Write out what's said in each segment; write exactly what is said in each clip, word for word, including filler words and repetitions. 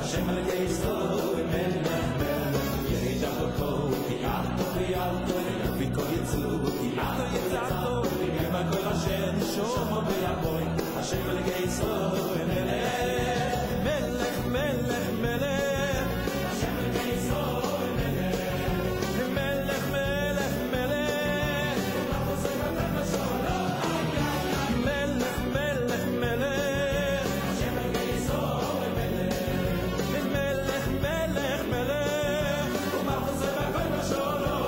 Hashem Elokei Yisrael Melech Melech Yehi Davoko Ki Ato V'Yato V'Kol Yitzu Ki Ato Yitzato V'Yema Kol Asher Nishomo V'Yaboy Hashem Elokei Yisrael Melech Melech Melech Melech Hashem Elokei Yisrael Melech Melech Melech Melech U'Machosei V'Atem Hasholom Melech Melech Melech Hashem Elokei Yisrael Melech Melech Melech Melech U'Machosei V'Atem Hasholom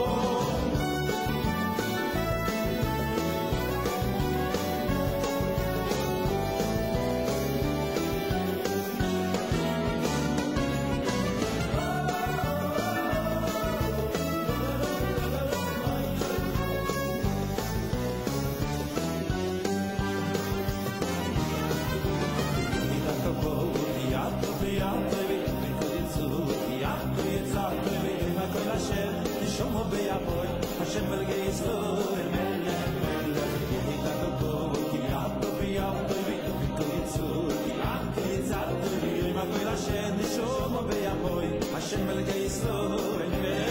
Hashem Elokei Yisrael Melech Melech Yehi Davoko Ki Ato V'Yato V'Kol Yitzu Ki Ato Yitzato V'Yema Kol Asher Nishomo V'Yaboy Hashem Elokei Yisrael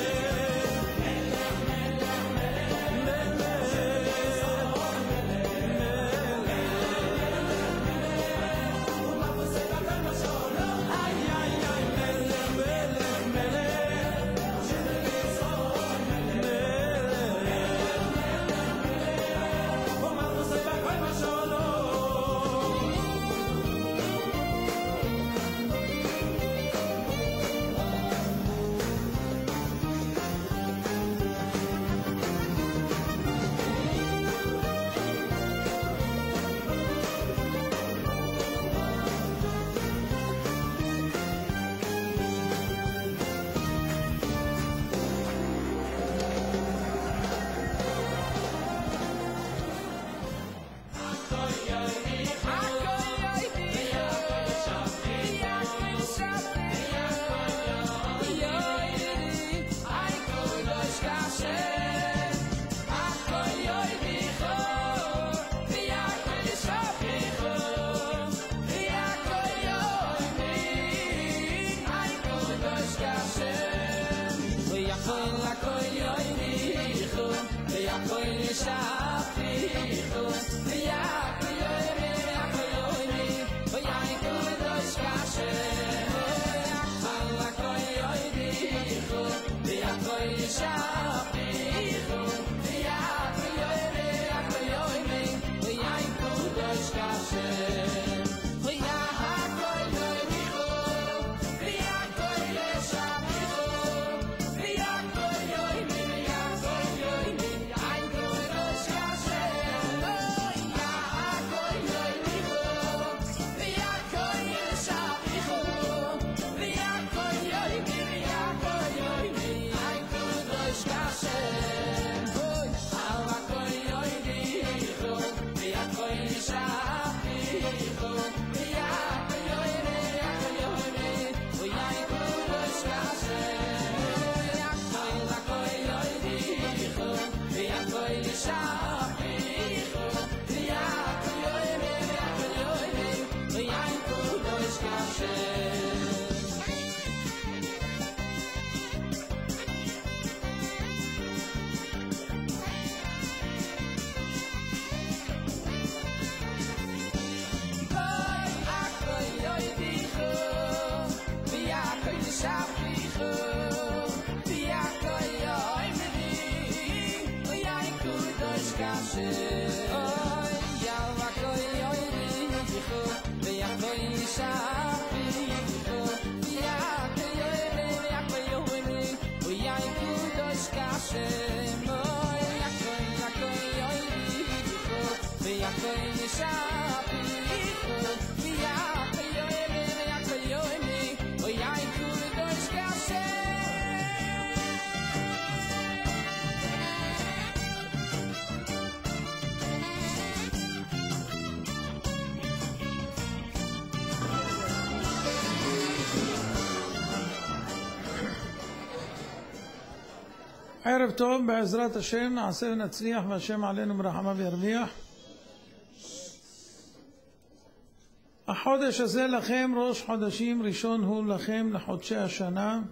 ערב טוב, בעזרת השם נעשה ונצליח והשם עלינו ברחמה וירוויח. החודש הזה לכם, ראש חודשים ראשון הוא לכם לחודשי השנה.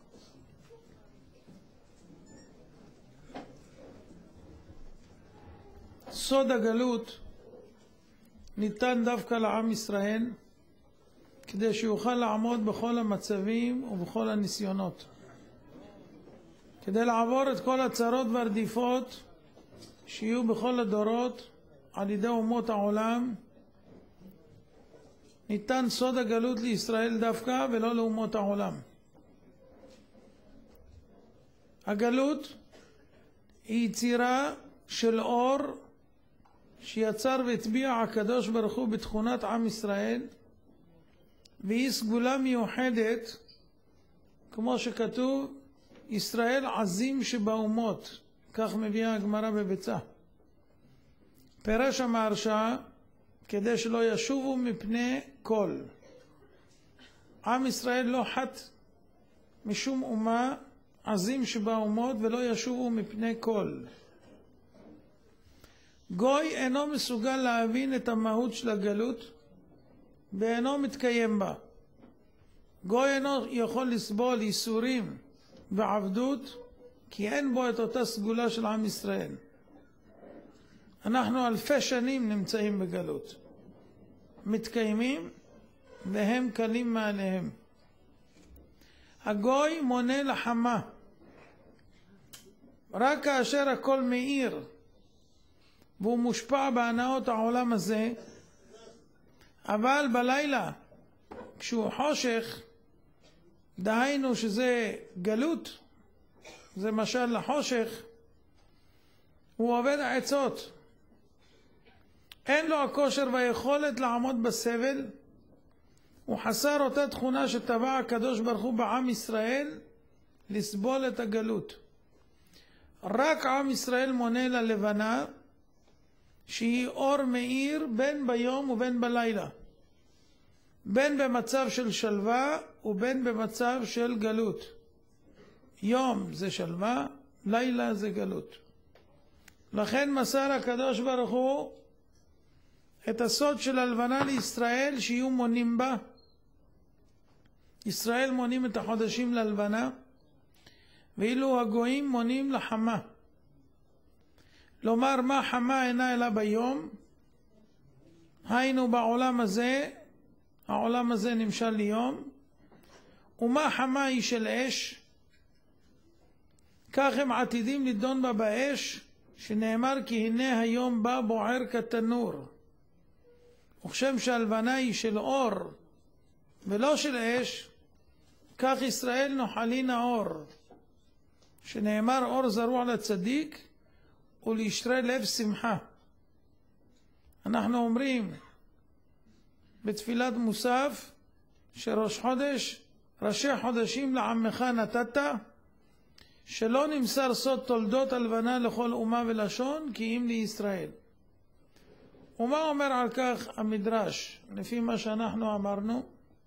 סוד הגלות ניתן דווקא לעם ישראל, כדי שיוכל לעמוד בכל המצבים ובכל הניסיונות. כדי לעבור את כל הצרות והרדיפות שיהיו בכל הדורות על ידי אומות העולם, ניתן סוד הגלות לישראל דווקא ולא לאומות העולם. הגלות היא יצירה של אור שיצר והטביע הקדוש ברוך הוא בתכונת עם ישראל, והיא סגולה מיוחדת, כמו שכתוב, ישראל עזים שבאומות, כך מביאה הגמרא בביצה. פירש המהרש"א, כדי שלא ישובו מפני כל. עם ישראל לא חת משום אומה, עזים שבאומות, ולא ישובו מפני כל. גוי אינו מסוגל להבין את המהות של הגלות, ואינו מתקיים בה. גוי אינו יכול לסבול ייסורים ועבדות, כי אין בו את אותה סגולה של עם ישראל. אנחנו אלפי שנים נמצאים בגלות, מתקיימים והם קלים מעליהם. הגוי מונה לחמה, רק כאשר הכל מאיר והוא מושפע בהנאות העולם הזה, אבל בלילה כשהוא חושך, דהיינו שזה גלות, זה משל לחושך, הוא עובד עצות. אין לו הכושר והיכולת לעמוד בסבל, הוא חסר אותה תכונה שטבע הקדוש ברוך הוא בעם ישראל, לסבול את הגלות. רק עם ישראל מונה ללבנה, שהיא אור מאיר בין ביום ובין בלילה, בין במצב של שלווה ובין במצב של גלות. יום זה שלווה, לילה זה גלות. לכן מסר הקדוש ברוך הוא את הסוד של הלבנה לישראל, שיהיו מונים בה. ישראל מונים את החודשים ללבנה, ואילו הגויים מונים לחמה. לומר מה חמה אינה אלא ביום, היינו בעולם הזה, העולם הזה נמשל ליום, ומה חמה היא של אש, כך הם עתידים לדון בה באש, שנאמר כי הנה היום בא בוער כתנור. וכשם שהלבנה היא של אור ולא של אש, כך ישראל נוחלין האור, שנאמר אור זרוע לצדיק ולישרי לב שמחה. אנחנו אומרים בתפילת מוסף שראש חודש, ראשי חודשים לעמך נתת, שלא נמסר סוד תולדות הלבנה לכל אומה ולשון, כי אם לישראל. ומה אומר על כך המדרש, לפי מה שאנחנו אמרנו?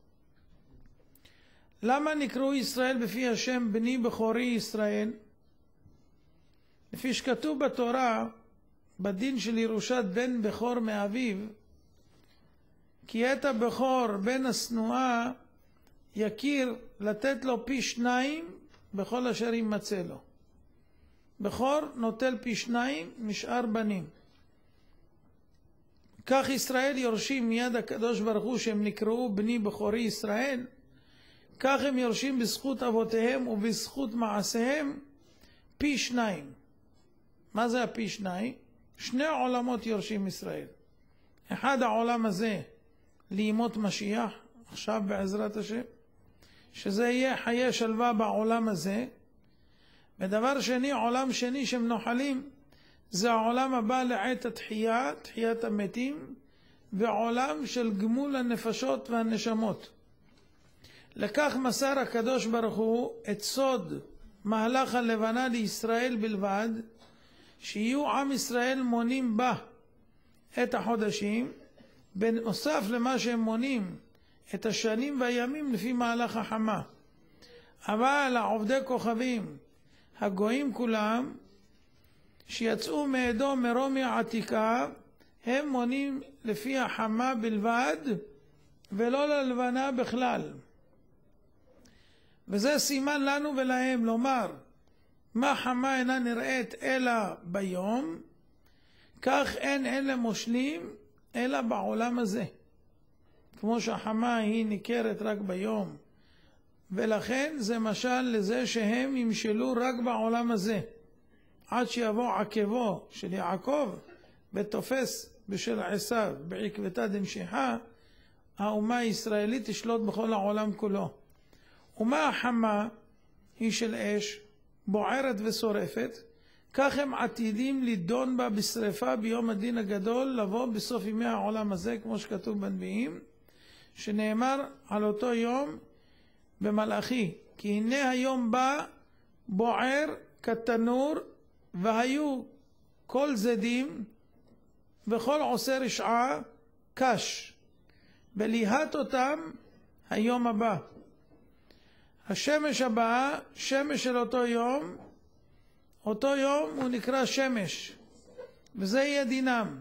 למה נקראו ישראל בפי השם בני בכורי ישראל? לפי שכתוב בתורה, בדין של ירושת בן בכור מאביו, כי את הבכור בן השנואה יכיר לתת לו פי שניים בכל אשר ימצא לו. בכור נוטל פי שניים משאר בנים. כך ישראל יורשים מיד הקדוש ברוך הוא שהם נקראו בני בכורי ישראל, כך הם יורשים בזכות אבותיהם ובזכות מעשיהם פי שניים. מה זה הפי שניים? שני עולמות יורשים ישראל. אחד העולם הזה לימות משיח, עכשיו בעזרת השם, שזה יהיה חיי שלווה בעולם הזה. ודבר שני, עולם שני שהם נוחלים, זה העולם הבא לעת התחייה, תחיית המתים, ועולם של גמול הנפשות והנשמות. לכך מסר הקדוש ברוך הוא את סוד מהלך הלבנה לישראל בלבד, שיהיו עם ישראל מונים בה את החודשים, בנוסף למה שהם מונים את השנים והימים לפי מהלך החמה. אבל העובדי כוכבים, הגויים כולם, שיצאו מאדום מרומי העתיקה, הם מונים לפי החמה בלבד, ולא ללבנה בכלל. וזה סימן לנו ולהם לומר, מה חמה אינה נראית אלא ביום, כך אין אלה מושלים אלא בעולם הזה. כמו שהחמה היא ניכרת רק ביום, ולכן זה משל לזה שהם ימשלו רק בעולם הזה, עד שיבוא עקבו של יעקב ותופס בשל עשיו בעקבתא דמשיחא, האומה הישראלית תשלוט בכל העולם כולו. ומה החמה היא של אש בוערת ושורפת, כך הם עתידים לדון בה בשריפה ביום הדין הגדול, לבוא בסוף ימי העולם הזה, כמו שכתוב בנביאים, שנאמר על אותו יום במלאכי, כי הנה היום בא בוער כתנור, והיו כל זדים וכל עושה רשעה קש, וליהט אותם היום הבא. השמש הבאה, שמש של אותו יום, אותו יום הוא נקרא שמש, וזה יהיה דינם.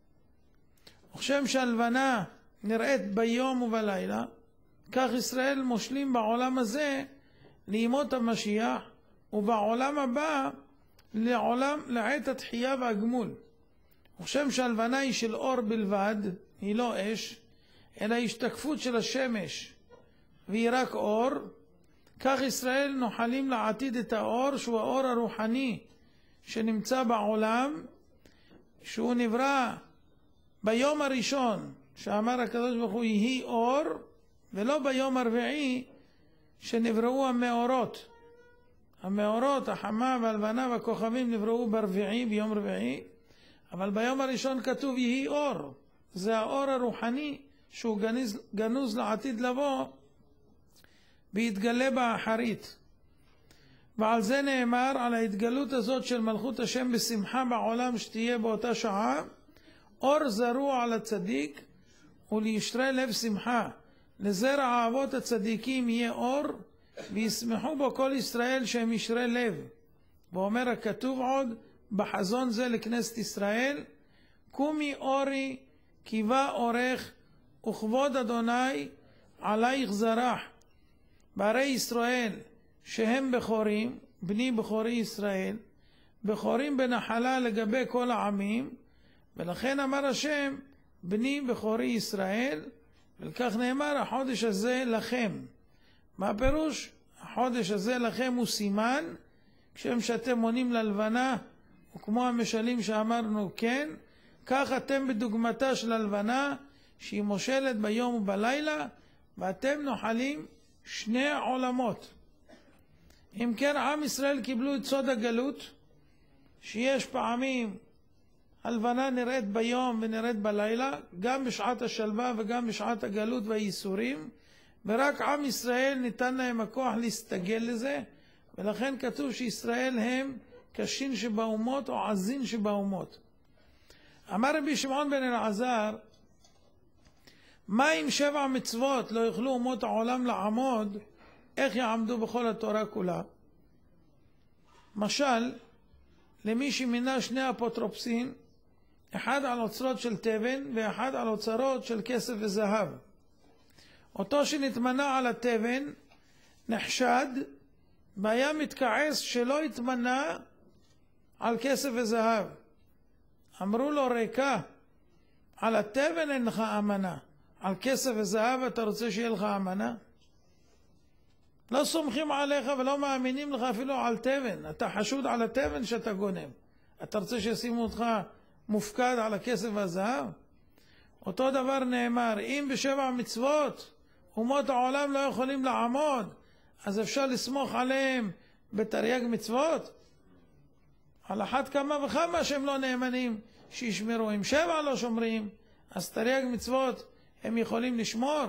וכשם שהלבנה נראית ביום ובלילה, כך ישראל מושלים בעולם הזה לימות המשיח, ובעולם הבא לעולם, לעת התחייה והגמול. וכשם שהלבנה היא של אור בלבד, היא לא אש, אלא השתקפות של השמש, והיא רק אור, כך ישראל נוחלים לעתיד את האור, שהוא האור הרוחני שנמצא בעולם, שהוא נברא ביום הראשון, שאמר הקדוש ברוך הוא יהי אור, ולא ביום הרביעי שנבראו המאורות. המאורות, החמה והלבנה והכוכבים נבראו ברביעי, ביום רביעי, אבל ביום הראשון כתוב יהי אור. זה האור הרוחני שהוא גנוז, גנוז לעתיד לבוא, והתגלה באחרית. ועל זה נאמר, על ההתגלות הזאת של מלכות השם בשמחה בעולם שתהיה באותה שעה, אור זרוע על הצדיק ולישרי לב שמחה. לזרע האבות הצדיקים יהיה אור, וישמחו בו כל ישראל שהם ישרי לב. ואומר הכתוב עוד בחזון זה לכנסת ישראל, קומי אורי קיבה אורך וכבוד אדוני עלייך זרח. בערי ישראל שהם בכורים, בני בכורי ישראל, בכורים בנחלה לגבי כל העמים, ולכן אמר השם בני בכורי ישראל, ולכך נאמר החודש הזה לכם. מה הפירוש? החודש הזה לכם הוא סימן, כשם שאתם מונים ללבנה, וכמו המשלים שאמרנו כן, כך אתם בדוגמתה של הלבנה, שהיא מושלת ביום ובלילה, ואתם נוחלים שני עולמות. אם כן, עם ישראל קיבלו את סוד הגלות, שיש פעמים הלבנה נראית ביום ונראית בלילה, גם בשעת השלווה וגם בשעת הגלות והייסורים, ורק עם ישראל ניתן להם הכוח להסתגל לזה, ולכן כתוב שישראל הם קשין שבאומות או עזין שבאומות. אמר רבי שמעון בן אלעזר, מה אם שבע מצוות לא יוכלו אומות העולם לעמוד, איך יעמדו בכל התורה כולה? משל, למי שמינה שני אפוטרופסים, אחד על אוצרות של תבן ואחד על אוצרות של כסף וזהב. אותו שנתמנה על התבן נחשד והיה מתכעס שלא התמנה על כסף וזהב. אמרו לו, ריקה, על התבן אין לך אמנה, על כסף וזהב אתה רוצה שיהיה לך אמנה? לא סומכים עליך ולא מאמינים לך אפילו על תבן. אתה חשוד על התבן שאתה גונב. אתה רוצה שישימו אותך מופקד על הכסף והזהב? אותו דבר נאמר, אם בשבע מצוות אומות העולם לא יכולים לעמוד, אז אפשר לסמוך עליהם בתרי"ג מצוות? על אחת כמה וכמה שהם לא נאמנים שישמרו. אם שבע לא שומרים, אז תרי"ג מצוות הם יכולים לשמור.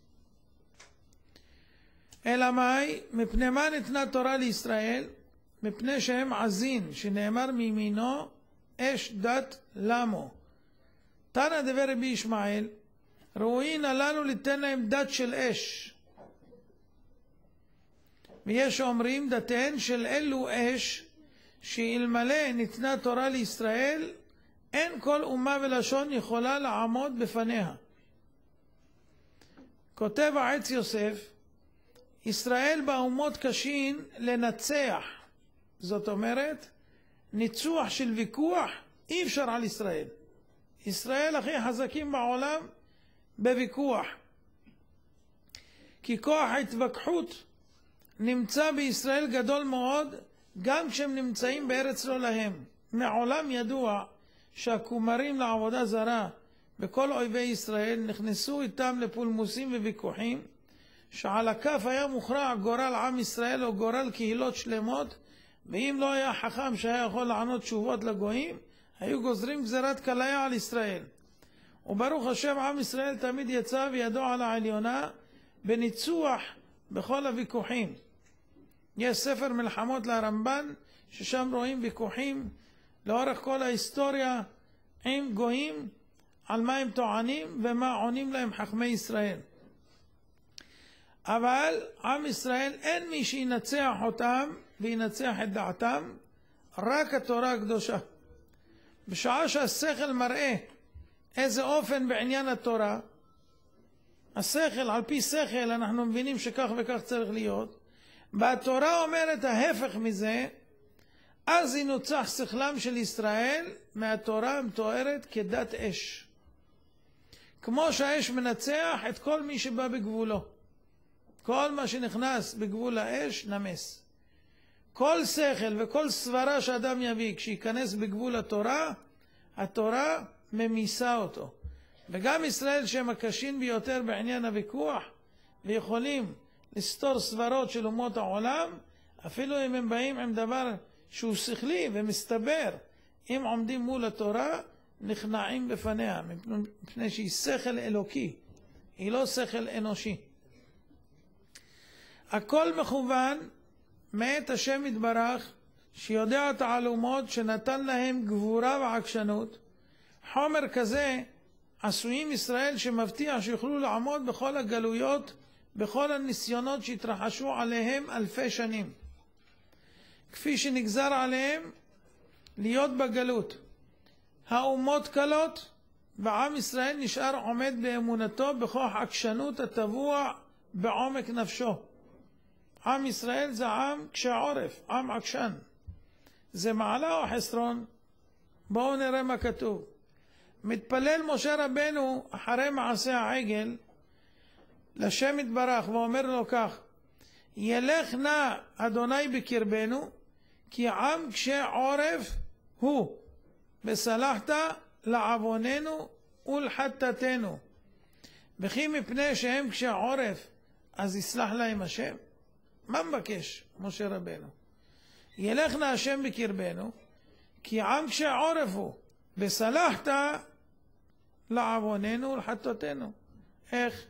אלא מאי? מפני מה ניתנה תורה לישראל? מפני שהם עזין, שנאמר מימינו אש דת למו. תנא דבר רבי ישמעאל, ראוין עלינו ליתן להם דת של אש. ויש אומרים דתן של אלו אש, שאלמלא ניתנה תורה לישראל, אין כל אומה ולשון יכולה לעמוד בפניה. כותב העץ יוסף, ישראל באומות קשים לנצח. זאת אומרת, ניצוח של ויכוח אי אפשר על ישראל. ישראל הכי חזקים בעולם בוויכוח. כי כוח ההתווכחות נמצא בישראל גדול מאוד, גם כשהם נמצאים בארץ לא להם. מעולם ידוע שהכומרים לעבודה זרה וכל אויבי ישראל נכנסו איתם לפולמוסים וויכוחים, שעל הכף היה מוכרע גורל עם ישראל או גורל קהילות שלמות, ואם לא היה חכם שהיה יכול לענות תשובות לגויים, היו גוזרים גזרת כליה על ישראל. וברוך השם, עם ישראל תמיד יצא וידו על העליונה בניצוח בכל הוויכוחים. יש ספר מלחמות לרמב"ן, ששם רואים ויכוחים לאורך כל ההיסטוריה עם גויים, על מה הם טוענים ומה עונים להם חכמי ישראל. אבל עם ישראל אין מי שינצח אותם וינצח את דעתם, רק התורה הקדושה. בשעה שהשכל מראה איזה אופן בעניין התורה, השכל, על פי שכל אנחנו מבינים שכך וכך צריך להיות, והתורה אומרת ההפך מזה, אז ינוצח שכלם של ישראל. מהתורה מתוארת כדת אש, כמו שהאש מנצח את כל מי שבא בגבולו. כל מה שנכנס בגבול האש נמס. כל שכל וכל סברה שאדם יביא כשיכנס בגבול התורה, התורה ממיסה אותו. וגם ישראל שהם הקשים ביותר בעניין הוויכוח ויכולים לסתור סברות של אומות העולם, אפילו אם הם באים עם דבר שהוא שכלי ומסתבר, אם עומדים מול התורה נכנעים בפניה, מפני שהיא שכל אלוקי, היא לא שכל אנושי. הכל מכוון מאת השם יתברך, שיודע תעלומות, שנתן להם גבורה ועקשנות. חומר כזה עשויים ישראל שמבטיח שיוכלו לעמוד בכל הגלויות, בכל הניסיונות שהתרחשו עליהם אלפי שנים, כפי שנגזר עליהם להיות בגלות. האומות קלות ועם ישראל נשאר עומד באמונתו בכוח עקשנות הטבוע בעומק נפשו. עם ישראל זה עם קשה עורף, עם עקשן. זה מעלה או חסרון? בואו נראה מה כתוב. מתפלל משה רבנו אחרי מעשה העגל לשם יתברך ואומר לו כך: ילך נא אדוני בקרבנו, כי עם קשה עורף הוא, וסלחת לעווננו ולחטאתנו. וכי מפני שהם קשה עורף אז יסלח להם השם? מה מבקש משה רבנו? ילך נא השם בקרבנו, כי עם קשה עורף הוא, וסלחת לעווננו ולחטאתנו. איך?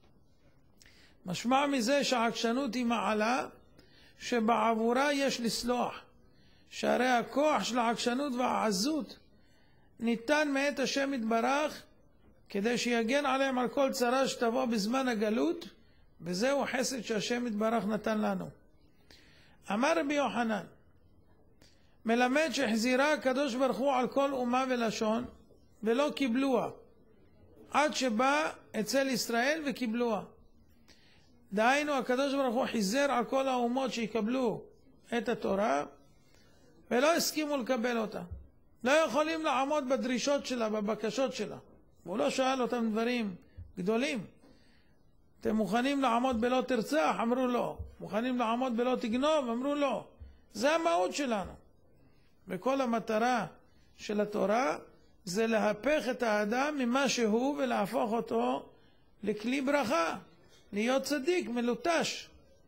משמע מזה שהעקשנות היא מעלה שבעבורה יש לסלוח, שהרי הכוח של העקשנות והעזות ניתן מאת השם יתברך כדי שיגן עליהם על כל צרה שתבוא בזמן הגלות, וזהו חסד שהשם יתברך נתן לנו. אמר רבי יוחנן, מלמד שהחזירה הקדוש ברוך הוא על כל אומה ולשון ולא קיבלוה, עד שבא אצל ישראל וקיבלוה. דהיינו, הקדוש ברוך הוא חיזר על כל האומות שיקבלו את התורה ולא הסכימו לקבל אותה. לא יכולים לעמוד בדרישות שלה, בבקשות שלה. הוא לא שאל אותם דברים גדולים. אתם מוכנים לעמוד בלא תרצח? אמרו לא. מוכנים לעמוד בלא תגנוב? אמרו לא. זה המהות שלנו. וכל המטרה של התורה זה להפך את האדם ממה שהוא ולהפוך אותו לכלי ברכה, להיות צדיק מלוטש.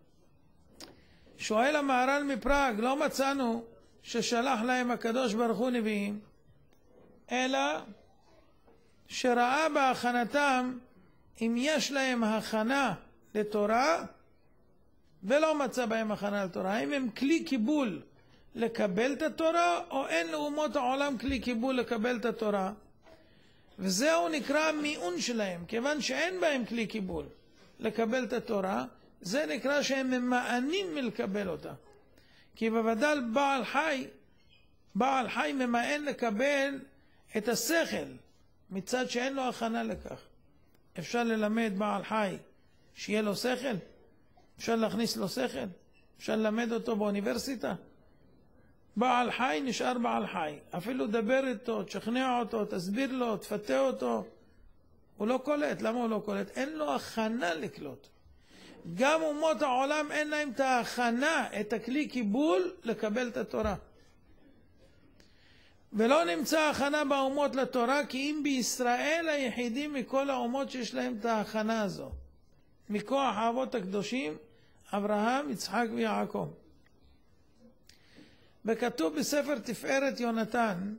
שואל המהר"ל מפראג, לא מצאנו ששלח להם הקדוש ברוך הוא נביאים, אלא שראה בהכנתם אם יש להם הכנה לתורה ולא מצא בהם הכנה לתורה. האם הם כלי קיבול לקבל את התורה, או אין לאומות העולם כלי קיבול לקבל את התורה? וזהו נקרא מיעון שלהם, כיוון שאין בהם כלי קיבול לקבל את התורה, זה נקרא שהם ממאנים מלקבל אותה. כי בוודל בעל חי, בעל חי ממאן לקבל את השכל, מצד שאין לו הכנה לכך. אפשר ללמד בעל חי שיהיה לו שכל? אפשר להכניס לו שכל? אפשר ללמד אותו באוניברסיטה? בעל חי נשאר בעל חי. אפילו דבר איתו, תשכנע אותו, תסביר לו, תפתה אותו. הוא לא קולט. למה הוא לא קולט? אין לו הכנה לקלוט. גם אומות העולם אין להם את ההכנה, את הכלי קיבול לקבל את התורה. ולא נמצא הכנה באומות לתורה, כי אם בישראל היחידים מכל האומות שיש להם את ההכנה הזו. מכוח האבות הקדושים, אברהם, יצחק ויעקב. וכתוב בספר תפארת יונתן,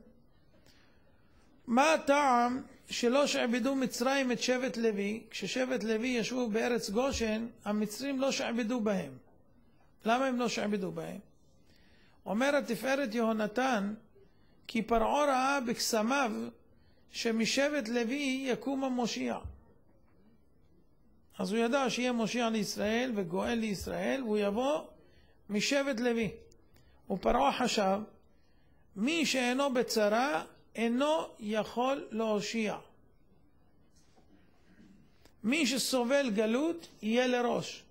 מה הטעם שלא שעבדו מצרים את שבט לוי? כששבט לוי ישבו בארץ גושן, המצרים לא שעבדו בהם. למה הם לא שעבדו בהם? אומר התפארת יונתן, כי פרעה ראה בקסמיו שמשבט לוי יקום המושיע. אז הוא ידע שיהיה מושיע לישראל וגואל לישראל, והוא יבוא משבט לוי. ופרעה חשב, מי שאינו בצרה אינו יכול להושיע. מי שסובל גלות יהיה לראש.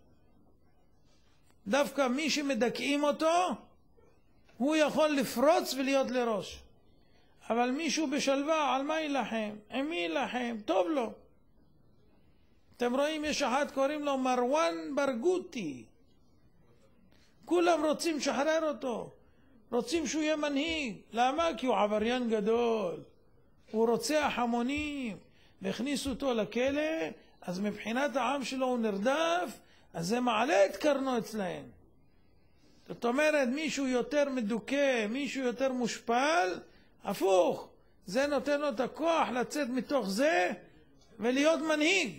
דווקא מי שמדכאים אותו, הוא יכול לפרוץ ולהיות לראש. אבל מישהו בשלווה, על מה ילחם? עם מי ילחם? טוב לו. אתם רואים, יש אחד קוראים לו מרואן ברגותי. כולם רוצים לשחרר אותו. רוצים שהוא יהיה מנהיג. למה? כי הוא עבריין גדול. הוא רוצח המונים. והכניסו אותו לכלא, אז מבחינת העם שלו הוא נרדף, אז זה מעלה את קרנו אצלהם. זאת אומרת, מישהו יותר מדוכא, מישהו יותר מושפל, הפוך. זה נותן לו את הכוח לצאת מתוך זה ולהיות מנהיג.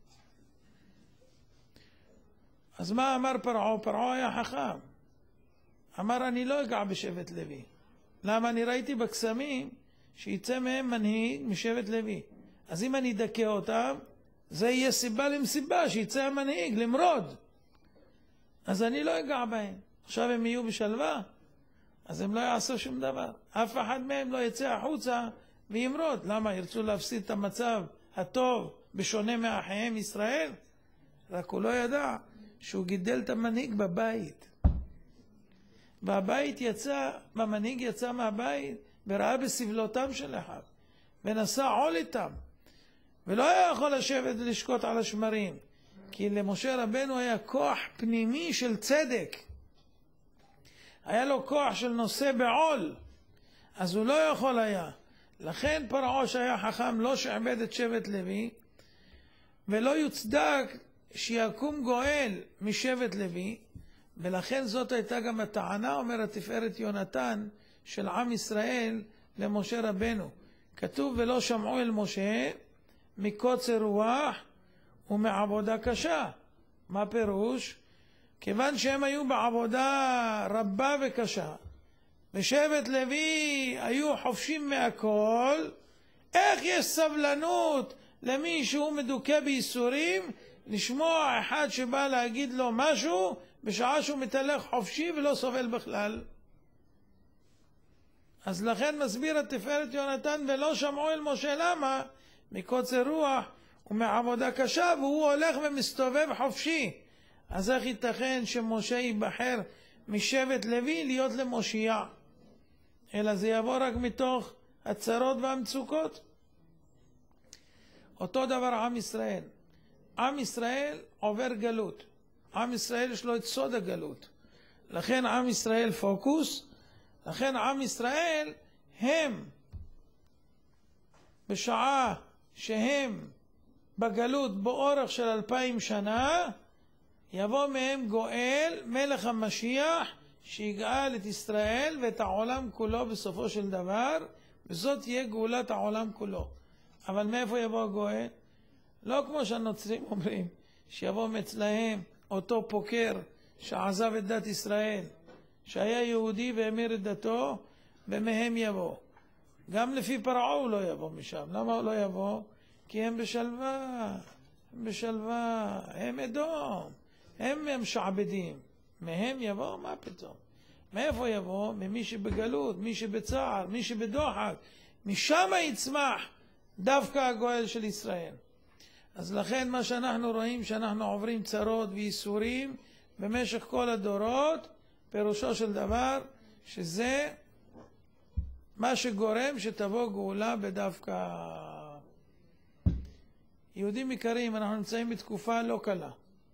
אז מה אמר פרעה? פרעה היה חכם. אמר, אני לא אגע בשבט לוי. למה? אני ראיתי בקסמים שיצא מהם מנהיג משבט לוי. אז אם אני אדכא אותם, זה יהיה סיבה למסיבה שיצא המנהיג, למרוד. אז אני לא אגע בהם. עכשיו הם יהיו בשלווה, אז הם לא יעשו שום דבר. אף אחד מהם לא יצא החוצה וימרוד. למה? ירצו להפסיד את המצב הטוב בשונה מאחיהם ישראל? רק הוא לא ידע שהוא גידל את המנהיג בבית. והבית יצא, המנהיג יצא מהבית וראה בסבלותם של אחיו, ונשא עול איתם. ולא היה יכול לשבת ולשקוט על השמרים, כי למשה רבנו היה כוח פנימי של צדק. היה לו כוח של נושא בעול, אז הוא לא יכול היה. לכן פרעה שהיה חכם לא שעבד את שבט לוי, ולא יוצדק שיקום גואל משבט לוי, ולכן זאת הייתה גם הטענה, אומר התפארת יונתן, של עם ישראל למשה רבנו. כתוב, ולא שמעו אל משה מקוצר רוח ומעבודה קשה. מה פירוש? כיוון שהם היו בעבודה רבה וקשה, ושבט לוי היו חופשים מהכל, איך יש סבלנות למי שהוא מדוכא בייסורים לשמוע אחד שבא להגיד לו משהו בשעה שהוא מתהלך חופשי ולא סובל בכלל? אז לכן מסביר התפארת יונתן, ולא שמעו אל משה. למה? מקוצר רוח ומעבודה קשה, והוא הולך ומסתובב חופשי. אז איך ייתכן שמשה ייבחר משבט לוי להיות למושיע? אלא זה יבוא רק מתוך הצרות והמצוקות. אותו דבר עם ישראל. עם ישראל עובר גלות. עם ישראל יש לו את סוד הגלות. לכן עם ישראל פוקוס. לכן עם ישראל הם בשעה שהם בגלות באורך של אלפיים שנה, יבוא מהם גואל, מלך המשיח, שיגאל את ישראל ואת העולם כולו בסופו של דבר, וזאת תהיה גאולת העולם כולו. אבל מאיפה יבוא הגואל? לא כמו שהנוצרים אומרים, שיבוא מצלהם אותו פוקר שעזב את דת ישראל, שהיה יהודי והמיר את דתו, ומהם יבוא. גם לפי פרעה הוא לא יבוא משם. למה הוא לא יבוא? כי הם בשלווה, הם בשלווה, הם אדום, הם הם שעבדים. מהם יבוא? מה פתאום? מאיפה יבוא? ממי שבגלות, מי שבצער, מי שבדוחק. משם יצמח דווקא הגואל של ישראל. אז לכן מה שאנחנו רואים, שאנחנו עוברים צרות וייסורים במשך כל הדורות, פירושו של דבר שזה מה שגורם שתבוא גאולה בדווקא. יהודים יקרים, אנחנו נמצאים בתקופה לא קלה.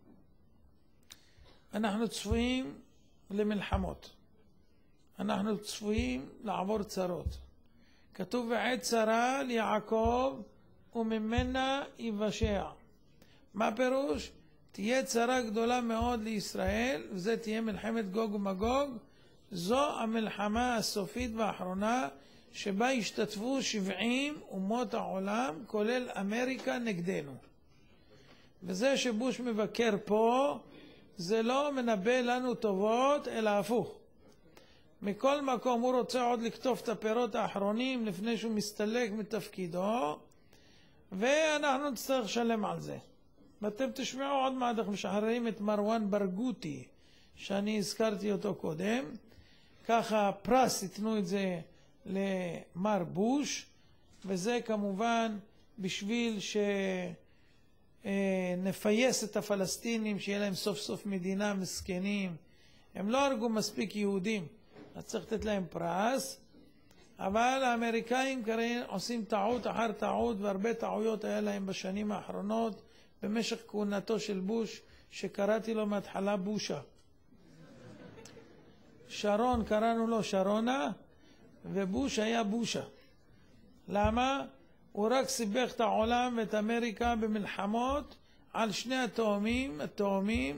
אנחנו צפויים למלחמות. אנחנו צפויים לעבור צרות. כתוב ועת צרה ליעקב וממנה יבשע. מה פירוש? תהיה צרה גדולה מאוד לישראל, וזה תהיה מלחמת גוג ומגוג. זו המלחמה הסופית והאחרונה שבה השתתפו שבעים אומות העולם, כולל אמריקה, נגדנו. וזה שבוש מבקר פה, זה לא מנבא לנו טובות, אלא הפוך. מכל מקום הוא רוצה עוד לקטוף את הפירות האחרונים לפני שהוא מסתלק מתפקידו, ואנחנו נצטרך לשלם על זה. ואתם תשמעו עוד מעט, אנחנו משחררים את מרואן ברגותי, שאני הזכרתי אותו קודם. ככה פרס יתנו את זה למר בוש, וזה כמובן בשביל שנפייס את הפלסטינים, שיהיה להם סוף סוף מדינה, מסכנים. הם לא הרגו מספיק יהודים, אז צריך לתת להם פרס. אבל האמריקאים כרגע עושים טעות אחר טעות, והרבה טעויות היה להם בשנים האחרונות, במשך כהונתו של בוש, שקראתי לו מההתחלה בושה. שרון קראנו לו שרונה, ובוש היה בושה. למה? הוא רק סיבך את העולם ואת אמריקה במלחמות על שני התאומים, התאומים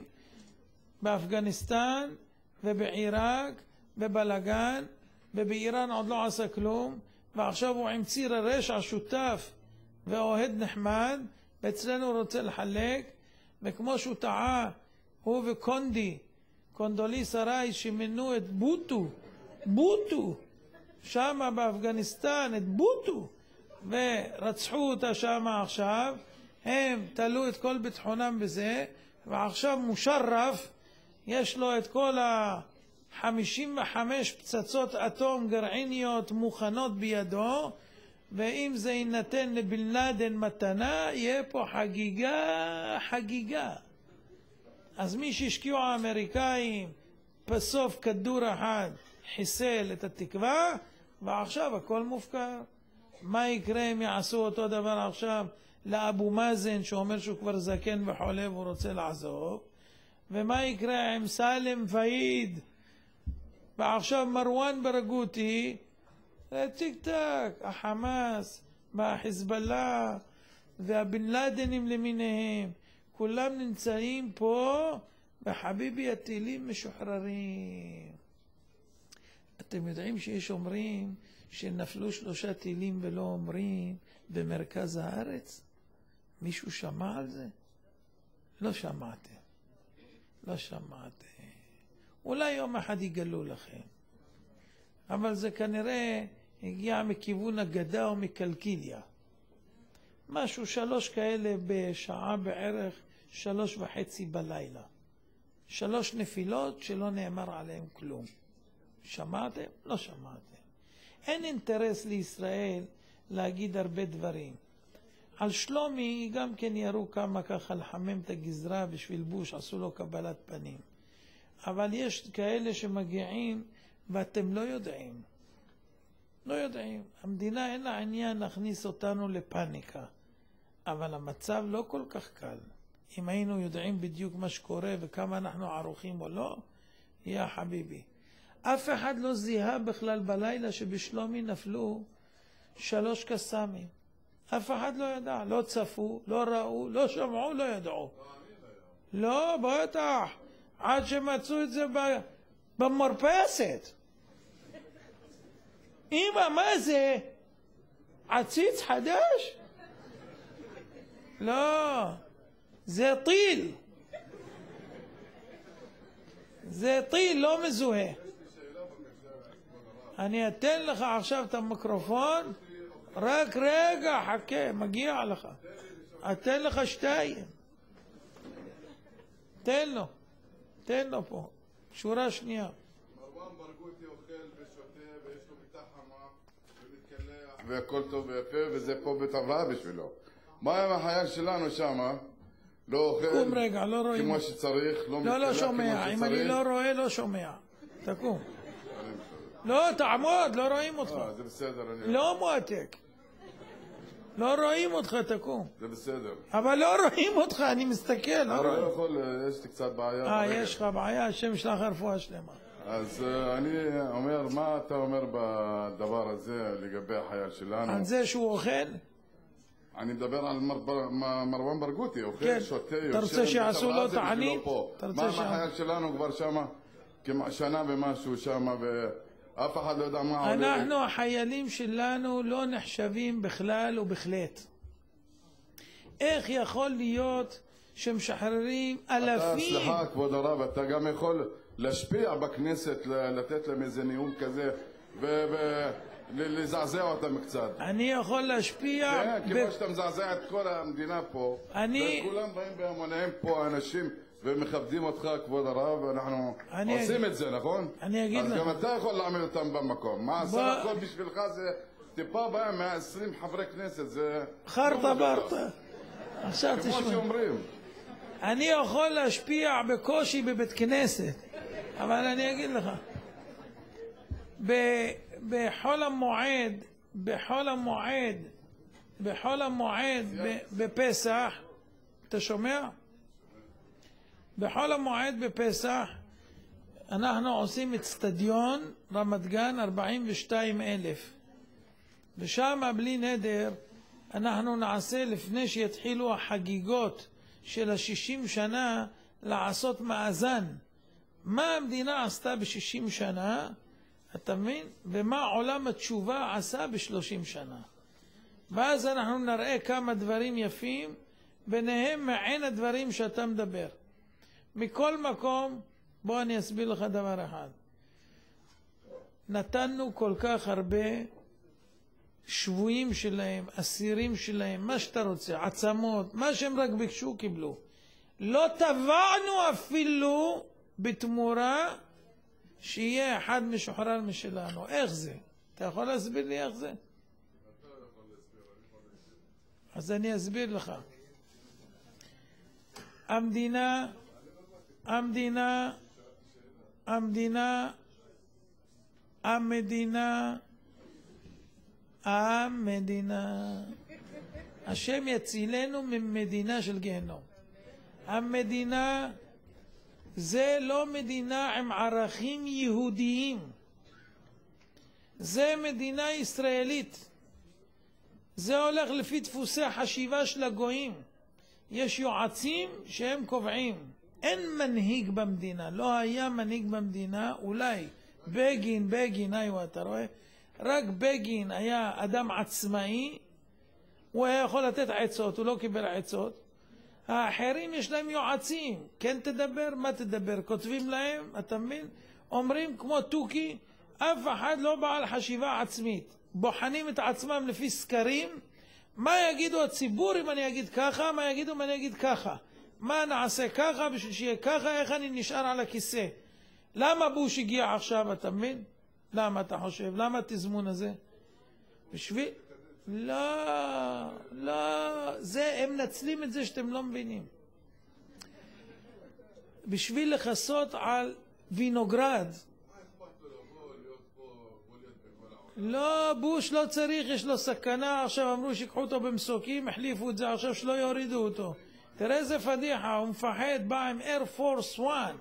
באפגניסטן ובעיראק, בבלגן, ובאיראן עוד לא עשה כלום, ועכשיו הוא עם ציר הרשע שותף ואוהד נחמד, ואצלנו הוא רוצה לחלק, וכמו שהוא טעה, הוא וקונדי, קונדוליסה רייס, שמינו את בוטו, בוטו, שמה באפגניסטן, את בוטו, ורצחו אותה שמה עכשיו, הם תלו את כל ביטחונם בזה, ועכשיו מושרף, יש לו את כל ה-חמישים וחמש פצצות אטום גרעיניות מוכנות בידו, ואם זה יינתן לבן לאדן מתנה, יהיה פה חגיגה, חגיגה. אז מי שהשקיעו האמריקאים, בסוף כדור אחד חיסל את התקווה, ועכשיו הכל מופקר. מה יקרה אם יעשו אותו דבר עכשיו לאבו מאזן, שאומר שהוא כבר זקן וחולה והוא רוצה לעזוב? ומה יקרה עם סלם פאיד? ועכשיו מרואן ברגותי, טיק טק, החמאס, והחיזבאללה, והבן לאדנים למיניהם, כולם נמצאים פה, וחביבי הטילים משוחררים. אתם יודעים שיש אומרים שנפלו שלושה טילים ולא אומרים במרכז הארץ? מישהו שמע על זה? לא שמעתם. לא שמעתם. אולי יום אחד יגלו לכם. אבל זה כנראה הגיע מכיוון הגדה או מקלקיליה. משהו שלוש כאלה בשעה בערך שלוש וחצי בלילה. שלוש נפילות שלא נאמר עליהם כלום. שמעתם? לא שמעתם. אין אינטרס לישראל להגיד הרבה דברים. על שלומי גם כן ירו כמה ככה לחמם את הגזרה בשביל בוש, עשו לו קבלת פנים. אבל יש כאלה שמגיעים ואתם לא יודעים. לא יודעים. המדינה אין לה עניין להכניס אותנו לפניקה. אבל המצב לא כל כך קל. אם היינו יודעים בדיוק מה שקורה וכמה אנחנו ערוכים או לא, יא חביבי. אף אחד לא זיהה בכלל בלילה שבשלומי נפלו שלוש קסאמים. אף אחד לא ידע. לא צפו, לא ראו, לא שמעו, לא ידעו. לא, בטח. עד שמצאו את זה במרפסת. אמא, מה זה? עציץ חדש? לא, זה טיל. זה טיל לא מזוהה. אני אתן לך עכשיו את המיקרופון, רק רגע, חכה, מגיע לך. אתן לך שתיים. תן לו, תן לו פה, שורה שנייה. מרואן ברגותי אוכל ושותה ויש לו מיטה חמה ומתקלח והכל טוב ויפה, וזה פה בית הבראה בשבילו. מה עם החייל שלנו שמה? לא אוכל קום רגע, לא רואים. כמו שצריך, לא לא, לא מתקלח שומע. כמו אם אני שצריך. לא רואה, לא שומע. תקום. לא, תעמוד, לא רואים אותך. אה, זה בסדר, אני... לא מועתק. לא רואים אותך, תקום. זה בסדר. אבל לא רואים אותך, אני מסתכל, לא אני לא רואים. יכול, יש לי קצת בעיה. אה, ברגל. יש לך בעיה, השם שלך רפואה שלמה. אז אה, אני אומר, מה אתה אומר בדבר הזה לגבי החייל שלנו? על זה שהוא אוכל? אני מדבר על מר- בר- מ- מרואן ברגותי, אוכל, כן. שותה, אתה רוצה שיעשו לו בצבא, זה בשבילו תענית? פה. אתה רוצה מה עם שה- החייל שלנו כבר שמה? כמעט שנה ומשהו שמה, ואף אחד לא יודע מה עולה. אנחנו, החיילים שלנו, לא נחשבים בכלל ובהחלט. איך יכול להיות שמשחררים אתה, אלפים? סליחה, כבוד הרב, אתה גם יכול להשפיע בכנסת, ל- לתת להם איזה נאום כזה, ולזעזע אותם קצת. אני יכול להשפיע... כן, ב- כמו שאתה מזעזע את כל המדינה פה, אני- וכולם באים בהמוניהם פה, אנשים, ומכבדים אותך, כבוד הרב, ואנחנו אני עושים אגיד- את זה, נכון? אני אגיד אז לך. גם אתה יכול להעמיד אותם במקום. מה, בוא- סך הכל בשבילך זה טיפה בעיה, מאה ועשרים חברי כנסת, זה... חרטה לא ברטה. עכשיו כמו תשמע. שאומרים. אני יכול להשפיע בקושי בבית כנסת, אבל אני אגיד לך, ב- בחול המועד, בחול המועד, בחול המועד ב- בפסח, אתה שומע? בחול המועד בפסח אנחנו עושים אצטדיון רמת גן ארבעים ושתיים אלף, ושם בלי נדר אנחנו נעשה לפני שיתחילו החגיגות של השישים שנה לעשות מאזן. מה המדינה עשתה בשישים שנה, אתה מבין? ומה עולם התשובה עשה בשלושים שנה. ואז אנחנו נראה כמה דברים יפים, ביניהם מעין הדברים שאתה מדבר. מכל מקום, בוא אני אסביר לך דבר אחד. נתנו כל כך הרבה שבויים שלהם, אסירים שלהם, מה שאתה רוצה, עצמות, מה שהם רק ביקשו קיבלו. לא טבענו אפילו בתמורה שיהיה אחד משוחרר משלנו. איך זה? אתה יכול להסביר לי איך זה? אז אני אסביר לך. המדינה, המדינה, המדינה, המדינה, המדינה, השם יצילנו ממדינה של גיהנום. המדינה זה לא מדינה עם ערכים יהודיים, זה מדינה ישראלית. זה הולך לפי דפוסי חשיבה של הגויים. יש יועצים שהם קובעים. אין מנהיג במדינה, לא היה מנהיג במדינה, אולי בגין, בגין, היו, אתה רואה? רק בגין היה אדם עצמאי, הוא היה יכול לתת עצות, הוא לא קיבל עצות. האחרים יש להם יועצים, כן תדבר, מה תדבר, כותבים להם, אתה מבין? אומרים כמו תוכי, אף אחד לא בעל חשיבה עצמית. בוחנים את עצמם לפי סקרים, מה יגידו הציבור אם אני אגיד ככה, מה יגידו אם אני אגיד ככה. מה נעשה ככה בשביל שיהיה ככה, איך אני נשאר על הכיסא. למה בוש הגיע עכשיו, אתה מבין? למה אתה חושב? למה התזמון הזה? בשביל... לא, לא, זה, הם מנצלים את זה שאתם לא מבינים. בשביל לחסות על וינוגרד. לא, בוש לא צריך, יש לו סכנה, עכשיו אמרו שיקחו אותו במסוקים, החליפו את זה, עכשיו שלא יורידו אותו. תראה איזה פדיחה, הוא מפחד, בא עם Air Force One.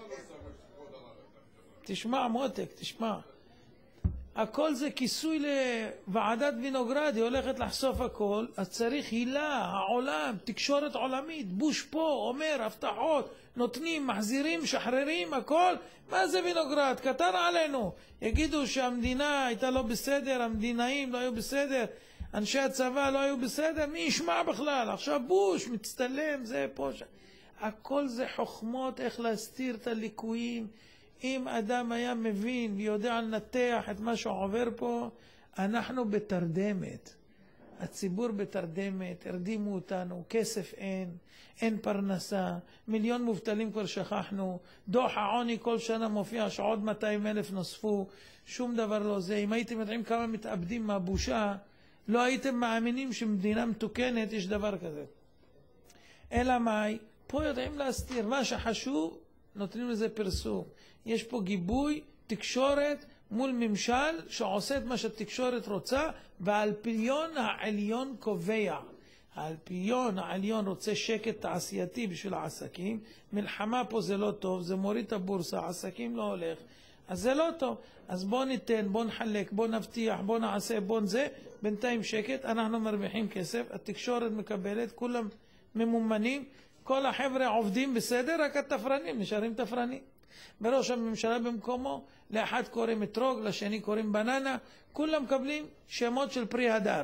תשמע מותק, תשמע. הכל זה כיסוי לוועדת וינוגרד, היא הולכת לחשוף הכל, אז צריך הילה, העולם, תקשורת עולמית, בוש פה, אומר, הבטחות, נותנים, מחזירים, שחררים, הכל. מה זה וינוגרד? קטן עלינו. יגידו שהמדינה הייתה לא בסדר, המדינאים לא היו בסדר, אנשי הצבא לא היו בסדר, מי ישמע בכלל? עכשיו בוש, מצטלם, זה פה ש... הכל זה חוכמות איך להסתיר את הליקויים. אם אדם היה מבין ויודע לנתח את מה שעובר פה, אנחנו בתרדמת. הציבור בתרדמת, הרדימו אותנו, כסף אין, אין פרנסה, מיליון מובטלים כבר שכחנו, דוח העוני כל שנה מופיע שעוד מאתיים אלף נוספו, שום דבר לא זה. אם הייתם יודעים כמה מתאבדים מהבושה, לא הייתם מאמינים שמדינה מתוקנת יש דבר כזה. אלא מאי? פה יודעים להסתיר. מה שחשוב, נותנים לזה פרסום. יש פה גיבוי, תקשורת, מול ממשל שעושה את מה שהתקשורת רוצה, והאלפיון העליון קובע. האלפיון העליון רוצה שקט תעשייתי בשביל העסקים. מלחמה פה זה לא טוב, זה מוריד את הבורסה, עסקים לא הולך. אז זה לא טוב. אז בוא ניתן, בוא נחלק, בוא נבטיח, בוא נעשה, בוא נזה. בינתיים שקט, אנחנו מרוויחים כסף, התקשורת מקבלת, כולם ממומנים, כל החבר'ה עובדים בסדר, רק התפרנים נשארים תפרנים. בראש הממשלה במקומו, לאחד קוראים אתרוג, לשני קוראים בננה, כולם מקבלים שמות של פרי הדר.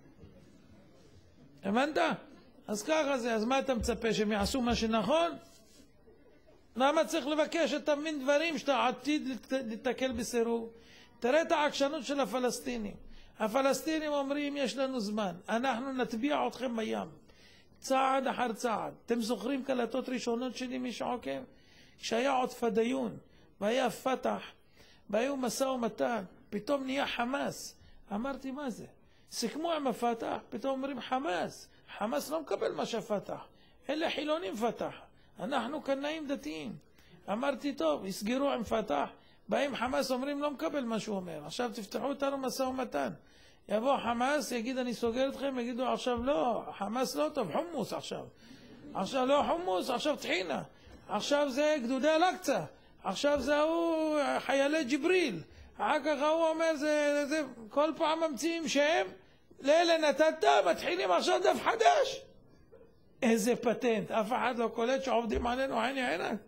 הבנת? אז ככה זה, אז מה אתה מצפה, שהם יעשו מה שנכון? למה צריך לבקש את המין דברים שאתה עתיד להתקל בסירוב? תראה את העקשנות של הפלסטינים. הפלסטינים אומרים, יש לנו זמן, אנחנו נטביע אתכם בים. צעד אחר צעד. אתם זוכרים קלטות ראשונות שלי מי שעוקב? כשהיה עוד פדאיון, והיה פתח, והיו משא ומתן, פתאום נהיה חמאס. אמרתי, מה זה? סיכמו עם הפתח, פתאום אומרים חמאס. חמאס לא מקבל מה שפתח. אלה חילונים פתח. אנחנו קנאים דתיים. אמרתי, טוב, יסגרו עם פתח. באים חמאס, אומרים, לא מקבל מה שהוא אומר. עכשיו תפתחו אותנו משא ומתן. יבוא חמאס, יגיד, אני סוגר אתכם, יגידו, עכשיו לא, חמאס לא טוב, חומוס עכשיו. עכשיו לא חומוס, עכשיו תחינה. עכשיו זה גדודי אל-אקצא. עכשיו זה הוא חיילי ג'יבריל. אחר כך הוא אומר, זה, זה, כל פעם ממציאים שם, לאלה נתת, מתחילים עכשיו דף חדש. איזה פטנט, אף אחד לא קולט שעובדים עלינו עיני עינק.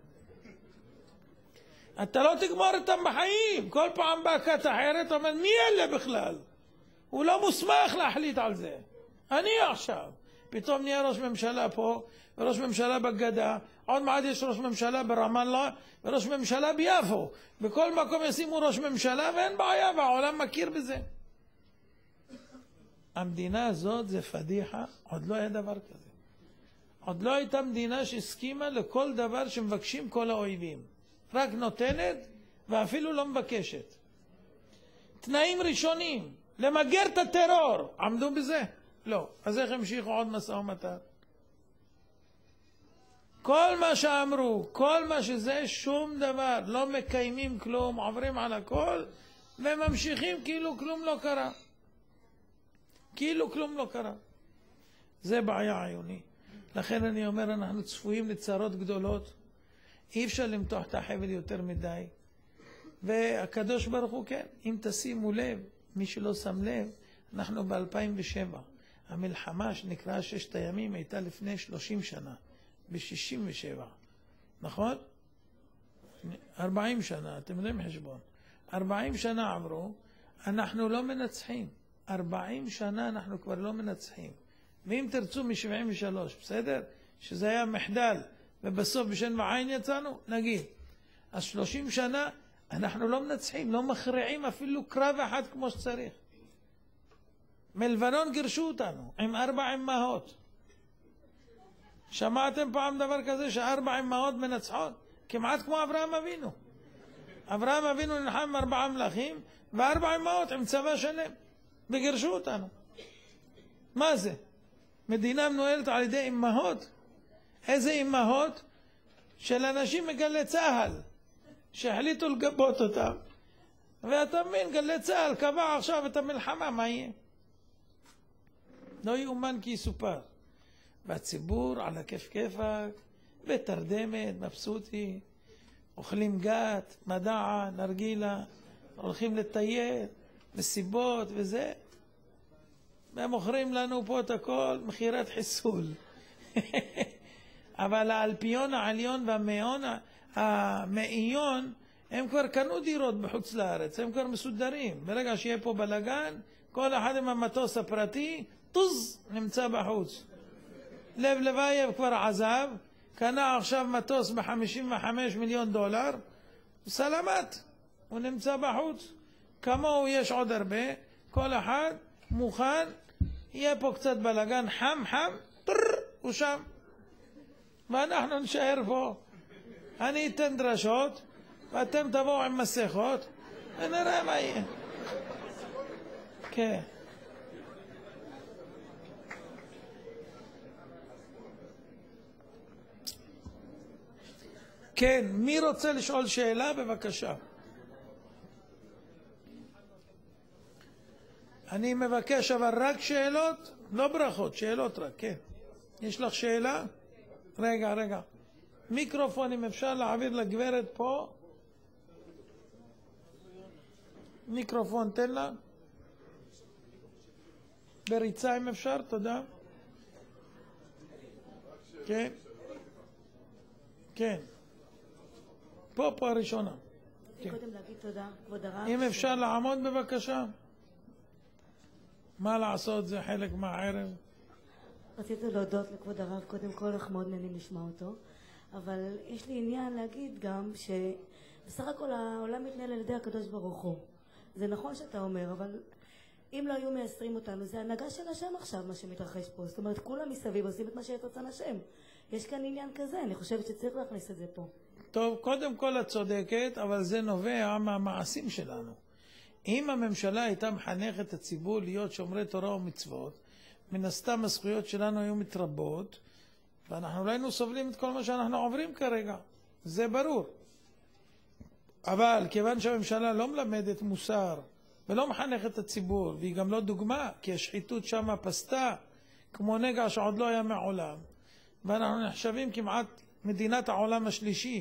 אתה לא תגמור אותם בחיים, כל פעם בהקת אחרת, אומר, מי אלה בכלל? הוא לא מוסמך להחליט על זה. אני עכשיו. פתאום נהיה ראש ממשלה פה, וראש ממשלה בגדה, עוד מעט יש ראש ממשלה ברמאללה, וראש ממשלה ביפו. בכל מקום ישימו ראש ממשלה, ואין בעיה, והעולם מכיר בזה. המדינה הזאת זה פדיחה, עוד לא היה דבר כזה. עוד לא הייתה מדינה שהסכימה לכל דבר שמבקשים כל האויבים. רק נותנת, ואפילו לא מבקשת. תנאים ראשונים. למגר את הטרור. עמדו בזה? לא. אז איך המשיכו עוד משא ומתן? כל מה שאמרו, כל מה שזה, שום דבר. לא מקיימים כלום, עוברים על הכל, וממשיכים כאילו כלום לא קרה. כאילו כלום לא קרה. זה בעיה עיוני. לכן אני אומר, אנחנו צפויים לצרות גדולות. אי אפשר למתוח את החבל יותר מדי. והקדוש ברוך הוא כן, אם תשימו לב, מי שלא שם לב, אנחנו ב-אלפיים ושבע. המלחמה שנקראה ששת הימים הייתה לפני שלושים שנה, ב-שישים ושבע. נכון? ארבעים שנה, אתם יודעים חשבון. ארבעים שנה עברו, אנחנו לא מנצחים. ארבעים שנה אנחנו כבר לא מנצחים. ואם תרצו מ-שבעים ושלוש, בסדר? שזה היה מחדל, ובסוף בשן ועין יצאנו, נגיד. אז שלושים שנה אנחנו לא מנצחים, לא מכריעים אפילו קרב אחד כמו שצריך. מלבנון גירשו אותנו עם ארבע אמהות. שמעתם פעם דבר כזה שארבע אמהות מנצחות? כמעט כמו אברהם אבינו. אברהם אבינו נלחם עם ארבעה מלכים, וארבע אמהות עם צבא שלם. וגירשו אותנו. מה זה? מדינה מנוהלת על ידי אמהות? איזה אמהות? של אנשים מגלי צהל. שהחליטו לגבות אותם, ואתה מבין, גלי צהל קבע עכשיו את המלחמה, מה יהיה? לא יאומן כי יסופר. והציבור על הכיף כיפק, בתרדמת, מבסוטי, אוכלים גת, מדעה, נרגילה, הולכים לטייל, מסיבות וזה. והם מוכרים לנו פה את הכל, מחירת חיסול. אבל האלפיון העליון והמאיון, המאיון, הם כבר קנו דירות בחוץ לארץ, הם כבר מסודרים. ברגע שיהיה פה בלגן, כל אחד עם המטוס הפרטי, טוז, נמצא בחוץ. לב לבייב כבר עזב, קנה עכשיו מטוס ב-חמישים וחמישה מיליון דולר, סלמת, הוא נמצא בחוץ. כמוהו יש עוד הרבה, כל אחד מוכן, יהיה פה קצת בלגן, חם חם, טרר, הוא שם. ואנחנו נשאר פה. אני אתן דרשות, ואתם תבואו עם מסכות, ונראה מה יהיה. כן. כן, מי רוצה לשאול שאלה? בבקשה. אני מבקש אבל רק שאלות, לא ברכות, שאלות רק, כן. יש לך שאלה? רגע, רגע. מיקרופון, אם אפשר להעביר לגברת פה. מיקרופון, תן לה. בריצה אם אפשר, תודה. כן. כן. פה, פה הראשונה. כן. קודם להגיד תודה, כבוד הרב. אם אפשר לעמוד בבקשה. מה לעשות, זה חלק מהערב. רציתי להודות לכבוד הרב, קודם כל אנחנו מאוד נהנים לשמוע אותו, אבל יש לי עניין להגיד גם שבסך הכל העולם מתנהל על ידי הקדוש ברוך הוא. זה נכון שאתה אומר, אבל אם לא היו מייסרים אותנו, זה הנהגה של השם עכשיו מה שמתרחש פה. זאת אומרת, כולם מסביב עושים את מה שאת רצון השם. יש כאן עניין כזה, אני חושבת שצריך להכניס את זה פה. טוב, קודם כל את צודקת, אבל זה נובע מהמעשים שלנו. אם הממשלה הייתה מחנכת את הציבור להיות שומרי תורה ומצוות, מן הסתם הזכויות שלנו היו מתרבות, ואנחנו לא היינו סובלים את כל מה שאנחנו עוברים כרגע. זה ברור. אבל כיוון שהממשלה לא מלמדת מוסר, ולא מחנכת את הציבור, והיא גם לא דוגמה, כי השחיתות שם פסתה, כמו נגע שעוד לא היה מעולם, ואנחנו נחשבים כמעט מדינת העולם השלישי,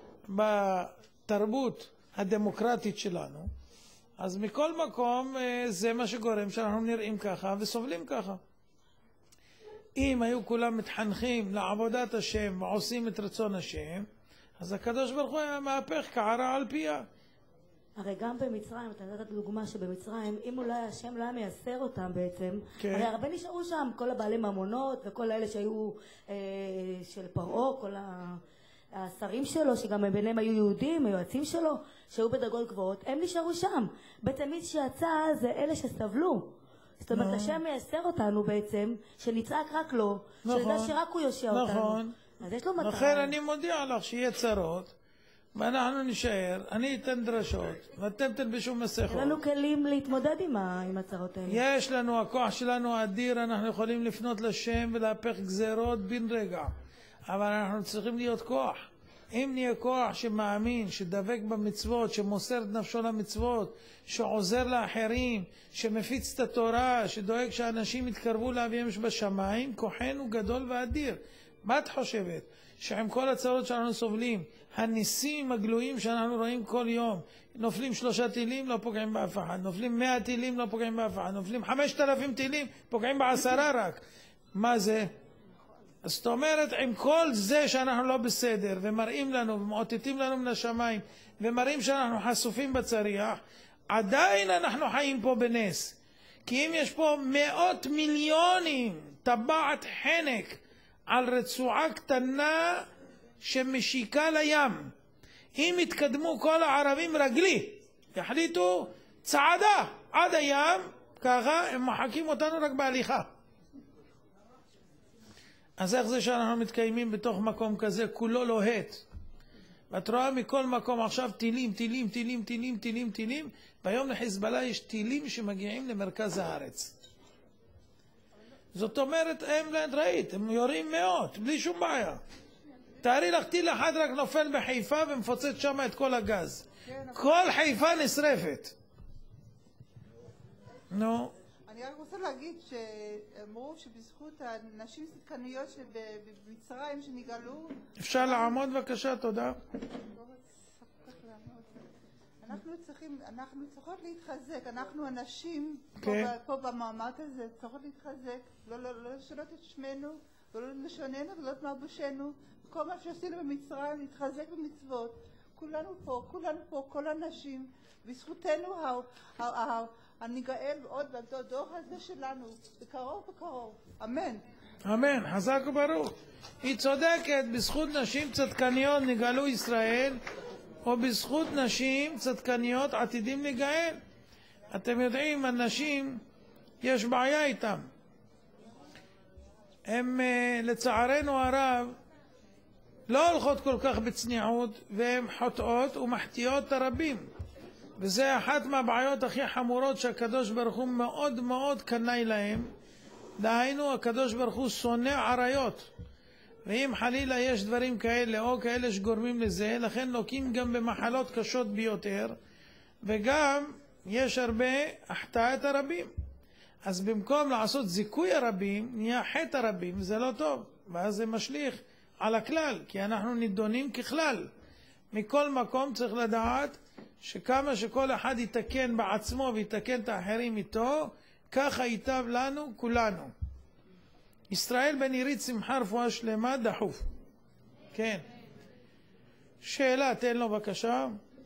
בתרבות הדמוקרטית שלנו, אז מכל מקום זה מה שגורם שאנחנו נראים ככה וסובלים ככה. אם היו כולם מתחנכים לעבודת השם ועושים את רצון השם, אז הקדוש ברוך הוא היה מהפך כערה על פיה. הרי גם במצרים, אתה נתת דוגמה שבמצרים, אם אולי השם לא היה מייסר אותם בעצם, כן. הרי הרבה נשארו שם, כל הבעלי ממונות וכל האלה שהיו אה, של פרעה, כל ה... השרים שלו, שגם ביניהם היו יהודים, היועצים שלו, שהיו בדרגות גבוהות, הם נשארו שם. בעצם מי שיצא זה אלה שסבלו. זאת אומרת, השם מייסר אותנו בעצם, שנצעק רק לו, נכון, שנדע שרק הוא יושיע אותנו. נכון. אז יש לו מטרה. לכן אני מודיע לך שיהיה צרות, ואנחנו נשאר, אני אתן דרשות, ואתם תלבשו מסכות. אין לנו כלים להתמודד עם, ה... עם הצרות האלה. יש לנו, הכוח שלנו אדיר, אנחנו יכולים לפנות לשם ולהפך גזרות בן רגע. אבל אנחנו צריכים להיות כוח. אם נהיה כוח שמאמין, שדבק במצוות, שמוסר את נפשו למצוות, שעוזר לאחרים, שמפיץ את התורה, שדואג שאנשים יתקרבו לאביהם שבשמיים, כוחנו גדול ואדיר. מה את חושבת? שעם כל הצרות שאנחנו סובלים, הניסים הגלויים שאנחנו רואים כל יום, נופלים שלושה טילים, לא פוגעים באף אחד, נופלים מאה טילים, לא פוגעים באף אחד, נופלים חמשת אלפים טילים, פוגעים בעשרה רק. מה זה? אז זאת אומרת, עם כל זה שאנחנו לא בסדר, ומראים לנו, ומאותתים לנו מן השמיים, ומראים שאנחנו חשופים בצריח, עדיין אנחנו חיים פה בנס. כי אם יש פה מאות מיליונים טבעת חנק על רצועה קטנה שמשיקה לים, אם יתקדמו כל הערבים רגלי, יחליטו צעדה עד הים, ככה הם מחקים אותנו רק בהליכה. אז איך זה שאנחנו מתקיימים בתוך מקום כזה, כולו לוהט? ואת רואה מכל מקום עכשיו טילים, טילים, טילים, טילים, טילים, טילים, והיום לחיזבאללה יש טילים שמגיעים למרכז הארץ. זאת אומרת, הם, ראית, הם יורים מאות, בלי שום בעיה. תארי לך, טיל אחד רק נופל בחיפה ומפוצץ שם את כל הגז. כל חיפה נשרפת. נו. אני רק רוצה להגיד שאמרו שבזכות הנשים סדקניות שבמצרים שנגאלו... אפשר לעמוד בבקשה, תודה. אנחנו צריכים, אנחנו צריכות להתחזק, אנחנו הנשים כן. פה, פה במעמד הזה צריכות להתחזק, לא, לא, לא לשנות את שמנו, לא לשוננו ולא את מלבושנו, כל מה שעשינו במצרים, להתחזק במצוות. כולנו פה, כולנו פה, כל הנשים, בזכותנו הניגאל עוד בדור הזה שלנו, בקרוב בקרוב. אמן. אמן, חזק וברוך. היא צודקת, בזכות נשים צדקניות נגאלו ישראל, או בזכות נשים צדקניות עתידים לגאל. אתם יודעים, הנשים, יש בעיה איתם. הם, לצערנו הרב, לא הולכות כל כך בצניעות, והן חוטאות ומחטיאות את הרבים. וזה אחת מהבעיות הכי חמורות שהקדוש ברוך הוא מאוד מאוד קנאי להם. דהיינו, הקדוש ברוך הוא שונא עריות. ואם חלילה יש דברים כאלה או כאלה שגורמים לזה, לכן לוקים גם במחלות קשות ביותר, וגם יש הרבה החטאת הרבים. אז במקום לעשות זיכוי הרבים, נהיה חטא הרבים, זה לא טוב, ואז זה משליך על הכלל, כי אנחנו נידונים ככלל. מכל מקום צריך לדעת שכמה שכל אחד יתקן בעצמו ויתקן את האחרים איתו, ככה ייטב לנו כולנו. ישראל בן עירית, שמחה רפואה שלמה, דחוף. כן. שאלה, תן לו בבקשה.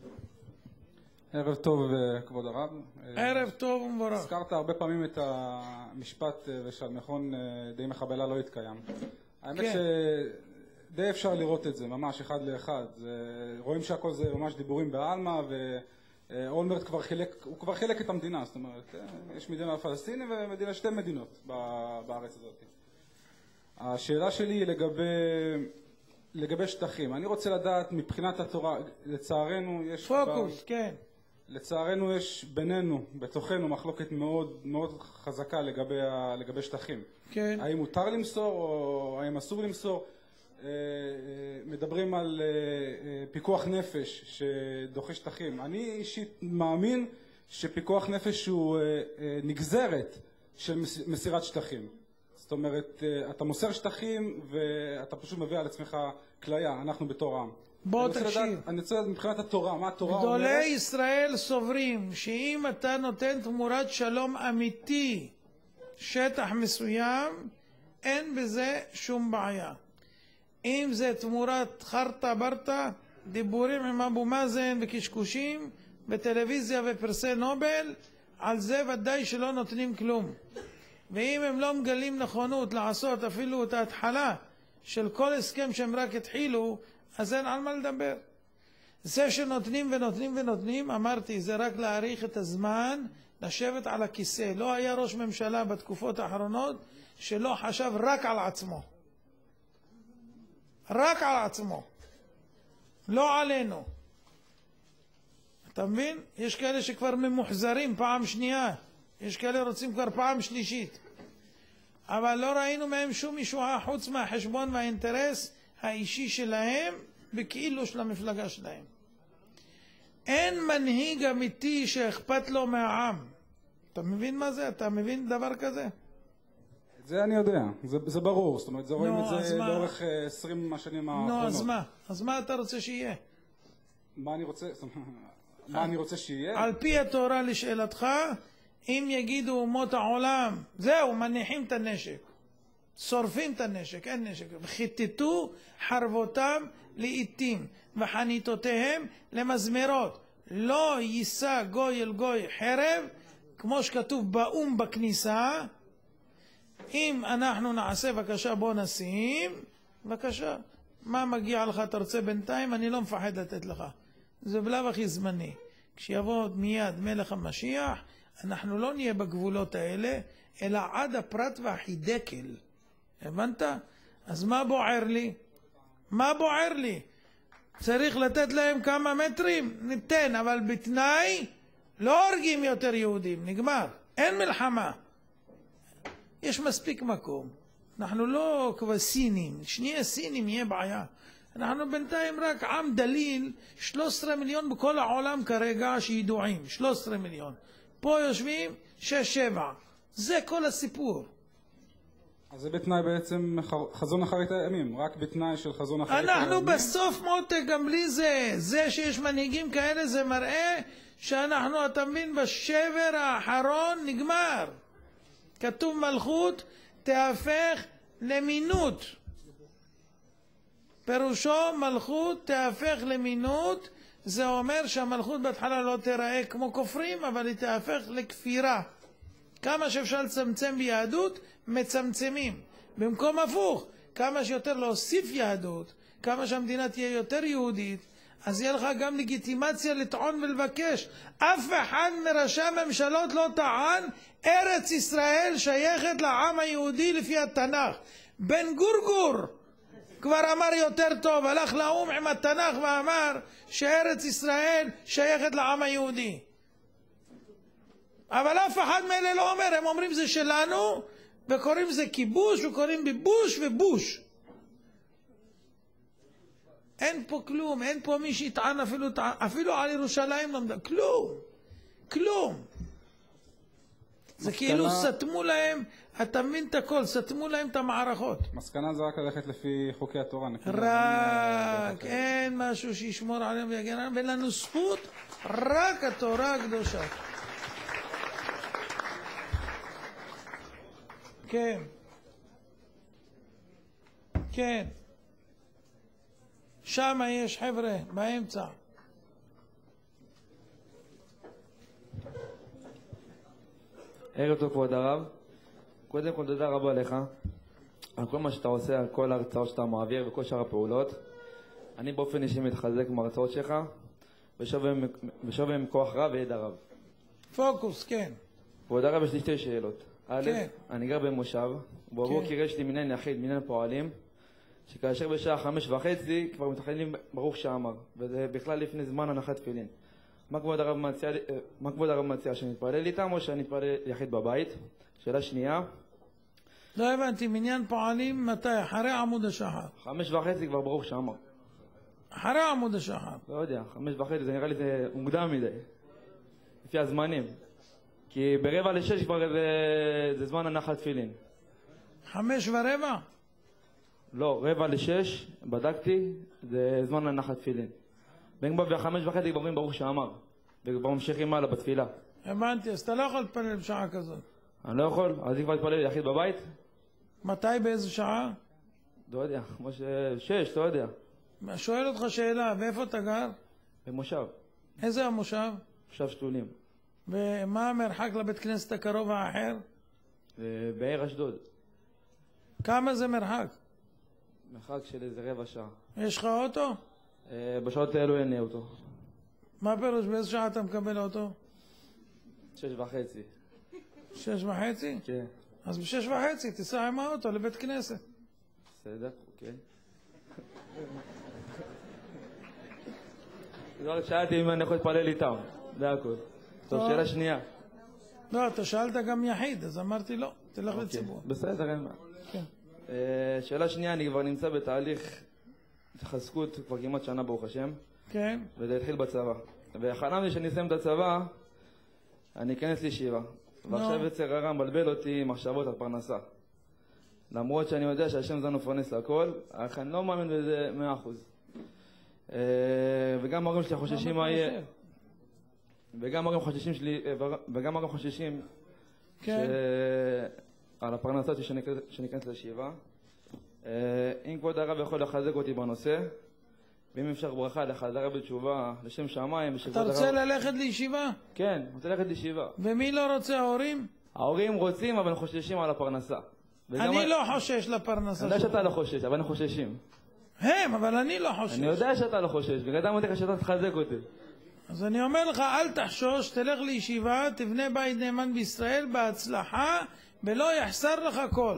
ערב טוב כבוד הרב. ערב טוב ומבורך. הזכרת הרבה פעמים את המשפט ושהמכון די מחבלה לא התקיים. האמת כן. שדי אפשר לראות את זה, ממש אחד לאחד. רואים שהכל זה ממש דיבורים בעלמא, ואולמרט כבר חילק, הוא כבר חילק את המדינה, זאת אומרת, יש מדינה פלסטינית ומדינה, שתי מדינות בארץ הזאת. השאלה שלי היא לגבי, לגבי שטחים. אני רוצה לדעת מבחינת התורה, לצערנו יש... פוקוס, ב... כן. לצערנו יש בינינו, בתוכנו, מחלוקת מאוד מאוד חזקה לגבי, ה... לגבי שטחים. כן. האם מותר למסור או האם אסור למסור? מדברים על פיקוח נפש שדוחה שטחים. אני אישית מאמין שפיקוח נפש הוא נגזרת של מסירת שטחים. זאת אומרת, אתה מוסר שטחים ואתה פשוט מביא על עצמך כליה, אנחנו בתור עם. בוא תקשיב. אני רוצה לדעת מבחינת התורה, מה התורה אומרת? גדולי ישראל סוברים שאם אתה נותן תמורת שלום אמיתי שטח מסוים, אין בזה שום בעיה. אם זה תמורת חרטה ברטה, דיבורים עם אבו מאזן וקשקושים בטלוויזיה ופרסי נובל, על זה ודאי שלא נותנים כלום. ואם הם לא מגלים נכונות לעשות אפילו את ההתחלה של כל הסכם שהם רק התחילו, אז אין על מה לדבר. זה שנותנים ונותנים ונותנים, אמרתי, זה רק להאריך את הזמן, לשבת על הכיסא. לא היה ראש ממשלה בתקופות האחרונות שלא חשב רק על עצמו. רק על עצמו. לא עלינו. אתה מבין? יש כאלה שכבר ממוחזרים פעם שנייה. יש כאלה רוצים כבר פעם שלישית. אבל לא ראינו מהם שום ישועה חוץ מהחשבון והאינטרס האישי שלהם בכאילו של המפלגה שלהם. אין מנהיג אמיתי שאכפת לו מהעם. אתה מבין מה זה? אתה מבין דבר כזה? את זה אני יודע, זה, זה ברור, זאת אומרת, זה רואים נו, את זה מה... לאורך עשרים השנים האחרונות. נו, אז מה? אז מה אתה רוצה שיהיה? מה אני רוצה, מה אני רוצה שיהיה? על פי התורה לשאלתך, אם יגידו אומות העולם, זהו, מניחים את הנשק. שורפים את הנשק, אין נשק. וחיטטו חרבותם לעיתים, וחניתותיהם למזמרות. לא יישא גוי אל גוי חרב, כמו שכתוב באום בכניסה. אם אנחנו נעשה, בבקשה בוא נשים, בבקשה. מה מגיע לך, אתה רוצה בינתיים? אני לא מפחד לתת לך. זה בלב הכי זמני. כשיבוא מיד מלך המשיח, אנחנו לא נהיה בגבולות האלה, אלא עד הפרט והחידקל. הבנת? אז מה בוער לי? מה בוער לי? צריך לתת להם כמה מטרים? ניתן, אבל בתנאי לא הורגים יותר יהודים, נגמר. אין מלחמה. יש מספיק מקום. אנחנו לא כבר סינים. שנייה סינים יהיה בעיה. אנחנו בינתיים רק עם דליל, שלושה עשר מיליון בכל העולם כרגע שידועים. שלושה עשר מיליון. פה יושבים שש שבע. זה כל הסיפור. אז זה בתנאי בעצם חזון אחרית הימים, רק בתנאי של חזון אחרית הימים. אנחנו בסוף מותק גם בלי זה. זה שיש מנהיגים כאלה זה מראה שאנחנו, אתה מבין, בשבר האחרון נגמר. כתוב מלכות תהפך למינות. פירושו מלכות תהפך למינות, זה אומר שהמלכות בהתחלה לא תראה כמו כופרים, אבל היא תהפך לכפירה. כמה שאפשר לצמצם ביהדות, מצמצמים. במקום הפוך, כמה שיותר להוסיף יהדות, כמה שהמדינה תהיה יותר יהודית, אז יהיה לך גם לגיטימציה לטעון ולבקש. אף אחד מראשי הממשלות לא טען, ארץ ישראל שייכת לעם היהודי לפי התנ"ך. בן גורגור כבר אמר יותר טוב, הלך לאום עם התנ"ך ואמר שארץ ישראל שייכת לעם היהודי. אבל אף אחד מאלה לא אומר, הם אומרים זה שלנו, וקוראים זה כיבוש, וקוראים בבוש ובוש. אין פה כלום, אין פה מי שיטען אפילו, אפילו על ירושלים לא מדבר, כלום, כלום. זה כאילו סתמו להם, אתה מבין את הכל, סתמו להם את המערכות. מסקנה זה רק ללכת לפי חוקי התורה. רק, אין משהו שישמור עליהם ויגן עליהם, ואין לנו זכות, רק התורה הקדושה. כן. כן. שם יש חבר'ה, באמצע. ערב טוב כבוד הרב, קודם כל תודה רבה לך על כל מה שאתה עושה, על כל ההרצאות שאתה מעביר וכל שאר הפעולות. אני באופן אישי מתחזק מההרצאות שלך ושווה עם כוח רב וידע רב. פוקוס, כן. כבוד הרב, יש לי שתי שאלות. א', כן. אני גר במושב, בבוקר יש לי מניין יחיד, מניין פועלים, שכאשר בשעה חמש וחצי כבר מתחילים ברוך שאמר, וזה בכלל לפני זמן הנחת תפילין. מה כבוד הרב מציע, מה כבוד הרב מציע, שאני אתפלל איתם או שאני אתפלל יחיד בבית? שאלה שנייה. לא הבנתי, מניין פועלים מתי? אחרי עמוד השחר. חמש וחצי כבר ברוך שאמר. אחרי עמוד השחר. לא יודע, חמש וחצי זה נראה לי זה מוקדם מדי, לפי הזמנים. כי ברבע לשש כבר זה, זה זמן הנחת תפילין. חמש ורבע? לא, רבע לשש, בדקתי, זה זמן הנחת תפילין. בין כבר בחמש וחצי כבר אומרים ברוך שאמר, וכבר ממשיכים הלאה בתפילה. הבנתי, אז אתה לא יכול להתפלל בשעה כזאת. אני לא יכול, אז אני כבר להתפלל יחיד בבית? מתי, באיזה שעה? לא יודע, כמו שש, לא יודע. שואל אותך שאלה, ואיפה אתה גר? במושב. איזה המושב? מושב שתולים. ומה המרחק לבית כנסת הקרוב האחר? בעיר אשדוד. כמה זה מרחק? מרחק של איזה רבע שעה. יש לך אוטו? בשעות האלו אין לי אוטו. מה פירוש? באיזה שעה אתה מקבל אוטו? שש וחצי. שש וחצי? כן. אז בשש וחצי תיסע עם האוטו לבית כנסת. בסדר, אוקיי. כבר שאלתי אם אני יכול להתפלל איתם, זה הכל. טוב, שאלה שנייה. לא, אתה שאלת גם יחיד, אז אמרתי לא, תלך לציבור. בסדר, אין מה. כן. שאלה שנייה, אני כבר נמצא בתהליך התחזקות כבר כמעט שנה ברוך השם. כן. וזה התחיל בצבא. וחלמתי שאני אסיים את הצבא, אני אכנס לישיבה. ועכשיו יצר הרע מבלבל אותי עם מחשבות על פרנסה. למרות שאני יודע שהשם זה מפרנס להכל, אך אני לא מאמין בזה מאה אחוז. וגם ההורים שלי חוששים מה יהיה. וגם ההורים חוששים שלי, וגם ההורים חוששים על הפרנסה שאני אכנס לישיבה. אם כבוד הרב יכול לחזק אותי בנושא, ואם אפשר ברכה לחזרה בתשובה לשם שמיים. אתה רוצה ללכת לישיבה? כן, רוצה ללכת לישיבה. ומי לא רוצה? ההורים? ההורים רוצים, אבל חוששים על הפרנסה. אני לא חושש לפרנסה. אני יודע שאתה לא חושש, אבל הם חוששים. הם, אבל אני לא חושש. אני יודע שאתה לא חושש, בגלל זה אמרתי לך שאתה תחזק אותי. אז אני אומר לך, אל תחשוש, תלך לישיבה, תבנה בית נאמן בישראל בהצלחה, ולא יחסר לך כל.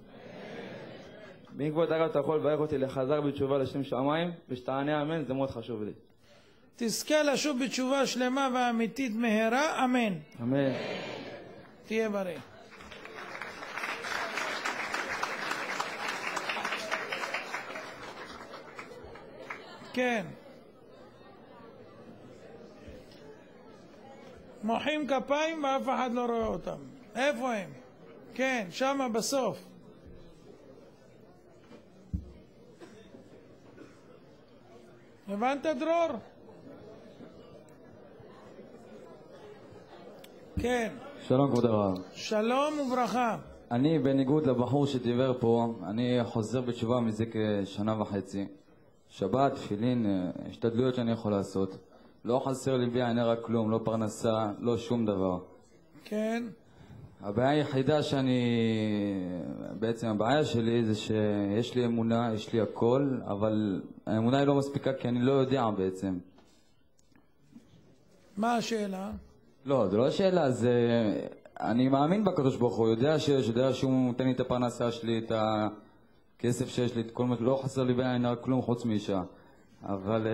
ואם כבוד הרב אתה יכול לברך אותי לחזר בתשובה לשם שמיים, ושתענה אמן, זה מאוד חשוב לי. תזכה לשוב בתשובה שלמה ואמיתית מהרה, אמן. אמן. תהיה בריא. כן. מוחאים כפיים ואף אחד לא רואה אותם. איפה הם? כן, שמה בסוף. הבנת דרור? כן. שלום כבוד הרב. שלום וברכה. אני בניגוד לבחור שדיבר פה, אני חוזר בתשובה מזה כשנה וחצי. שבת, תפילין, השתדלויות שאני יכול לעשות. לא חסר לי בלי עיני רק כלום, לא פרנסה, לא שום דבר. כן. הבעיה היחידה שאני, בעצם הבעיה שלי זה שיש לי אמונה, יש לי הכל, אבל האמונה היא לא מספיקה כי אני לא יודע בעצם. מה השאלה? לא, זה לא שאלה, זה... אני מאמין בקדוש ברוך הוא, יודע שיש, יודע שהוא נותן לי את הפרנסה שלי, את הכסף שיש לי, את כל מה, לא חסר לי בעין רק כלום חוץ מאישה. אבל...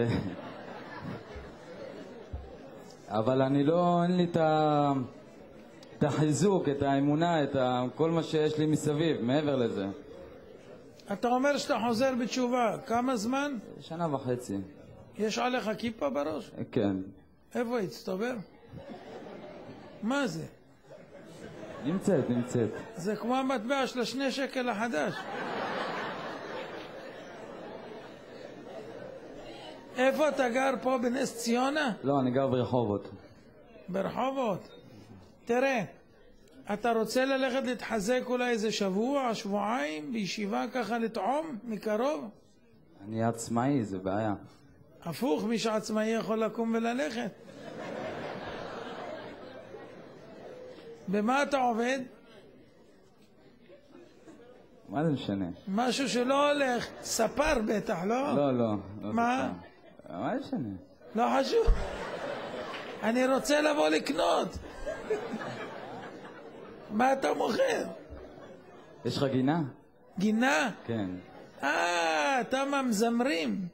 אבל אני לא, אין לי את ה... את החיזוק, את האמונה, את ה... כל מה שיש לי מסביב, מעבר לזה. אתה אומר שאתה חוזר בתשובה. כמה זמן? שנה וחצי. יש עליך כיפה בראש? כן. איפה הצטובר? מה זה? נמצאת, נמצאת. זה כמו המטבע של השני שקל החדש. איפה אתה גר פה בנס ציונה? לא, אני גר ברחובות. ברחובות. תראה, אתה רוצה ללכת להתחזק אולי איזה שבוע, שבועיים, בישיבה ככה לטעום מקרוב? אני עצמאי, זה בעיה. הפוך, מי שעצמאי יכול לקום וללכת. במה אתה עובד? מה זה משנה? משהו שלא הולך, ספר בטח, לא? לא, לא. מה? מה זה משנה? לא חשוב. אני רוצה לבוא לקנות. מה אתה מוכר? יש לך גינה? גינה? כן. אה, אתה ממזמרים.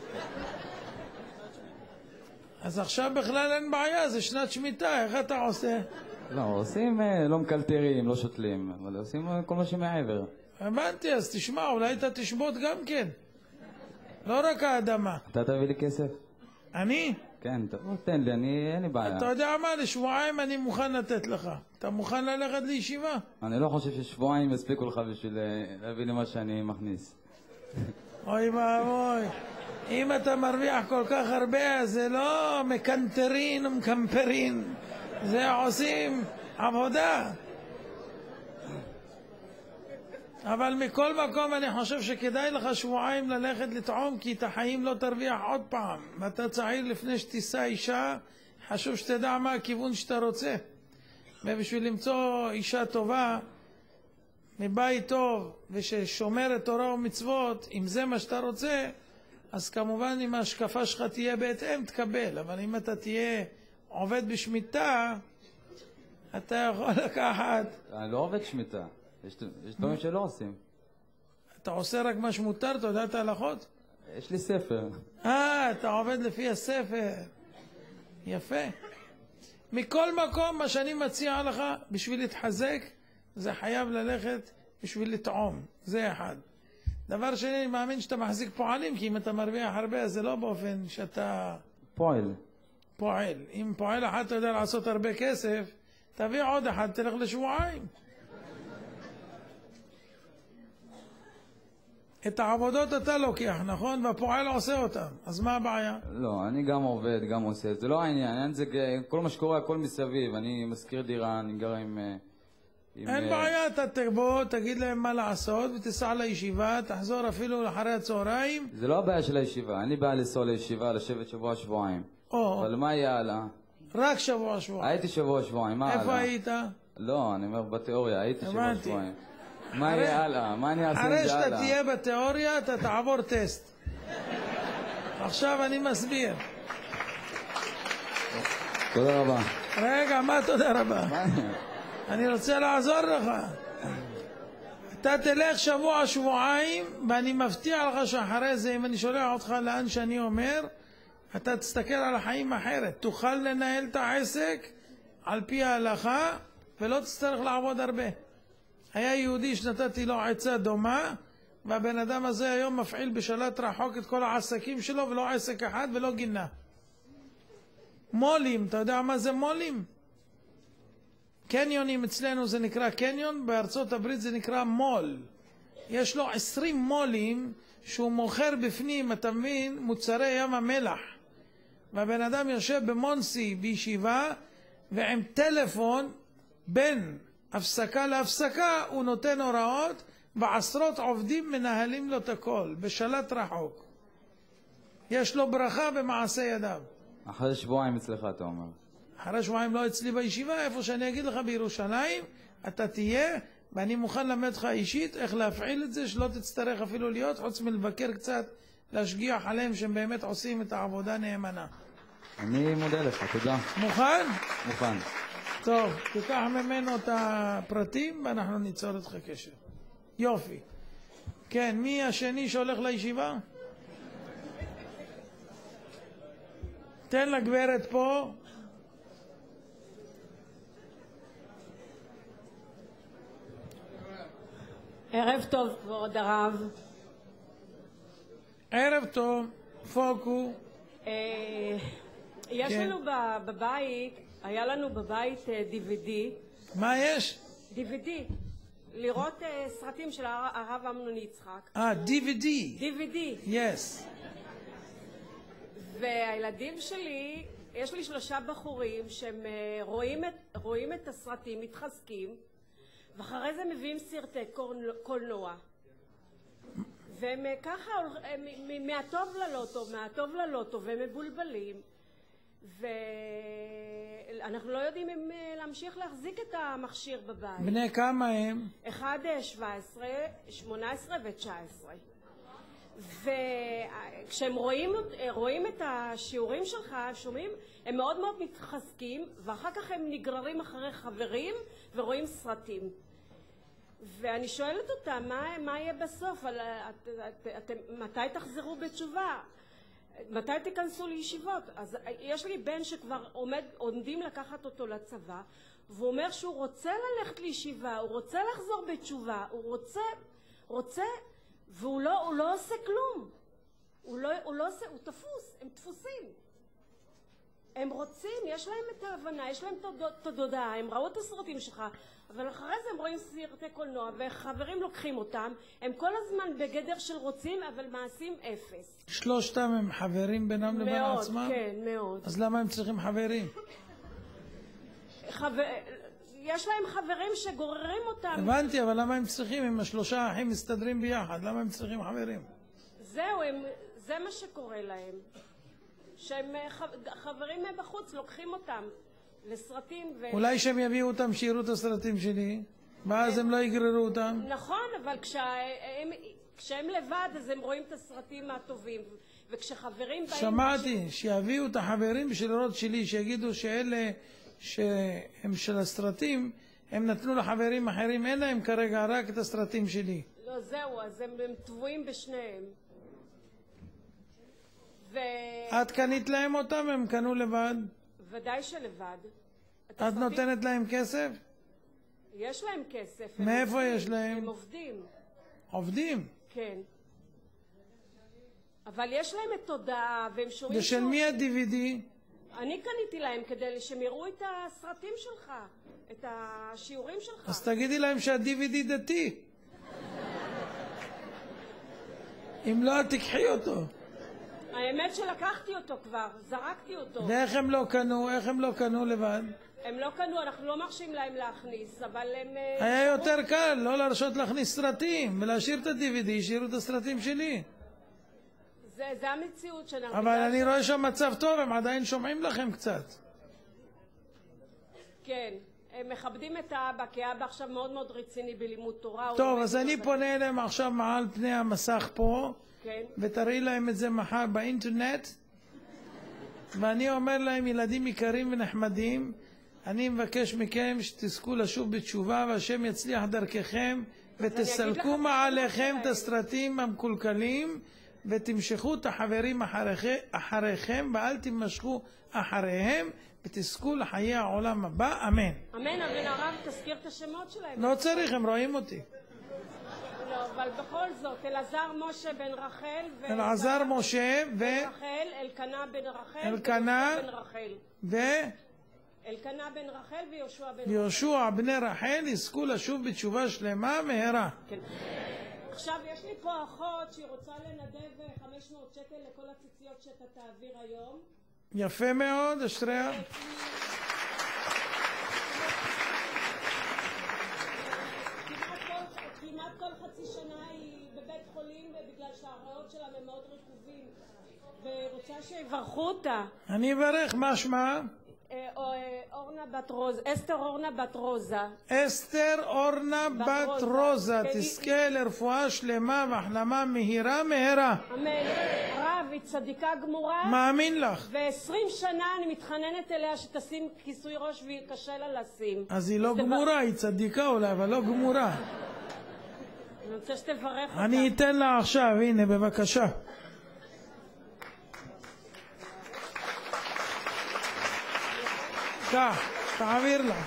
אז עכשיו בכלל אין בעיה, זה שנת שמיטה, איך אתה עושה? לא, עושים, לא מקלטרים, לא שותלים, אבל עושים כל מה שמעבר. הבנתי, אז תשמע, אולי אתה תשבות גם כן. לא רק האדמה. אתה תביא לי כסף? אני? כן, תן לי, אני, אין לי בעיה. אתה יודע מה, לשבועיים אני מוכן לתת לך. אתה מוכן ללכת לישיבה? אני לא חושב ששבועיים יספיקו לך בשביל להביא לי מה שאני מכניס. אוי ואבוי. אם אתה מרוויח כל כך הרבה, זה לא מקנטרין ומקמפרין. זה עושים עבודה. אבל מכל מקום אני חושב שכדאי לך שבועיים ללכת לטעום, כי את החיים לא תרוויח עוד פעם. ואתה צעיר, לפני שתישא אישה, חשוב שתדע מה הכיוון שאתה רוצה. ובשביל למצוא אישה טובה, מבית טוב, וששומרת תורה ומצוות, אם זה מה שאתה רוצה, אז כמובן אם ההשקפה שלך תהיה בהתאם, תקבל. אבל אם אתה תהיה עובד בשמיטה, אתה יכול לקחת... אני לא עובד שמיטה. יש, יש דברים שלא עושים. אתה עושה רק מה שמותר, אתה יודע את ההלכות? יש לי ספר. אה, אתה עובד לפי הספר. יפה. מכל מקום, מה שאני מציע לך, בשביל להתחזק, זה חייב ללכת בשביל לטעום. זה אחד. דבר שני, אני מאמין שאתה מחזיק פועלים, כי אם אתה מרוויח הרבה, זה לא באופן שאתה... פועל. פועל. אם פועל אחד אתה יודע לעשות הרבה כסף, תביא עוד אחד, תלך לשבועיים. את העבודות אתה לוקח, נכון? והפועל עושה אותם. אז מה הבעיה? לא, אני גם עובד, גם עושה. זה לא העניין. העניין זה כל מה שקורה, הכל מסביב. אני מזכיר דירה, אני גר עם... עם אין בעיה, אתה תבוא, תגיד להם מה לעשות, ותסע לישיבה, תחזור אפילו לאחרי הצהריים. זה לא הבעיה של הישיבה. אני בא לנסוע לישיבה, לשבת שבוע, שבועיים. או. אבל מה יהיה הלאה? רק שבוע, שבועיים. הייתי שבוע, שבועיים, מה הלאה? איפה היית? לא, אני אומר בתיאוריה, הייתי שבוע, הבנתי. שבועיים. מה יהיה הלאה? מה אני אעשה עם אחרי זה הלאה? שאתה תהיה בתיאוריה, אתה תעבור טסט. עכשיו אני מסביר. תודה רבה. רגע, מה תודה רבה? אני רוצה לעזור לך. אתה תלך שבוע, שבועיים, ואני מבטיח לך שאחרי זה, אם אני שולח אותך לאן שאני אומר, אתה תסתכל על החיים אחרת. תוכל לנהל את העסק על פי ההלכה, ולא תצטרך לעבוד הרבה. היה יהודי שנתתי לו עצה דומה, והבן אדם הזה היום מפעיל בשלט רחוק את כל העסקים שלו, ולא עסק אחד ולא גינה. מולים, אתה יודע מה זה מולים? קניונים אצלנו זה נקרא קניון, בארצות הברית זה נקרא מול. יש לו עשרים מולים שהוא מוכר בפנים, אתה מבין, מוצרי ים המלח. והבן אדם יושב במונסי בישיבה, ועם טלפון בין הפסקה להפסקה הוא נותן הוראות, ועשרות עובדים מנהלים לו את הכל, בשלט רחוק. יש לו ברכה במעשה ידיו. אחרי שבועיים אצלך, אתה אומר. אחרי שבועיים לא אצלי בישיבה, איפה שאני אגיד לך בירושלים, אתה תהיה, ואני מוכן ללמד לך אישית איך להפעיל את זה, שלא תצטרך אפילו להיות, חוץ מלבקר קצת, להשגיח עליהם שהם באמת עושים את העבודה נאמנה. אני מודה לך, תודה. מוכן? מוכן. טוב, תיקח ממנו את הפרטים ואנחנו ניצור איתך קשר. יופי. כן, מי השני שהולך לישיבה? תן לגברת פה. ערב טוב, כבוד הרב. ערב טוב, פוקו. אה, יש כן. לנו ב- בבית, היה לנו בבית אה, די וי די. מה יש? די וי די. לראות אה, סרטים של הר- הרב אמנון יצחק. אה, די וי די. די וי די. יס. והילדים שלי, יש לי שלושה בחורים שהם אה, רואים את, רואים את הסרטים, מתחזקים, ואחרי זה מביאים סרטי קולנוע- קולנוע. והם אה, ככה, הולכ- הם מ- מהטוב ללא טוב, מהטוב ללא טוב, והם מבולבלים. ואנחנו לא יודעים אם אה, להמשיך להחזיק את המכשיר בבית. בני כמה הם? אחד אה, שבע עשרה, שמונה עשרה ותשע עשרה. וכשהם רואים, רואים את השיעורים שלך, שומעים, הם מאוד מאוד מתחזקים, ואחר כך הם נגררים אחרי חברים ורואים סרטים. ואני שואלת אותם, מה, מה יהיה בסוף? על, את, את, את, מתי תחזרו בתשובה? מתי תיכנסו לישיבות? אז יש לי בן שכבר עומד, עומדים לקחת אותו לצבא, והוא אומר שהוא רוצה ללכת לישיבה, הוא רוצה לחזור בתשובה, הוא רוצה, רוצה, והוא לא, הוא לא עושה כלום. הוא לא, הוא לא עושה, הוא תפוס, הם תפוסים. הם רוצים, יש להם את ההבנה, יש להם את התודעה, הם ראו את הסרטים שלך, אבל אחרי זה הם רואים סרטי קולנוע, וחברים לוקחים אותם, הם כל הזמן בגדר של רוצים, אבל מעשים אפס. שלושתם הם חברים בינם לבין עצמם? מאוד, כן, מאוד. אז למה הם צריכים חברים? חבר... יש להם חברים שגוררים אותם. הבנתי, אבל למה הם צריכים? אם השלושה אחים מסתדרים ביחד, למה הם צריכים חברים? זהו, הם... זה מה שקורה להם. שהם חברים בחוץ, לוקחים אותם לסרטים ו... אולי שהם יביאו אותם שיראו את הסרטים שלי, ואז הם לא יגררו אותם. נכון, אבל כשהם, כשהם לבד אז הם רואים את הסרטים הטובים, וכשחברים באים... שמעתי, שיביאו את החברים בשביל לראות שלי, שיגידו שאלה שהם של הסרטים, הם נתנו לחברים אחרים, אין להם כרגע רק את הסרטים שלי. לא, זהו, אז הם, הם טבועים בשניהם. ו... את קנית להם אותם, הם קנו לבד? ודאי שלבד. את נותנת להם כסף? יש להם כסף. מאיפה עובדים, יש להם? הם עובדים. עובדים? כן. אבל יש להם את תודעה, והם שומעים... ושל מי ה-די וי די? אני קניתי להם כדי שהם יראו את הסרטים שלך, את השיעורים שלך. אז תגידי להם שה-די וי די דתי. אם לא, תקחי אותו. האמת שלקחתי אותו כבר, זרקתי אותו. ואיך הם לא קנו? איך הם לא קנו לבד? הם לא קנו, אנחנו לא מרשים להם להכניס, אבל הם... היה יותר קל לא להרשות להכניס סרטים ולהשאיר את ה-די וי די, שיראו את הסרטים שלי. זה, זה המציאות שאנחנו... אבל אני רואה שהמצב טוב, הם עדיין שומעים לכם קצת. כן, הם מכבדים את האבא, כי האבא עכשיו מאוד מאוד רציני בלימוד תורה. טוב, אז אני פונה אליהם עכשיו מעל פני המסך פה, כן. ותראי להם את זה מחר באינטרנט, ואני אומר להם, ילדים יקרים ונחמדים, אני מבקש מכם שתזכו לשוב בתשובה, והשם יצליח דרככם, ותסלקו מעליכם את הסרטים המקולקלים, ותמשכו את החברים אחריכם, ואל תמשכו אחריהם, ותזכו לחיי העולם הבא, אמן. אמן, אבל הרב, תזכיר את השמות שלהם. לא צריך, הם רואים אותי. לא, אבל בכל זאת, אלעזר משה בן רחל, אלעזר משה ו... בן רחל, אלקנה בן רחל, אלקנה בן רחל. ו... אלקנה בן רחל ויהושע בן רחל. יהושע בני רחל יזכו לשוב בתשובה שלמה מהרה. כן. עכשיו, יש לי פה אחות שהיא רוצה לנדב חמש מאות שקל לכל הציציות שאתה תעביר היום. יפה מאוד, אשריה. כמעט כל חצי שנה היא בבית חולים בגלל שהריאות שלה הם מאוד רקובים, ורוצה שיברכו אותה. אני אברך, מה שמה? אורנה בת רוזה, אסתר אורנה בת רוזה. אסתר אורנה בת רוזה, תזכה לרפואה שלמה והחלמה מהירה מהרה. אמן. רב, היא צדיקה גמורה. מאמין לך. ועשרים שנה אני מתחננת אליה שתשים כיסוי ראש והיא קשה לה לשים. אז היא לא גמורה, היא צדיקה אולי, אבל לא גמורה. אני רוצה שתברך אותה. אני אתן לה עכשיו, הנה, בבקשה. כך, תעביר לה.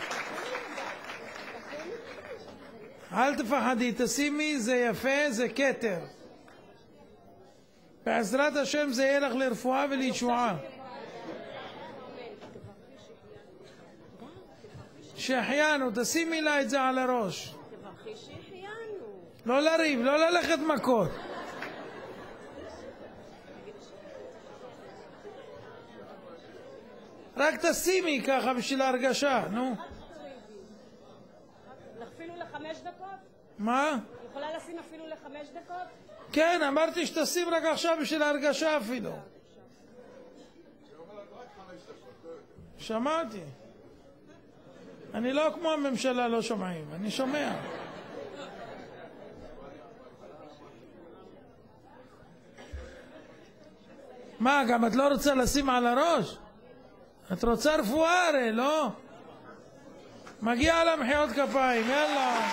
אל תפחדי, תשימי, זה יפה, זה כתר. בעזרת השם זה יהיה לך לרפואה ולישועה. שהחיינו, תשימי לה את זה על הראש. תברכי שהחיינו. לא לריב, לא ללכת מכות. רק תשימי ככה בשביל ההרגשה, נו. אפילו לחמש דקות? מה? יכולה לשים אפילו לחמש דקות? כן, אמרתי שתשים רק עכשיו בשביל ההרגשה אפילו. שמעתי. אני לא כמו הממשלה לא שומעים, אני שומע. מה, גם את לא רוצה לשים על הראש? את רוצה רפואה הרי, לא? מגיע לה מחיאות כפיים, יאללה.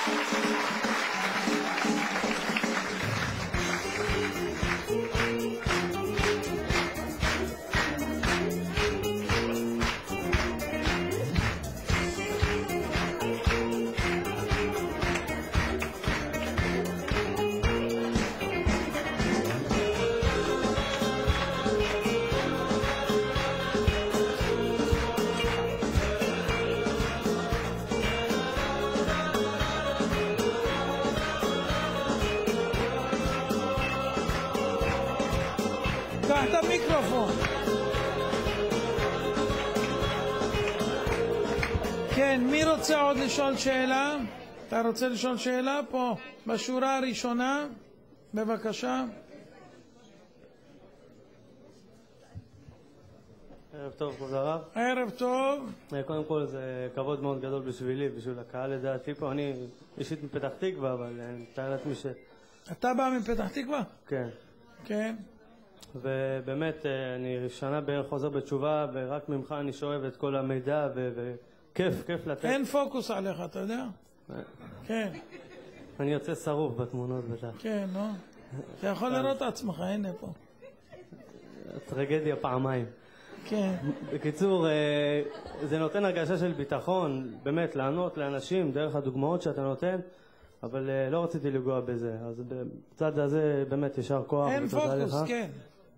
קח את המיקרופון. כן, מי רוצה עוד לשאול שאלה? אתה רוצה לשאול שאלה? פה, בשורה הראשונה. בבקשה. ערב טוב, כבוד הרב. ערב טוב. קודם כל זה כבוד מאוד גדול בשבילי, בשביל הקהל לדעתי פה. אני אישית מפתח תקווה, אבל אני מתאר לעצמי ש... אתה בא מפתח תקווה? כן. כן. ובאמת, אני שנה בערך חוזר בתשובה, ורק ממך אני שואב את כל המידע, וכיף, כיף לתת. אין פוקוס עליך, אתה יודע? כן. אני יוצא שרוף בתמונות בטח. כן, נו. אתה יכול לראות את עצמך, הנה פה. טרגדיה פעמיים. כן. בקיצור, זה נותן הרגשה של ביטחון, באמת, לענות לאנשים דרך הדוגמאות שאתה נותן, אבל לא רציתי לגוע בזה. אז בצד הזה באמת יישר כוח. אין פוקוס, כן.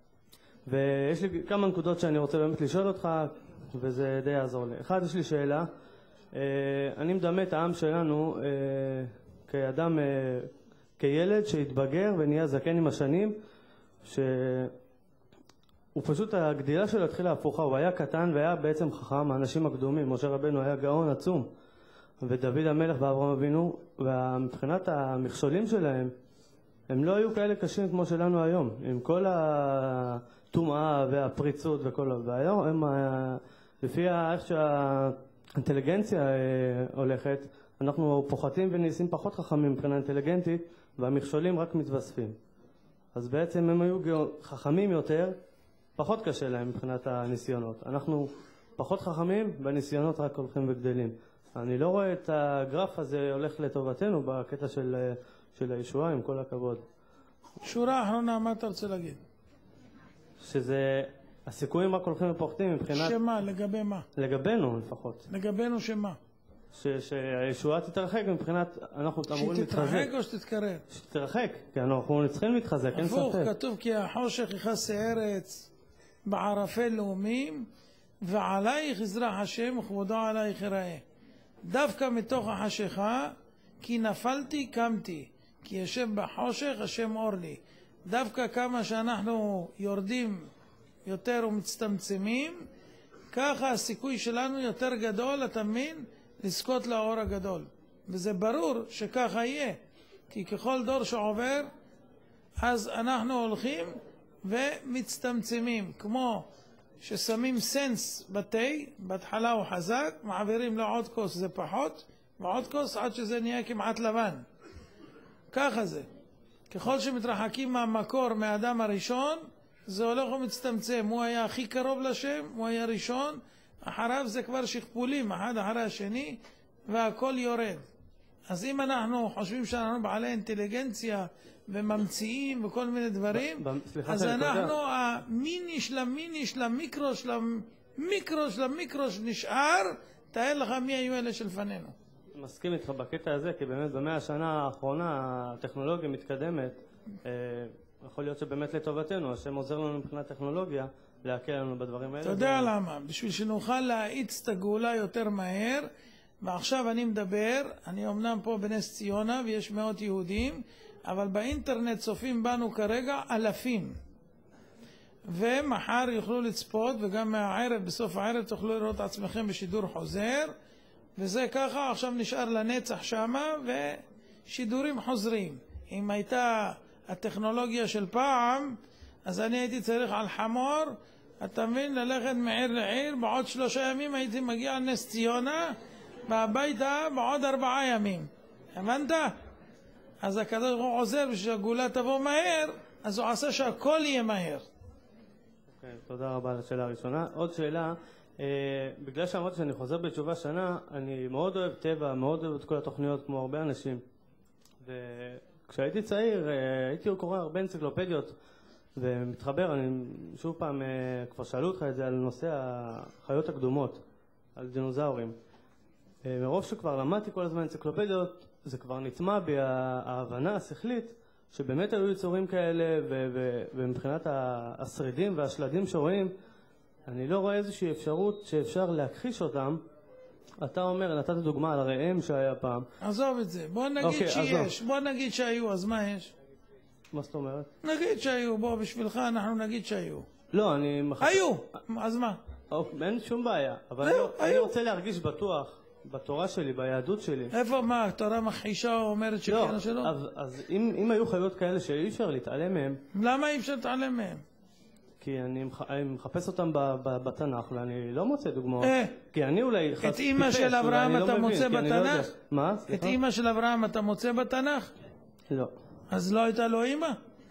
ויש לי כמה נקודות שאני רוצה באמת לשאול אותך, וזה די יעזור לי. אחד, יש לי שאלה. אני מדמה את העם שלנו כאדם, כילד שהתבגר ונהיה זקן עם השנים, שהוא פשוט, הגדילה שלו התחילה הפוכה. הוא היה קטן והיה בעצם חכם, האנשים הקדומים. משה רבנו היה גאון עצום, ודוד המלך ואברהם אבינו, ומבחינת המכשולים שלהם, הם לא היו כאלה קשים כמו שלנו היום, עם כל הטומאה והפריצות וכל הבעיות. הם, לפי איך שהאינטליגנציה הולכת, אנחנו פוחתים ונעשים פחות חכמים מבחינה אינטליגנטית, והמכשולים רק מתווספים. אז בעצם הם היו חכמים יותר, פחות קשה להם מבחינת הניסיונות. אנחנו פחות חכמים, והניסיונות רק הולכים וגדלים. אני לא רואה את הגרף הזה הולך לטובתנו בקטע של, של הישועה, עם כל הכבוד. שורה אחרונה, מה אתה רוצה להגיד? שזה, הסיכויים רק הולכים ופוחתים מבחינת... שמה? לגבי מה? לגבינו לפחות. לגבינו שמה? ש, שהישועה תתרחק מבחינת, אנחנו אמורים להתחזק. שתתרחק או שתתקרב? שתתרחק, כי אנחנו צריכים להתחזק, אין ספק. הפוך, כתוב כי החושך יכסה ארץ בערפל לאומים, ועלייך יזרח השם וכבודו עלייך יראה. דווקא מתוך החשיכה, כי נפלתי קמתי, כי ישב בחושך השם אור לי. דווקא כמה שאנחנו יורדים יותר ומצטמצמים, ככה הסיכוי שלנו יותר גדול, אתה מבין, לזכות לאור הגדול. וזה ברור שככה יהיה, כי ככל דור שעובר, אז אנחנו הולכים ומצטמצמים, כמו ששמים סנס בתי, בהתחלה הוא חזק, מעבירים לו עוד כוס, זה פחות, ועוד כוס עד שזה נהיה כמעט לבן. ככה זה. ככל שמתרחקים מהמקור, מהאדם הראשון, זה הולך ומצטמצם. הוא היה הכי קרוב לשם, הוא היה ראשון, אחריו זה כבר שכפולים, אחד אחרי השני, והכל יורד. אז אם אנחנו חושבים שאנחנו בעלי אינטליגנציה, וממציאים וכל מיני דברים, אז אנחנו המיני של המיני של המיקרו של המיקרו של המיקרו שנשאר, תאר לך מי היו אלה שלפנינו. מסכים איתך בקטע הזה, כי באמת במאה השנה האחרונה הטכנולוגיה מתקדמת, יכול להיות שבאמת לטובתנו, השם עוזר לנו מבחינת טכנולוגיה להקל לנו בדברים האלה. אתה יודע למה? בשביל שנוכל להאיץ את הגאולה יותר מהר, ועכשיו אני מדבר, אני אמנם פה בנס ציונה ויש מאות יהודים, אבל באינטרנט צופים בנו כרגע אלפים. ומחר יוכלו לצפות, וגם מהערב, בסוף הערב תוכלו לראות עצמכם בשידור חוזר, וזה ככה, עכשיו נשאר לנצח שמה, ושידורים חוזרים. אם הייתה הטכנולוגיה של פעם, אז אני הייתי צריך על חמור, אתה מבין, ללכת מעיר לעיר, בעוד שלושה ימים הייתי מגיע לנס ציונה, והביתה בעוד ארבעה ימים. הבנת? אז הקדוש ברוך הוא עוזר בשביל שהגאולה תבוא מהר, אז הוא עשה שהכל יהיה מהר. Okay, תודה רבה על השאלה הראשונה. עוד שאלה, אה, בגלל שאמרתי שאני חוזר בתשובה שנה, אני מאוד אוהב טבע, מאוד אוהב את כל התוכניות כמו הרבה אנשים. וכשהייתי צעיר, אה, הייתי קורא הרבה אנציקלופדיות ומתחבר, אני שוב פעם, אה, כבר שאלו אותך את זה על נושא החיות הקדומות, על דינוזאורים. אה, מרוב שכבר למדתי כל הזמן אנציקלופדיות, זה כבר נטמע בי ההבנה השכלית, שבאמת היו יצורים כאלה, ו- ו- ומבחינת השרידים והשלדים שרואים, אני לא רואה איזושהי אפשרות שאפשר להכחיש אותם. אתה אומר, נתת דוגמה על הראם שהיה פעם. עזוב את זה, בוא נגיד okay, שיש, עזוב. בוא נגיד שהיו, אז מה יש? מה זאת אומרת? נגיד שהיו, בוא בשבילך אנחנו נגיד שהיו. לא, אני... מח... היו, אז מה? אין שום בעיה, אבל לא, אני, אני רוצה להרגיש בטוח. בתורה שלי, ביהדות שלי. איפה מה? התורה מכחישה או אומרת שכן או שלא? לא, אז, אז אם, אם היו חיות כאלה שאי אפשר להתעלם מהם... למה אי אפשר להתעלם מהם? כי אני, מח, אני מחפש אותם ב, ב, בתנ"ך, ואני לא מוצא דוגמאות. אה, כי אני אולי... את אימא של אברהם אתה לא מוצא מבין, בתנ"ך? לא מה? את אימא של אברהם אתה מוצא בתנ"ך? לא. אז לא הייתה לו אימא?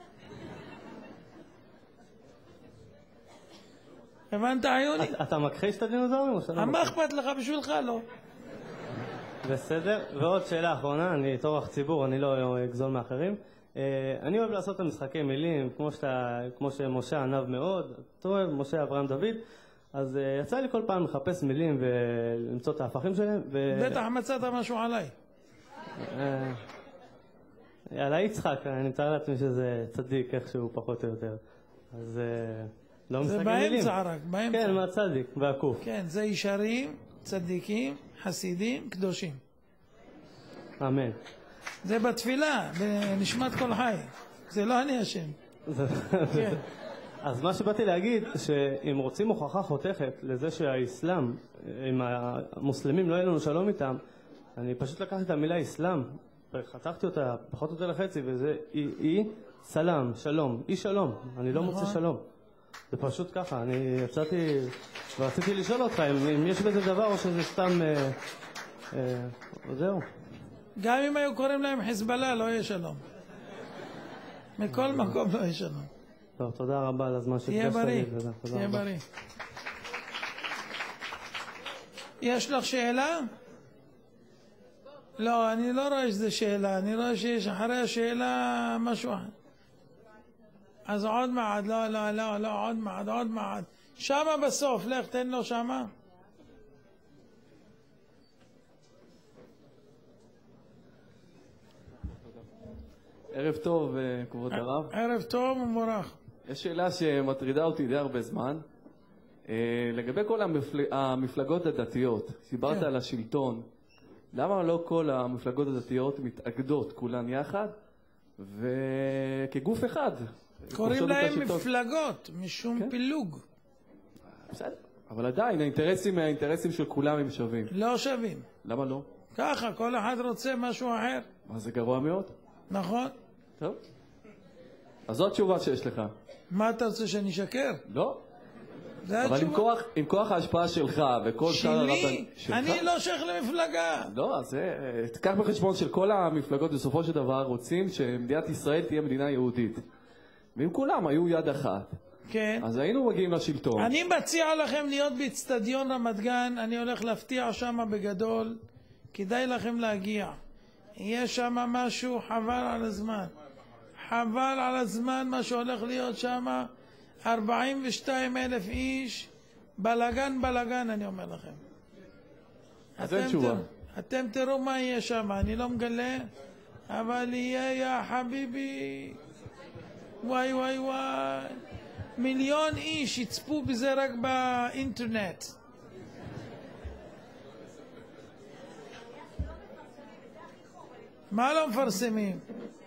הבנת עיוני? אתה, אתה מכחיש את הדינוזאורים או שלא? מה אכפת לך בשבילך? לא. בסדר, ועוד שאלה אחרונה, אני תורח ציבור, אני לא אגזול מאחרים. אני אוהב לעשות את המשחקי מילים, כמו, שאתה, כמו שמשה ענב מאוד, אתה אוהב, משה אברהם דוד, אז יצא לי כל פעם לחפש מילים ולמצוא את ההפכים שלהם. ו... בטח מצאת משהו עליי. עליי יצחק, אני מתאר לעצמי שזה צדיק איכשהו פחות או יותר. אז לא משחקי מילים. זה באמצע רק, באמצע. כן, מהצדיק, והקוף. כן, זה ישרים, צדיקים, חסידים, קדושים. אמן. זה בתפילה, בנשמת כל חי. זה לא אני השם. כן. אז מה שבאתי להגיד, שאם רוצים הוכחה חותכת לזה שהאסלאם, אם המוסלמים לא יהיה לנו שלום איתם, אני פשוט לקחתי את המילה אסלאם, וחתכתי אותה פחות או יותר לחצי, וזה אי, אי, סלאם, שלום, אי שלום. אני לא מוצא שלום. זה פשוט ככה, אני יצאתי ורציתי לשאול אותך אם, אם יש בזה דבר או שזה סתם... אה, אה, זהו. גם אם היו קוראים להם חיזבאללה, לא יהיה שלום. מכל מקום לא יהיה שלום. טוב, תודה רבה על הזמן שהקדשת לי. תהיה בריא. יש לך שאלה? לא, אני לא רואה שזה שאלה, אני רואה שיש אחרי השאלה משהו אחר. אז עוד מעד, לא, לא, לא, לא, עוד מעד, עוד מעד. שמה בסוף, לך, תן לו שמה. ערב טוב, כבוד הרב. ערב טוב ומבורך. יש שאלה שמטרידה אותי די הרבה זמן. לגבי כל המפלגות הדתיות, דיברת על השלטון, למה לא כל המפלגות הדתיות מתאגדות כולן יחד וכגוף אחד? קוראים להם מפלגות, משום פילוג. בסדר, אבל עדיין האינטרסים האינטרסים של כולם הם שווים. לא שווים. למה לא? ככה, כל אחד רוצה משהו אחר. מה, זה גרוע מאוד? נכון. טוב. אז זו התשובה שיש לך. מה אתה רוצה, שאני אשקר? לא. אבל עם כוח, עם כוח ההשפעה שלך וכל שאר הרבנים... שלי? אני לא שייך למפלגה. לא, אז תקח בחשבון של כל המפלגות בסופו של דבר רוצים שמדינת ישראל תהיה מדינה יהודית. ואם כולם היו יד אחת, כן. אז היינו מגיעים לשלטון. אני מציע לכם להיות באצטדיון רמת גן, אני הולך להפתיע שם בגדול, כדאי לכם להגיע. יש שם משהו חבל על הזמן. חבל על הזמן מה שהולך להיות שם. ארבעים ושתיים אלף איש, בלגן בלגן, אני אומר לכם. אז אין תשובה. אתם תראו מה יהיה שם, אני לא מגלה, אבל יהיה יא חביבי. וואי וואי וואי. מיליון איש יצפו בזה רק באינטרנט. מה לא מפרסמים?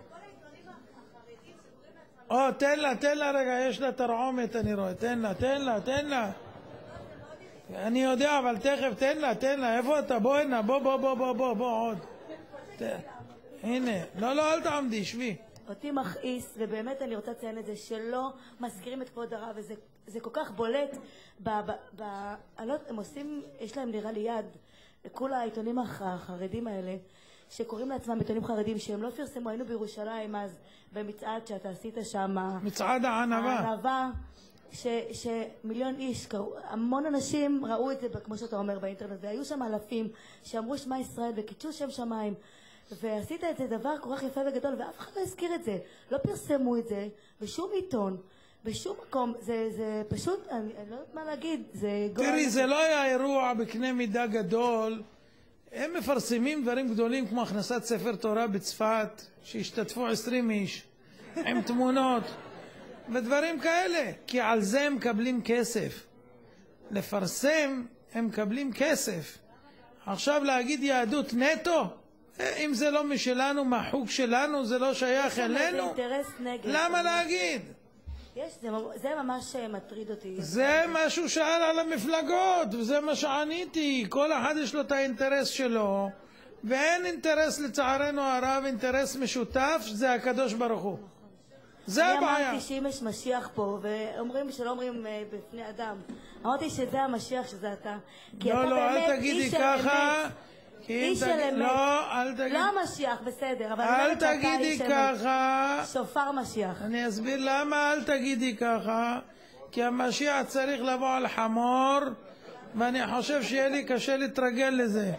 או, תן לה, תן לה רגע, יש לה תרעומת, אני רואה, תן לה, תן לה, תן לה. אני יודע, אבל תכף, תן לה, תן לה, איפה אתה? בוא הנה, בוא, בוא, בוא, בוא, בוא, בוא, עוד. הנה, לא, לא, אל תעמדי, שבי. אותי מכעיס, ובאמת אני רוצה לציין את זה, שלא מזכירים את כבוד הרב, וזה זה כל כך בולט. ב, ב, ב, לא, הם עושים, יש להם נראה לי יד, כל העיתונים החרדים האלה, שקוראים לעצמם עיתונים חרדים, שהם לא פרסמו, היינו בירושלים אז, במצעד שאתה עשית שם. מצעד הענבה. הענבה, ש, שמיליון איש, המון אנשים ראו את זה, כמו שאתה אומר, באינטרנט, והיו שם אלפים שאמרו שמע ישראל וקידשו שם שמיים. ועשית את זה דבר כל כך יפה וגדול, ואף אחד לא הזכיר את זה. לא פרסמו את זה בשום עיתון, בשום מקום. זה, זה פשוט, אני, אני לא יודעת מה להגיד. זה תראי, זה לא היה אירוע בקנה מידה גדול. הם מפרסמים דברים גדולים כמו הכנסת ספר תורה בצפת, שהשתתפו עשרים איש, עם תמונות, ודברים כאלה. כי על זה הם מקבלים כסף. לפרסם, הם מקבלים כסף. עכשיו להגיד יהדות נטו? אם זה לא משלנו, מהחוג שלנו, זה לא שייך אלינו, למה להגיד? יש, זה, זה ממש מטריד אותי. זה מה שהוא שאל על המפלגות, וזה מה שעניתי. כל אחד יש לו את האינטרס שלו, ואין אינטרס לצערנו הרב, אינטרס משותף, זה הקדוש ברוך הוא. זה הבעיה. אני אמרתי שאם יש משיח פה, ואומרים שלא אומרים בפני אדם, אמרתי שזה המשיח, שזה אתה. לא, לא, אל תגידי ככה. איש של אמת. לא, אל תגיד... לא המשיח, בסדר, אבל... אל תגידי ככה. שופר משיח. אני אסביר למה אל תגידי ככה. כי המשיח צריך לבוא על חמור, ואני חושב שיהיה לי קשה להתרגל לזה.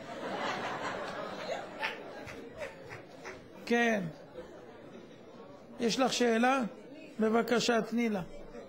כן. יש לך שאלה? בבקשה, תני לה.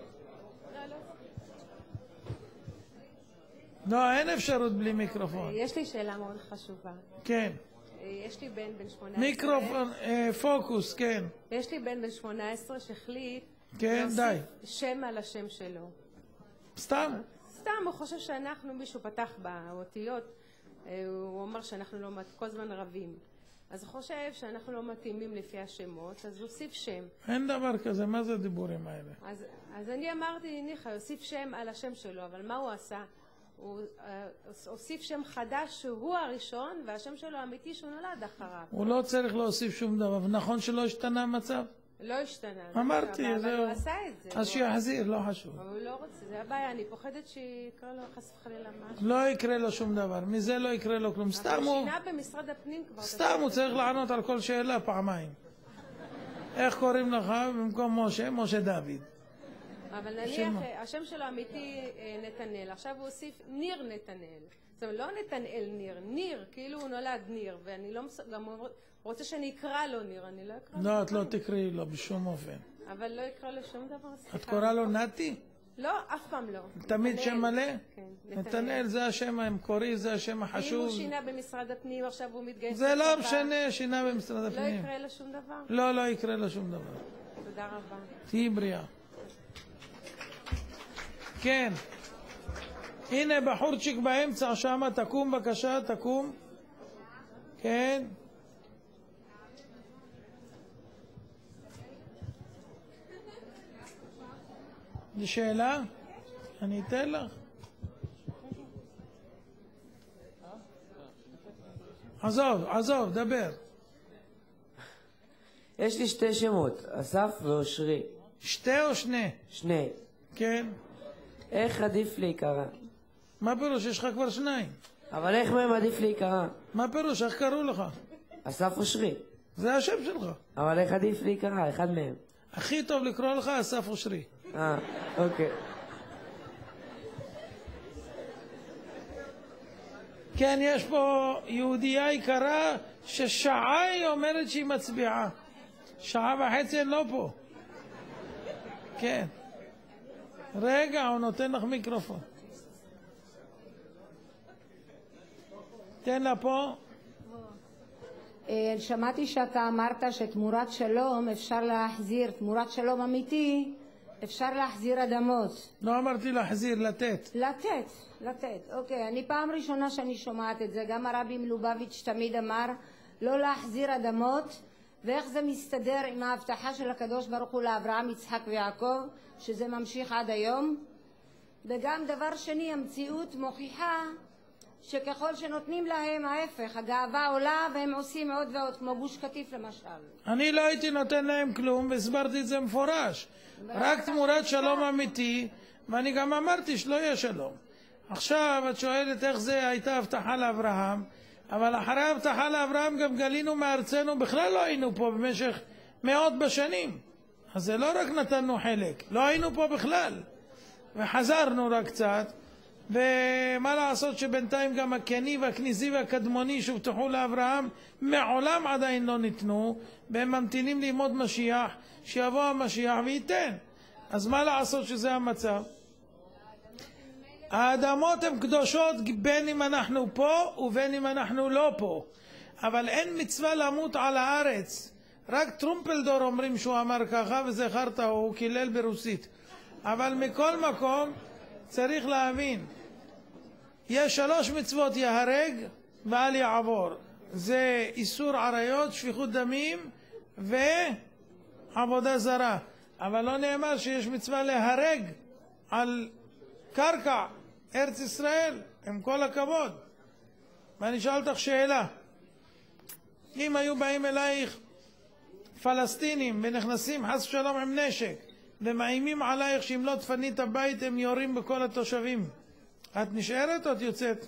לא, אין אפשרות בלי מיקרופון. יש לי שאלה מאוד חשובה. כן. יש לי בן בן שמונה עשרה. מיקרופון, פוקוס, כן. יש לי בן בן שמונה עשרה שהחליט כן, די. שם על השם שלו. סתם? סתם, הוא חושב שאנחנו, מישהו פתח באותיות, הוא אומר שאנחנו לא, כל הזמן רבים. אז הוא חושב שאנחנו לא מתאימים לפי השמות, אז הוא הוסיף שם. אין דבר כזה, מה זה הדיבורים האלה? אז, אז אני אמרתי, ניחא, הוסיף שם על השם שלו, אבל מה הוא עשה? הוא הוסיף שם חדש שהוא הראשון, והשם שלו האמיתי שהוא נולד אחריו. הוא לא צריך להוסיף שום דבר, נכון שלא השתנה המצב? לא השתנה. אמרתי, אבל זהו. הוא עשה את זה. אז שיחזיר, לא חשוב. אבל הוא לא רוצה, זה הבעיה, אני פוחדת שיקרה לו חס וחלילה משהו. לא יקרה לו שום דבר, מזה לא יקרה לו כלום. סתם הוא... שינה במשרד הפנים כבר. סתם הוא צריך לענות על כל שאלה פעמיים. איך קוראים לך במקום משה? משה דוד. אבל נניח, השם שלו אמיתי נתנאל, עכשיו הוא הוסיף ניר נתנאל. זאת אומרת, לא נתנאל ניר, ניר, כאילו הוא נולד ניר, ואני לא גם רוצה שאני אקרא לו ניר, אני לא אקרא לו. לא, את לא תקראי לו בשום אופן. אבל לא אקרא לו שום דבר, סליחה. את קוראה לו נתי? לא, אף פעם לא. תמיד שם מלא? כן, נתנאל זה השם המקורי, זה השם החשוב. אם הוא שינה במשרד הפנים, עכשיו הוא מתגייס. זה לא משנה, שינה במשרד הפנים. לא יקרה לו שום דבר? לא, לא יקרה לו שום דבר. תודה רבה. תהי בריאה. כן. הנה בחורצ'יק באמצע שמה, תקום בבקשה, תקום. כן. יש שאלה? אני אתן לך. עזוב, עזוב, דבר. יש לי שתי שמות, אסף ואושרי. שתי או שני? שני. כן. איך עדיף להיקרא? מה פירוש? יש לך כבר שניים. אבל איך מהם עדיף להיקרא? מה פירוש? איך קראו לך? אסף אושרי. זה השם שלך. אבל איך עדיף להיקרא? אחד מהם. הכי טוב לקרוא לך אסף אושרי. אה, אוקיי. כן, יש פה יהודייה יקרה ששעה היא אומרת שהיא מצביעה. שעה וחצי אין לא פה. כן. רגע, הוא נותן לך מיקרופון. תן לה פה. שמעתי שאתה אמרת שתמורת שלום אפשר להחזיר, תמורת שלום אמיתי אפשר להחזיר אדמות. לא אמרתי להחזיר, לתת. לתת, לתת. אוקיי, אני פעם ראשונה שאני שומעת את זה. גם הרבי מלובביץ' תמיד אמר לא להחזיר אדמות, ואיך זה מסתדר עם ההבטחה של הקדוש ברוך הוא לאברהם, יצחק ויעקב, שזה ממשיך עד היום. וגם דבר שני, המציאות מוכיחה שככל שנותנים להם ההפך, הגאווה עולה והם עושים עוד ועוד, כמו גוש קטיף למשל. אני לא הייתי נותן להם כלום, והסברתי את זה מפורש. רק תמורת שלום אמיתי, ואני גם אמרתי שלא יהיה שלום. עכשיו את שואלת איך זה הייתה הבטחה לאברהם, אבל אחרי ההבטחה לאברהם גם גלינו מארצנו, בכלל לא היינו פה במשך מאות בשנים. אז זה לא רק נתנו חלק, לא היינו פה בכלל. וחזרנו רק קצת, ומה לעשות שבינתיים גם הקני והכניסי והקדמוני שהובטחו לאברהם מעולם עדיין לא ניתנו, והם ממתינים לימוד משיח, שיבוא המשיח וייתן. אז מה לעשות שזה המצב? האדמות הן קדושות בין אם אנחנו פה ובין אם אנחנו לא פה, אבל אין מצווה למות על הארץ. רק טרומפלדור אומרים שהוא אמר ככה, וזכרת, הוא קילל ברוסית. אבל מכל מקום צריך להבין, יש שלוש מצוות: יהרג ואל יעבור. זה איסור עריות, שפיכות דמים ועבודה זרה. אבל לא נאמר שיש מצווה להרג על קרקע ארץ ישראל, עם כל הכבוד. ואני אשאל אותך שאלה, אם היו באים אלייך פלסטינים ונכנסים חס ושלום עם נשק ומאיימים עלייך שאם לא תפני את הבית הם יורים בכל התושבים, את נשארת או את יוצאת?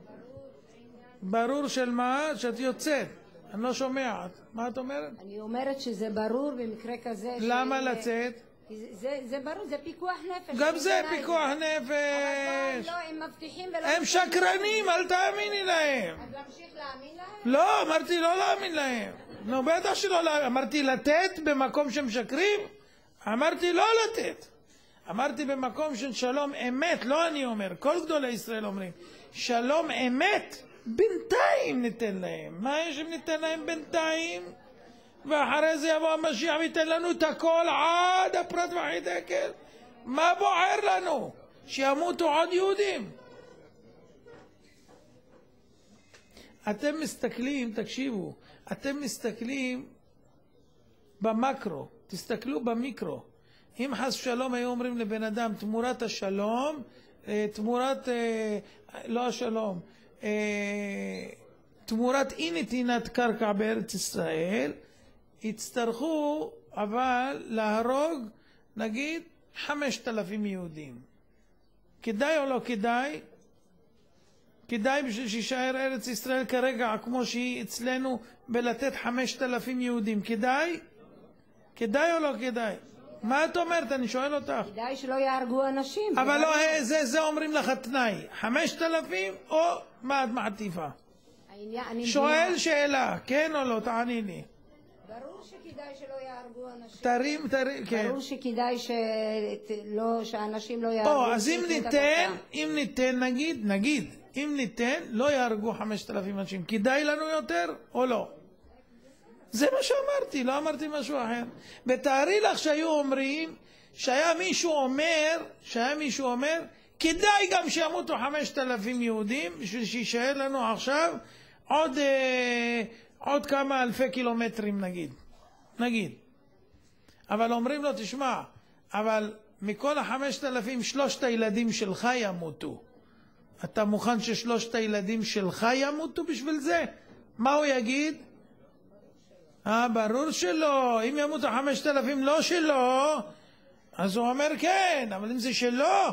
ברור של מה? שאת יוצאת. אני לא שומעת. מה את אומרת? אני אומרת שזה ברור במקרה כזה. למה לצאת? זה, זה ברור, זה פיקוח נפש. גם זה פיקוח זה. נפש. אבל לא, הם מבטיחים ולא... הם שקרנים, אל תאמיני להם. אז להמשיך להאמין להם? לא, אמרתי לא להאמין להם. נו, בטח שלא להאמין. אמרתי לתת במקום שהם שקרים? אמרתי לא לתת. אמרתי במקום של שלום אמת, לא אני אומר, כל גדולי ישראל אומרים, שלום אמת, בינתיים ניתן להם. מה יש אם ניתן להם בינתיים? ואחרי זה יבוא המשיח ויתן לנו את הכל עד הפרט והחידקל. מה בוער לנו? שימותו עוד יהודים. אתם מסתכלים, תקשיבו, אתם מסתכלים במקרו, תסתכלו במיקרו. אם חס שלום היו אומרים לבן אדם תמורת השלום, תמורת, לא השלום, תמורת אי נתינת קרקע בארץ ישראל, יצטרכו אבל להרוג נגיד חמשת אלפים יהודים. כדאי או לא כדאי? כדאי בשביל שישאר ארץ ישראל כרגע כמו שהיא אצלנו בלתת חמשת אלפים יהודים. כדאי? כדאי או לא כדאי? מה את אומרת? אני שואל אותך. כדאי שלא יהרגו אנשים. אבל לא, זה, זה אומרים לך תנאי. חמשת אלפים או מה את מעטיפה? שואל שאלה, כן או לא? תעני לי. ברור שכדאי שלא יהרגו אנשים. תרים, תרים, כן. ברור שכדאי שלא, שאנשים לא יהרגו. או, אז אם ניתן, אם ניתן, נגיד, נגיד, אם ניתן, לא יהרגו חמשת אלפים אנשים. כדאי לנו יותר או לא? זה מה שאמרתי, לא אמרתי משהו אחר. ותארי לך שהיו אומרים, שהיה מישהו אומר, שהיה מישהו אומר, כדאי גם שימותו חמשת אלפים יהודים, בשביל שישאר לנו עכשיו עוד, אה, עוד כמה אלפי קילומטרים נגיד. נגיד. אבל אומרים לו, תשמע, אבל מכל החמשת אלפים, שלושת הילדים שלך ימותו. אתה מוכן ששלושת הילדים שלך ימותו בשביל זה? מה הוא יגיד? אה, ברור שלא. אם ימותו חמשת אלפים לא שלו, אז הוא אומר כן, אבל אם זה שלו,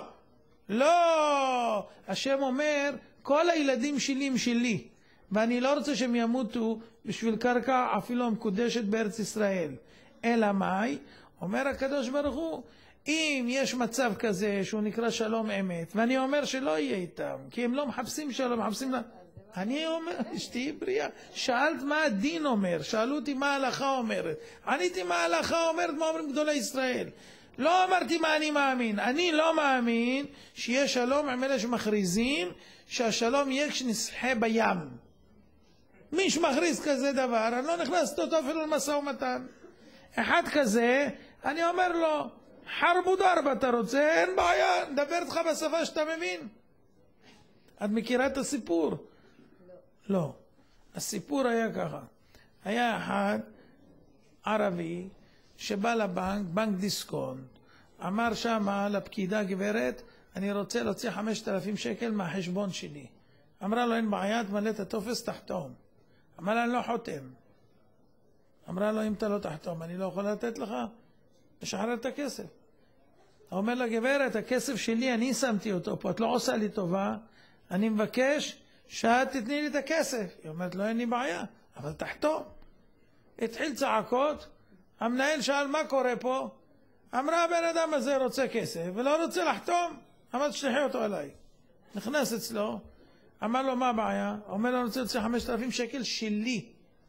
לא. השם אומר, כל הילדים שלי הם שלי, ואני לא רוצה שהם ימותו בשביל קרקע אפילו המקודשת בארץ ישראל. אלא מאי? אומר הקדוש ברוך הוא, אם יש מצב כזה שהוא נקרא שלום אמת, ואני אומר שלא יהיה איתם, כי הם לא מחפשים שלום, מחפשים לה... אני אומר, שתהי בריאה. שאלת מה הדין אומר, שאלו אותי מה ההלכה אומרת. עניתי מה ההלכה אומרת, מה אומרים גדולי ישראל. לא אמרתי מה אני מאמין. אני לא מאמין שיהיה שלום עם אלה שמכריזים שהשלום יהיה כשנסחה בים. מי שמכריז כזה דבר, אני לא נכנסת אותו אפילו למשא ומתן. אחד כזה, אני אומר לו, חרבו דרבה אתה רוצה, אין בעיה, נדבר איתך בשפה שאתה מבין. את מכירה את הסיפור? לא. לא. הסיפור היה ככה. היה אחד ערבי שבא לבנק, בנק דיסקונט, אמר שמה לפקידה, גברת, אני רוצה להוציא חמשת אלפים שקל מהחשבון שלי. אמרה לו, אין בעיה, תמלא את הטופס, תחתום. אמר לה, אני לא חותם. אמרה לו, אם אתה לא תחתום, אני לא יכול לתת לך, לשחרר את הכסף. הוא אומר לה, גברת, הכסף שלי, אני שמתי אותו פה, את לא עושה לי טובה, אני מבקש שאת תתני לי את הכסף. היא אומרת, לא, אין לי בעיה, אבל תחתום. התחיל צעקות, המנהל שאל, מה קורה פה? אמרה, הבן אדם הזה רוצה כסף, ולא רוצה לחתום. אמרת, שלחי אותו אליי. נכנס אצלו, אמר לו, מה הבעיה? אומר לו, אני רוצה להוציא חמשת אלפים שקל שלי.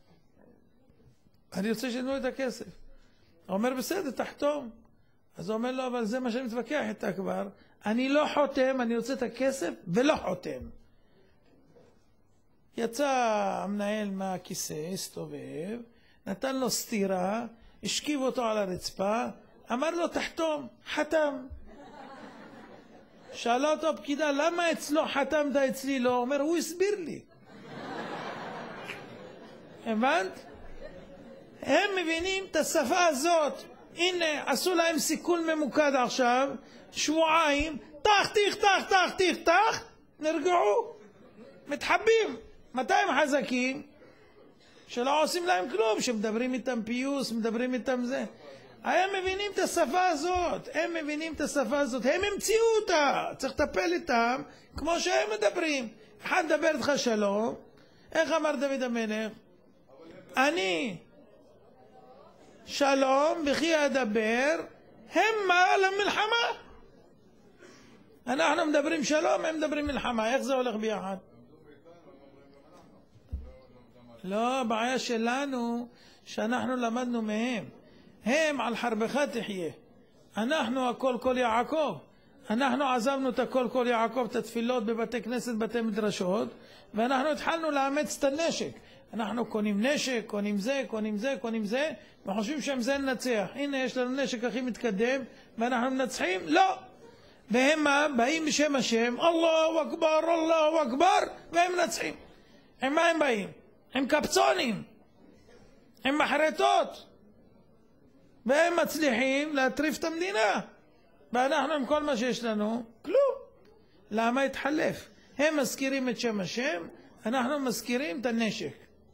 אני רוצה שתנו את הכסף. הוא אומר, בסדר, תחתום. אז הוא אומר לו, אבל זה מה שאני מתווכח איתה כבר. אני לא חותם, אני רוצה את הכסף ולא חותם. יצא המנהל מהכיסא, הסתובב, נתן לו סתירה, השכיב אותו על הרצפה, אמר לו, תחתום, חתם. שאלה אותו הפקידה, למה אצלו חתמת, אצלי לא? הוא אומר, הוא הסביר לי. הבנת? הם מבינים את השפה הזאת. הנה, עשו להם סיכול ממוקד עכשיו, שבועיים, תח, תח, תח, תח, תח, תח, נרגעו. מתחבים. מתי הם חזקים? שלא עושים להם כלום, שמדברים איתם פיוס, מדברים איתם זה. הם מבינים את השפה הזאת, הם מבינים את השפה הזאת, הם המציאו אותה, צריך לטפל איתם כמו שהם מדברים. אחד מדבר איתך שלום, איך אמר דוד המלך? אני שלום וכי אדבר המה למלחמה. אנחנו מדברים שלום, הם מדברים מלחמה, איך זה הולך ביחד? לא, הבעיה שלנו שאנחנו למדנו מהם. הם על חרבך תחיה. אנחנו הכל כל יעקב. אנחנו עזבנו את הכל כל יעקב, את התפילות בבתי כנסת, בתי מדרשות, ואנחנו התחלנו לאמץ את הנשק. אנחנו קונים נשק, קונים זה, קונים זה, קונים זה, וחושבים שהם זה ננצח. הנה יש לנו נשק הכי מתקדם, ואנחנו מנצחים? לא. והם מה? באים בשם השם, אללהו אכבר, אללהו אכבר, והם מנצחים. עם מה הם באים? עם קפצונים, עם מחרטות. והם מצליחים להטריף את המדינה. ואנחנו עם כל מה שיש לנו, כלום. למה התחלף? הם מזכירים את שם השם, אנחנו מזכירים את הנשק.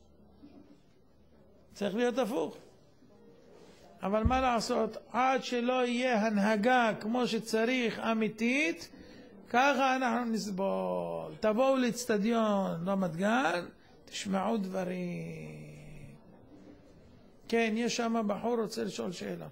צריך להיות הפוך. אבל מה לעשות? עד שלא יהיה הנהגה כמו שצריך, אמיתית, ככה אנחנו נסבול. תבואו לאצטדיון רמת גן, תשמעו דברים. כן, יש שם בחור רוצה לשאול שאלה.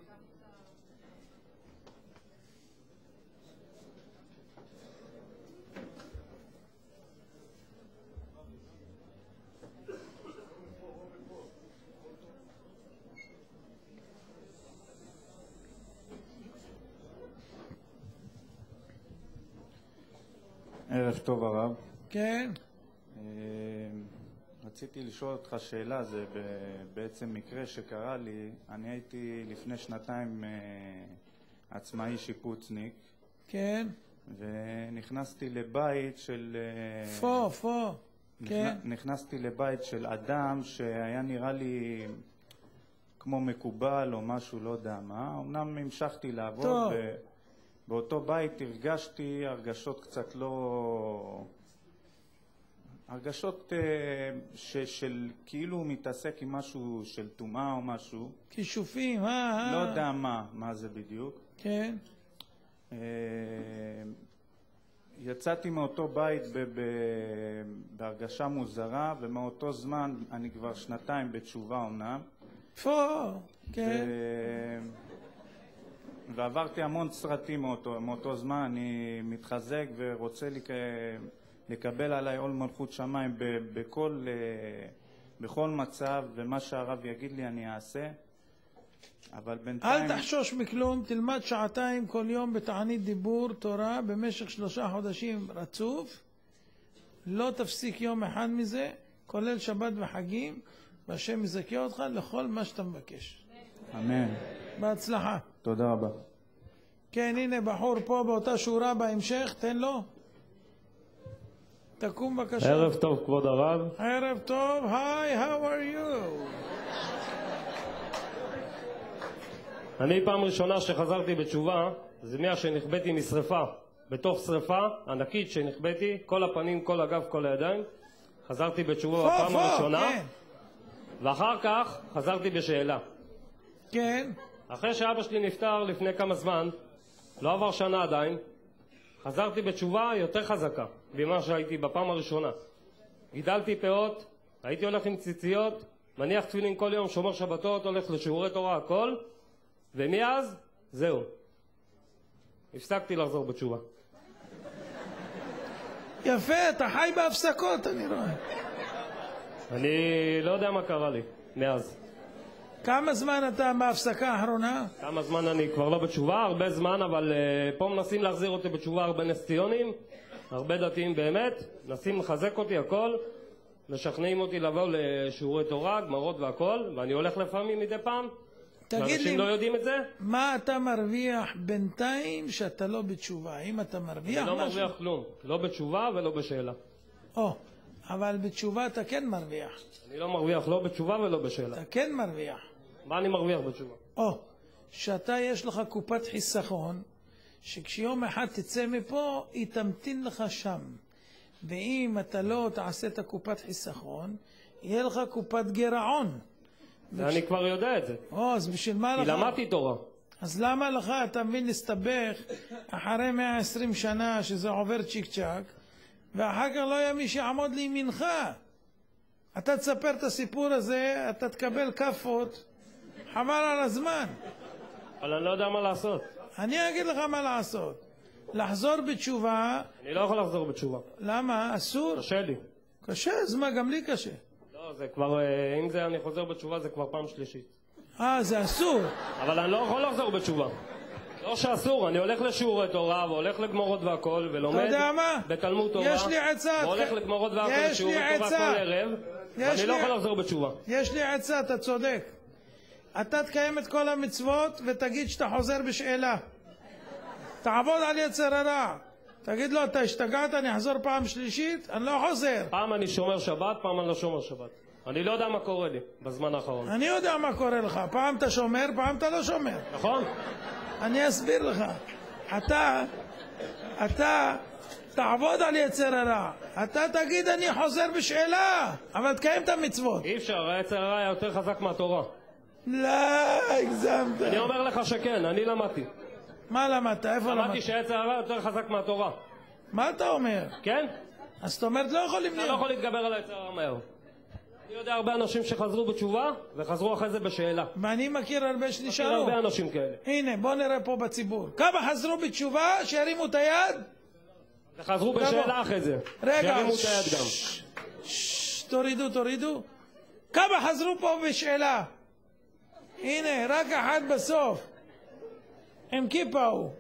ערב טוב הרב. כן. רציתי לשאול אותך שאלה, זה בעצם מקרה שקרה לי. אני הייתי לפני שנתיים עצמאי שיפוצניק. כן. ונכנסתי לבית של... פה, פה. כן. נכנסתי לבית של אדם שהיה נראה לי כמו מקובל או משהו, לא יודע מה. אמנם המשכתי לעבוד. טוב. באותו בית הרגשתי הרגשות קצת לא... הרגשות ש, של כאילו הוא מתעסק עם משהו של טומאה או משהו. כישופים, אה, לא יודע מה, מה זה בדיוק. כן. יצאתי מאותו בית ב, ב, בהרגשה מוזרה, ומאותו זמן אני כבר שנתיים בתשובה אומנם. פה, כן. ו... ועברתי המון סרטים מאותו, מאותו זמן. אני מתחזק ורוצה לק... לקבל עליי עול מלכות שמיים בכל, בכל מצב, ומה שהרב יגיד לי אני אעשה. אבל בינתיים... אל תחשוש מכלום, תלמד שעתיים כל יום בתענית דיבור תורה במשך שלושה חודשים רצוף. לא תפסיק יום אחד מזה, כולל שבת וחגים, והשם יזכה אותך לכל מה שאתה מבקש. אמן. בהצלחה. תודה רבה. כן, הנה בחור פה באותה שורה בהמשך, תן לו. תקום בבקשה. ערב טוב, כבוד הרב. ערב טוב, היי, how are you? אני פעם ראשונה שחזרתי בתשובה, זה מאה שנחבאתי משרפה. בתוך שרפה ענקית שנחבאתי, כל הפנים, כל הגב, כל הידיים. חזרתי בתשובה בפעם הראשונה, כן. ואחר כך חזרתי בשאלה. כן. אחרי שאבא שלי נפטר לפני כמה זמן, לא עבר שנה עדיין, חזרתי בתשובה יותר חזקה ממה שהייתי בפעם הראשונה. גידלתי פאות, הייתי הולך עם ציציות, מניח תפילין כל יום, שומר שבתות, הולך לשיעורי תורה, הכל, ומאז, זהו. הפסקתי לחזור בתשובה. יפה, אתה חי בהפסקות, אני רואה. אני לא יודע מה קרה לי מאז. כמה זמן אתה בהפסקה האחרונה? כמה זמן אני כבר לא בתשובה, הרבה זמן, אבל uh, פה מנסים להחזיר אותי בתשובה הרבה נס ציונים, הרבה דתיים באמת, מנסים לחזק אותי הכל, משכנעים אותי לבוא לשיעורי תורה, גמרות והכל, ואני הולך לפעמים מדי פעם. תגיד לי, לא יודעים את זה? מה אתה מרוויח בינתיים שאתה לא בתשובה? האם אתה מרוויח משהו? אני לא משהו? מרוויח כלום, לא בתשובה ולא בשאלה. או, אבל בתשובה אתה כן מרוויח. אני לא מרוויח לא בתשובה ולא בשאלה. אתה כן מרוויח. מה אני מרוויח בתשובה? או, שאתה יש לך קופת חיסכון, שכשיום אחד תצא מפה, היא תמתין לך שם. ואם אתה לא תעשה את הקופת חיסכון, יהיה לך קופת גירעון. אני כבר יודע את זה. או, אז בשביל מה לך? כי למדתי תורה. אז למה לך, אתה מבין, להסתבך אחרי מאה ועשרים שנה שזה עובר צ'יק צ'ק, ואחר כך לא יהיה מי שיעמוד לימינך? אתה תספר את הסיפור הזה, אתה תקבל כפות, חבל על הזמן. אבל אני לא יודע מה לעשות. אני אגיד לך מה לעשות. לחזור בתשובה... אני לא יכול לחזור בתשובה. למה? אסור? קשה לי. קשה? אז מה, גם לי קשה. לא, זה כבר, אם זה אני חוזר בתשובה זה כבר פעם שלישית. אה, זה אסור. אבל אני לא יכול לחזור בתשובה. לא שאסור, אני הולך לשיעורי תורה והולך לגמרות והכל ולומד בתלמוד תורה. יש לי עצה. והולך לגמרות והכל לשיעורי תורה כל ערב, ואני לא יכול לחזור בתשובה. יש לי עצה, אתה צודק. אתה תקיים את כל המצוות ותגיד שאתה חוזר בשאלה. תעבוד על יצר הרע. תגיד לו, אתה השתגעת, אני אחזור פעם שלישית? אני לא חוזר. פעם אני שומר שבת, פעם אני לא שומר שבת. אני לא יודע מה קורה לי בזמן האחרון. אני יודע מה קורה לך. פעם אתה שומר, פעם אתה לא שומר. נכון? אני אסביר לך. אתה, אתה תעבוד על יצר הרע. אתה תגיד, אני חוזר בשאלה, אבל תקיים את המצוות. אי אפשר, היצר הרע היה יותר חזק מהתורה. לא, הגזמת. אני אומר לך שכן, אני למדתי. מה למדת? איפה למדת? למדתי שהיצר הרע יותר חזק מהתורה. מה אתה אומר? כן? אז זאת אומרת, לא יכול למנוע. אתה לא יכול להתגבר על היצר הרע מהר. אני יודע הרבה אנשים שחזרו בתשובה וחזרו אחרי זה בשאלה. ואני מכיר הרבה שנשארו. מכיר הרבה אנשים כאלה. הנה, בוא נראה פה בציבור. כמה חזרו בתשובה? שירימו את היד? וחזרו בשאלה אחרי זה. רגע. שירימו את היד גם. תורידו, תורידו. כמה חזרו פה בשאלה? הנה, רק אחד בסוף. עם כיפה הוא.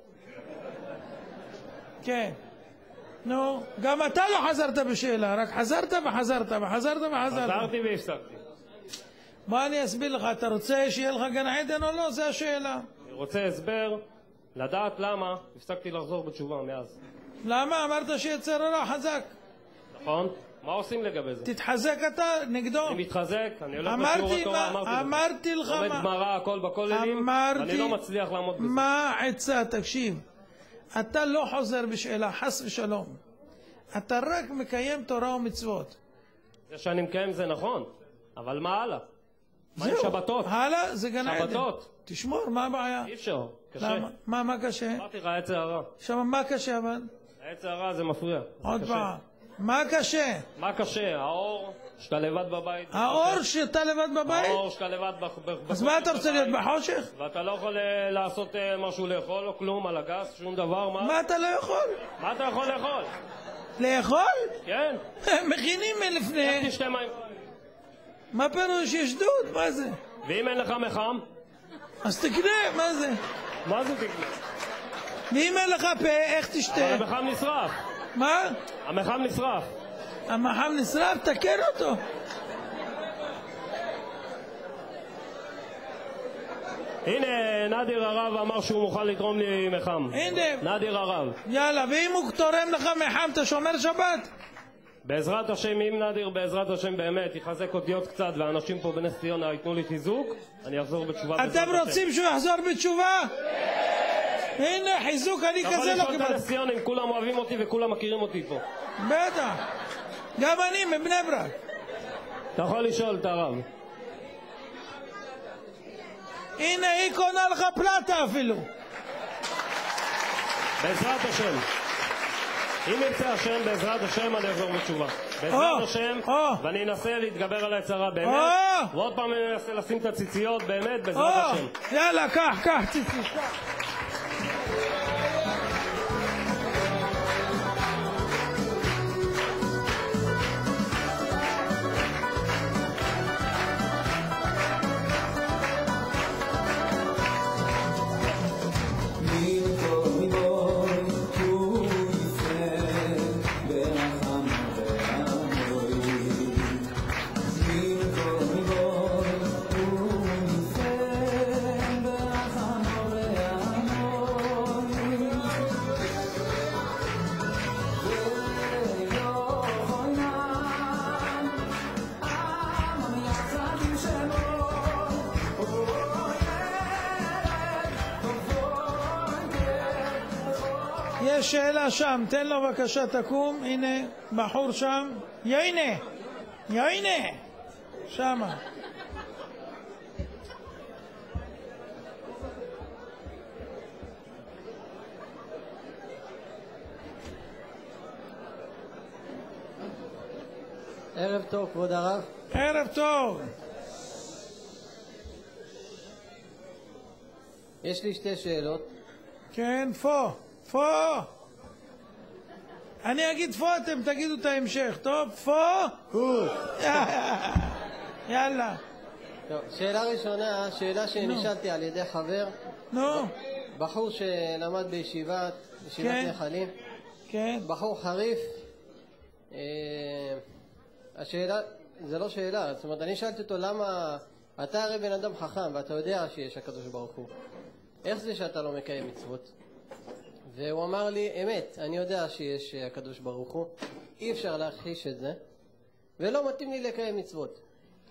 כן. נו, גם אתה לא חזרת בשאלה, רק חזרת וחזרת וחזרת וחזרת. חזרתי והפסקתי. בוא אני אסביר לך, אתה רוצה שיהיה לך גן עדן או לא? זו השאלה. אני רוצה הסבר, לדעת למה הפסקתי לחזור בתשובה מאז. למה? אמרת שיצר הרע חזק. נכון? מה עושים לגבי זה? תתחזק אתה נגדו. אני מתחזק, אני הולך בשיעורי תורה, אמרתי לך מה. לומד גמרא, הכל בכוללים, אני לא מצליח לעמוד בזה. מה העצה? תקשיב. אתה לא חוזר בשאלה, חס ושלום. אתה רק מקיים תורה ומצוות. זה שאני מקיים זה נכון, אבל מה הלאה? מה עם שבתות? הלאה זה גן עדן. שבתות. תשמור, מה הבעיה? אי אפשר, קשה. למה? מה, מה קשה? אמרתי לך, היצר הרע. עכשיו, מה קשה אבל? היצר הרע זה מפריע. עוד פעם. מה קשה? מה קשה? האור, שאתה לבד בבית. האור שאתה לבד בבית? האור שאתה לבד בבית. אז מה אתה רוצה להיות בחושך? ואתה לא יכול לעשות משהו לאכול או כלום על הגס, שום דבר, מה? מה אתה לא יכול? מה אתה יכול לאכול? לאכול? כן. מכינים מלפני. איך תשתה מים? מה פירוש? יש דוד, מה זה? ואם אין לך מחם? אז תקנה, מה זה? מה זה תקנה? ואם אין לך פה, איך תשתה? אבל המחם נשרף. מה? המחם נשרף. המחם נשרף, תקן אותו. הנה, נדיר הרב אמר שהוא מוכן לתרום לי מחם. הנה. נדיר הרב. יאללה, ואם הוא תורם לך מחם, אתה שומר שבת? בעזרת השם, אם נדיר בעזרת השם באמת יחזק אותי עוד קצת ואנשים פה בנס ציונה ייתנו לי חיזוק, אני אחזור בתשובה בעזרת השם. אתם רוצים שהוא יחזור בתשובה? הנה, חיזוק, אני כזה לא קיבלתי. אתה יכול לשאול את קיבלתי. הנס ציונים, כולם אוהבים אותי וכולם מכירים אותי פה. בטח. גם אני מבני ברק. אתה יכול לשאול את הרב. הנה, היא קונה לך פלטה אפילו. בעזרת השם. אם ירצה השם, בעזרת השם אני אחזור בתשובה. בעזרת השם, ואני אנסה להתגבר על היצרה באמת, ועוד פעם אני אנסה לשים את הציציות באמת, בעזרת השם. יאללה, קח, קח, ציצית. יש שאלה שם, תן לו בבקשה תקום, הנה, בחור שם, יאינה, יאינה, שמה. ערב טוב, כבוד הרב. ערב טוב. יש לי שתי שאלות. כן, פה, פה. אני אגיד פה, אתם תגידו את ההמשך, טוב? פה? יאללה. טוב, שאלה ראשונה, שאלה שנשאלתי על ידי חבר. נו. בחור שלמד בישיבת, ישיבת כן. נחלים. כן. בחור חריף. אה, השאלה, זה לא שאלה, זאת אומרת, אני שאלתי אותו למה, אתה הרי בן אדם חכם ואתה יודע שיש הקדוש ברוך הוא. איך זה שאתה לא מקיים מצוות? והוא אמר לי, אמת, אני יודע שיש הקדוש ברוך הוא, אי אפשר להכחיש את זה, ולא מתאים לי לקיים מצוות.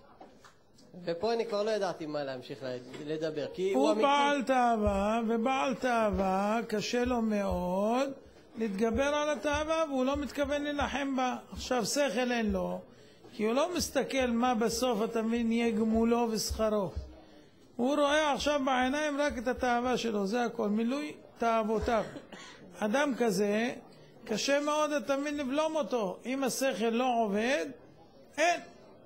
ופה אני כבר לא ידעתי מה להמשיך לדבר, כי הוא הוא אמיתי. בעל תאווה, ובעל תאווה קשה לו מאוד להתגבר על התאווה, והוא לא מתכוון להילחם בה. עכשיו שכל אין לו, כי הוא לא מסתכל מה בסוף, אתה מבין, יהיה גמולו ושכרו. הוא רואה עכשיו בעיניים רק את התאווה שלו, זה הכל, מילוי תאוותיו. אדם כזה, קשה מאוד, אתה מבין, לבלום אותו. אם השכל לא עובד, אין.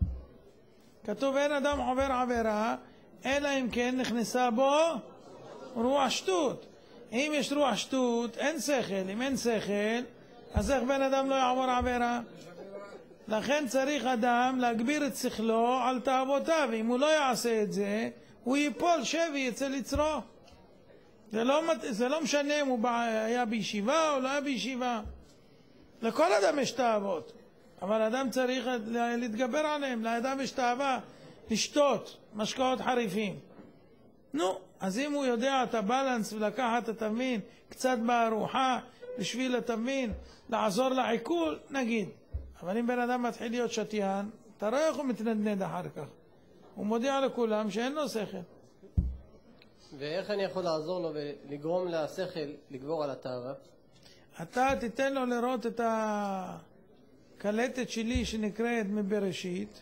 כתוב, אין אדם עובר עבירה, אלא אם כן נכנסה בו רוח שטות. אם יש רוח שטות, אין שכל. אם אין שכל, אז איך בן אדם לא יעבור עבירה? לכן צריך אדם להגביר את שכלו על תאוותיו. אם הוא לא יעשה את זה, הוא ייפול שבי אצל יצרו. זה לא, זה לא משנה אם הוא היה בישיבה או לא היה בישיבה. לכל אדם יש תאוות, אבל אדם צריך להתגבר עליהם. לאדם יש תאווה לשתות משקאות חריפים. נו, אז אם הוא יודע את הבלנס ולקחת את המין קצת בארוחה בשביל את המין לעזור לעיכול, נגיד. אבל אם בן אדם מתחיל להיות שתיין, אתה רואה איך הוא מתנדנד אחר כך. הוא מודיע לכולם שאין לו שכל. ואיך אני יכול לעזור לו ולגרום לשכל לגבור על התאווה? אתה תיתן לו לראות את הקלטת שלי שנקראת מבראשית,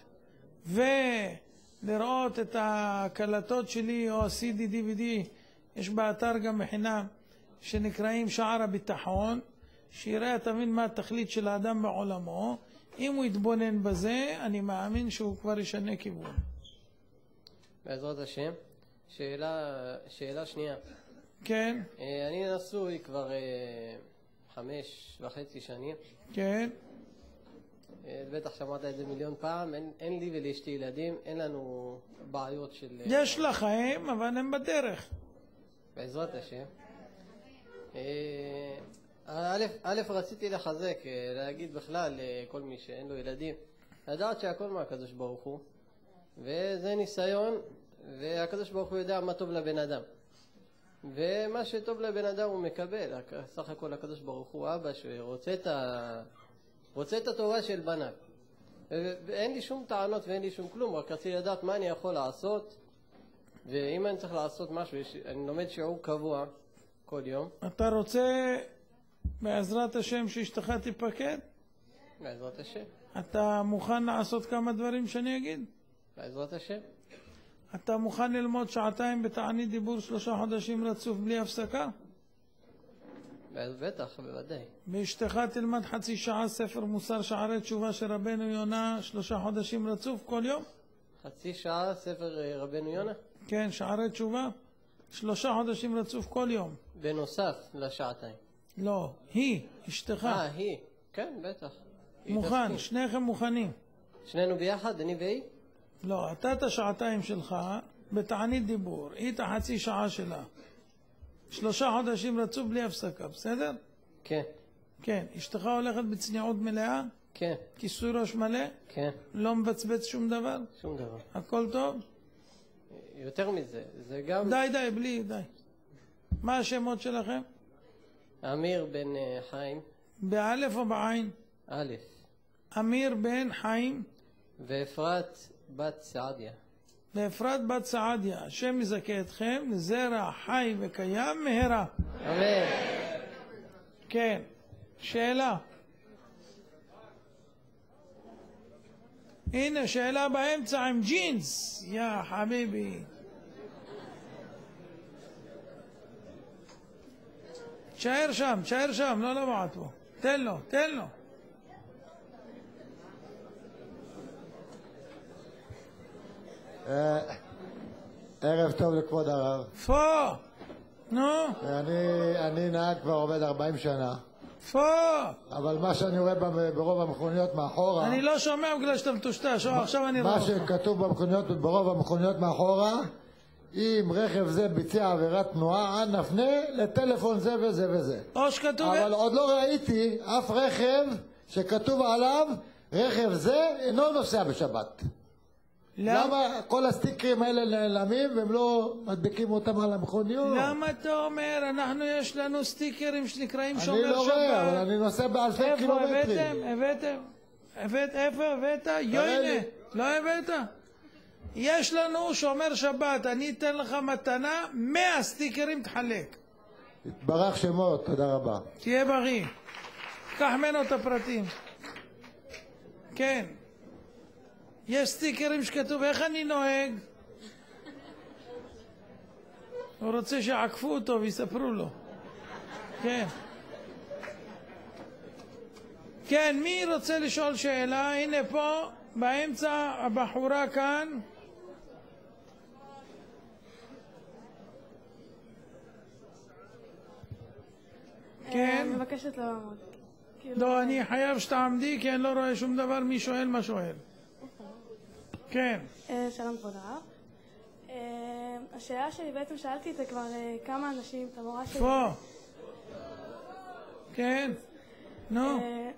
ולראות את הקלטות שלי או ה-סי די די וי די, יש באתר גם בחינם, שנקראים שער הביטחון, שיראה, תבין מה התכלית של האדם בעולמו. אם הוא יתבונן בזה, אני מאמין שהוא כבר ישנה כיוון. בעזרת השם. שאלה, שאלה שנייה. כן. אני נשוי כבר חמש וחצי שנים. כן. בטח שמעת את זה מיליון פעם. אין, אין לי ולאשתי ילדים, אין לנו בעיות של... יש לכם, אבל הם בדרך. בעזרת השם. א', א', רציתי לחזק, להגיד בכלל לכל מי שאין לו ילדים, לדעת שהכל מהקדוש ברוך הוא, וזה ניסיון, והקדוש ברוך הוא יודע מה טוב לבן אדם. ומה שטוב לבן אדם הוא מקבל. סך הכל הקדוש ברוך הוא אבא שרוצה את, ה... רוצה את הטובה של בניו. ואין לי שום טענות ואין לי שום כלום, רק רציתי לדעת מה אני יכול לעשות, ואם אני צריך לעשות משהו, אני לומד שיעור קבוע כל יום. אתה רוצה בעזרת השם שאשתך תיפקד? בעזרת השם. אתה מוכן לעשות כמה דברים שאני אגיד? בעזרת השם. אתה מוכן ללמוד שעתיים בתענית דיבור שלושה חודשים רצוף בלי הפסקה? בטח, בוודאי. ואשתך תלמד חצי שעה ספר מוסר שערי תשובה של רבנו יונה שלושה חודשים רצוף כל יום? חצי שעה ספר רבנו יונה? כן, שערי תשובה שלושה חודשים רצוף כל יום. בנוסף לשעתיים. לא, היא, אשתך. אה, היא. כן, בטח. מוכן, שניכם מוכנים. שנינו ביחד, אני והיא? לא, אתה את השעתיים שלך בתענית דיבור, היא את החצי שעה שלה. שלושה חודשים רצוף בלי הפסקה, בסדר? כן. כן, אשתך הולכת בצניעות מלאה? כן. כיסוי ראש מלא? כן. לא מבצבץ שום דבר? שום דבר. הכל טוב? יותר מזה, זה גם... די, די, בלי, די. מה השמות שלכם? אמיר בן חיים. באלף או בעין? א'. אמיר בן חיים. ואפרת בת סעדיה. ואפרת בת סעדיה. השם יזכה אתכם לזרע חי וקיים מהרה. אמן. כן. שאלה. הנה שאלה באמצע עם ג'ינס. יא חביבי. תשאר שם, תשאר שם, לא לבעט בו. תן לו, תן לו. ערב טוב לכבוד הרב. פה! נו? אני נהג כבר עובד ארבעים שנה. פה! אבל מה שאני רואה ברוב המכוניות מאחורה... אני לא שומע בגלל שאתה מטושטש, עכשיו אני רואה אותך. מה שכתוב במכוניות, ברוב המכוניות מאחורה, אם רכב זה ביצע עבירת תנועה, אנא נפנה לטלפון זה וזה וזה. או שכתוב... אבל עוד לא ראיתי אף רכב שכתוב עליו, רכב זה אינו נוסע בשבת. למה כל הסטיקרים האלה נעלמים והם לא מדביקים אותם על המכוניות? למה אתה אומר? אנחנו יש לנו סטיקרים שנקראים שומר שבת. אני לא רואה, אבל אני נוסע באלפי קילומטרים. איפה הבאתם? הבאתם? איפה הבאת? יוינה, לא הבאת? יש לנו שומר שבת, אני אתן לך מתנה, מאה סטיקרים תחלק. התברך שמות, תודה רבה. תהיה בריא. קח ממנו את הפרטים. כן. יש סטיקרים שכתוב, איך אני נוהג? הוא רוצה שעקפו אותו ויספרו לו. כן. כן, מי רוצה לשאול שאלה? הנה פה, באמצע, הבחורה כאן. כן. אני מבקשת לא לעמוד. לא, אני חייב שתעמדי, כי אני לא רואה שום דבר, מי שואל מה שואל. כן. שלום כבוד הרב. השאלה שלי, בעצם שאלתי את זה כבר כמה אנשים, את המורה שלי. פה. כן. נו.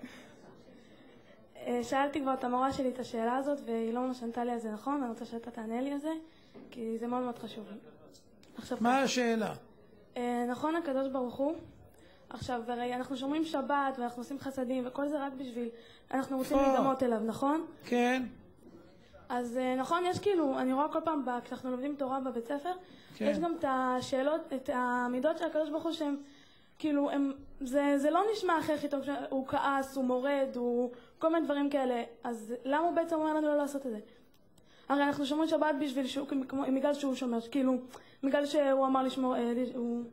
שאלתי כבר את המורה שלי את השאלה הזאת, והיא לא ממש ענתה לי על זה נכון, ואני רוצה שאתה תענה לי על זה, כי זה מאוד מאוד חשוב לי. מה השאלה? נכון, הקדוש ברוך הוא, עכשיו, הרי אנחנו שומרים שבת, ואנחנו עושים חסדים, וכל זה רק בשביל, אנחנו רוצים להידמות אליו, נכון? כן. אז נכון, יש כאילו, אני רואה כל פעם, כשאנחנו לומדים תורה בבית ספר, כן. יש גם את השאלות, את המידות של הקדוש ברוך הוא שהם, כאילו, הם, זה, זה לא נשמע הכי הכי טוב, הוא כעס, הוא מורד, הוא כל מיני דברים כאלה, אז למה הוא בעצם אומר לנו לא לעשות את זה? הרי אנחנו שומרים שבת בשביל שהוא, כמו, בגלל שהוא שומר, כאילו, בגלל שהוא אמר לשמור, אה, הוא...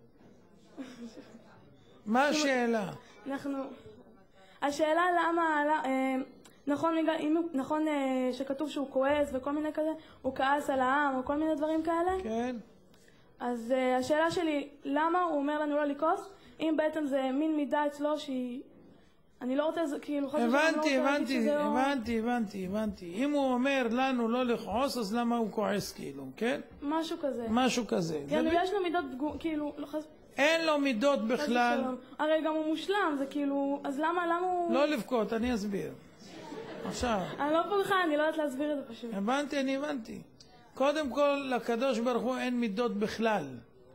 מה השאלה? אנחנו, השאלה למה, אה, נכון, נכון שכתוב שהוא כועס וכל מיני כזה, הוא כעס על העם או כל מיני דברים כאלה? כן. אז uh, השאלה שלי, למה הוא אומר לנו לא לכעוס, אם בעצם זה מין מידה אצלו שהיא, אני לא רוצה, כאילו, חושב שאני הבנתי, לא רוצה להגיד הבנתי, שזה לא... הבנתי, הבנתי, הבנתי. אם הוא אומר לנו לא לכעוס, אז למה הוא כועס, כאילו, כן? משהו כזה. משהו כזה. כאילו, זה- יש לו מידות, פגו- כאילו, לא חס... אין לו מידות חס בכלל. ושלום. הרי גם הוא מושלם, זה כאילו, אז למה, למה הוא... לא לבכות, אני אסביר. עכשיו. אני לא בולחה, אני לא יודעת להסביר את זה פשוט. הבנתי, אני הבנתי. קודם כל, לקדוש ברוך הוא אין מידות בכלל.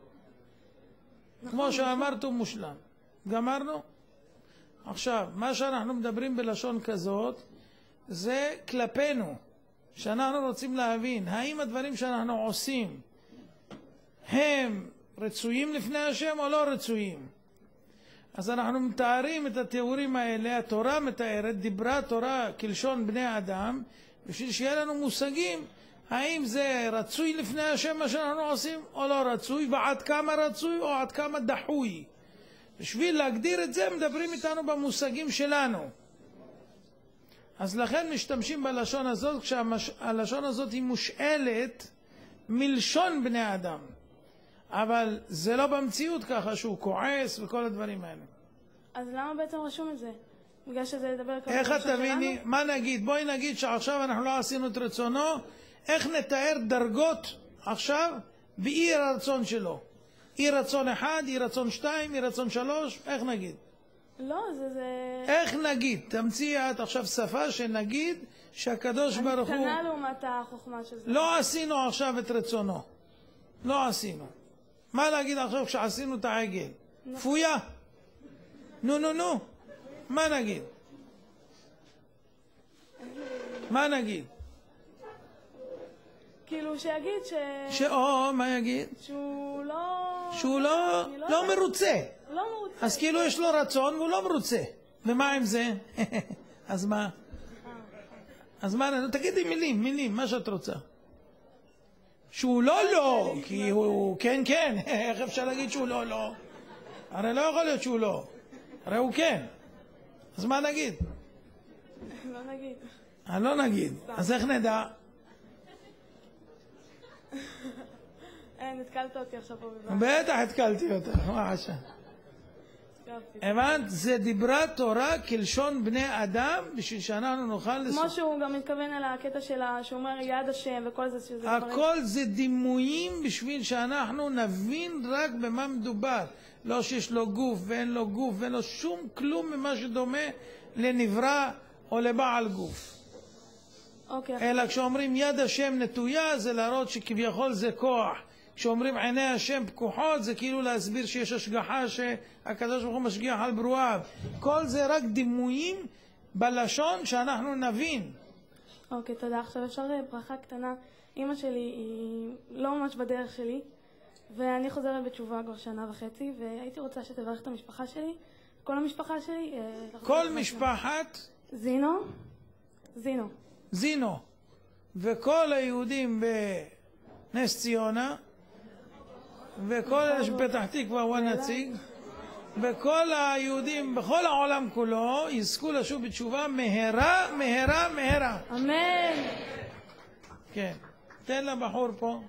כמו שאמרת, הוא מושלם. גמרנו? עכשיו, מה שאנחנו מדברים בלשון כזאת, זה כלפינו, שאנחנו רוצים להבין, האם הדברים שאנחנו עושים הם רצויים לפני השם או לא רצויים? אז אנחנו מתארים את התיאורים האלה, התורה מתארת, דיברה תורה כלשון בני אדם, בשביל שיהיה לנו מושגים, האם זה רצוי לפני השם מה שאנחנו עושים או לא רצוי, ועד כמה רצוי או עד כמה דחוי. בשביל להגדיר את זה מדברים איתנו במושגים שלנו. אז לכן משתמשים בלשון הזאת, כשהלשון הזאת היא מושאלת מלשון בני אדם. אבל זה לא במציאות ככה שהוא כועס וכל הדברים האלה. אז למה בעצם רשום את זה? בגלל שזה לדבר כמה... איך את תביני? מה נגיד? בואי נגיד שעכשיו אנחנו לא עשינו את רצונו, איך נתאר דרגות עכשיו באי הרצון שלו? אי רצון אחד, אי רצון שתיים, אי רצון שלוש, איך נגיד? לא, זה... זה... איך נגיד? תמציאי את עכשיו שפה שנגיד שהקדוש ברוך הוא... אני קטנה לעומת החוכמה של זה. לא עשינו עכשיו את רצונו. לא עשינו. מה להגיד עכשיו כשעשינו את העגל? פויה? נו נו נו. מה נגיד? מה נגיד? כאילו שיגיד ש... שאו, מה יגיד? שהוא לא... שהוא לא, אני לא יודעת. מרוצה. לא מרוצה. אז כאילו יש לו רצון והוא לא מרוצה. ומה עם זה? אז מה? אז מה? תגידי מילים, מילים, מה שאת רוצה. שהוא לא לא, כי הוא כן כן. איך אפשר להגיד שהוא לא לא? הרי לא יכול להיות שהוא לא. הרי הוא כן. אז מה נגיד? לא נגיד. אה, לא נגיד. אז איך נדע? אין, התקלת אותי עכשיו פה בבית. בטח התקלתי אותך, מה עשה? הבנת? זה דיברה תורה כלשון בני אדם בשביל שאנחנו נוכל לסוף. כמו שהוא גם מתכוון על הקטע שלה, שהוא אומר יד השם וכל זה שזה דברים. הכל זה דימויים בשביל שאנחנו נבין רק במה מדובר. לא שיש לו גוף ואין לו גוף ואין לו שום כלום ממה שדומה לנברא או לבעל גוף. אוקיי. אלא כשאומרים יד השם נטויה זה להראות שכביכול זה כוח. כשאומרים עיני השם פקוחות זה כאילו להסביר שיש השגחה שהקדוש ברוך הוא משגיח על ברואיו. כל זה רק דימויים בלשון שאנחנו נבין. אוקיי, תודה. עכשיו אפשר ברכה קטנה. אמא שלי היא לא ממש בדרך שלי, ואני חוזרת בתשובה כבר שנה וחצי, והייתי רוצה שתברך את המשפחה שלי, כל המשפחה שלי. כל משפחת? זינו. זינו. זינו. וכל היהודים בנס ציונה, וכל אלה שפתח תקווה הוא הנציג, וכל היהודים בכל העולם כולו יזכו לשוב בתשובה מהרה, מהרה, מהרה. אמן. כן. תן לבחור פה.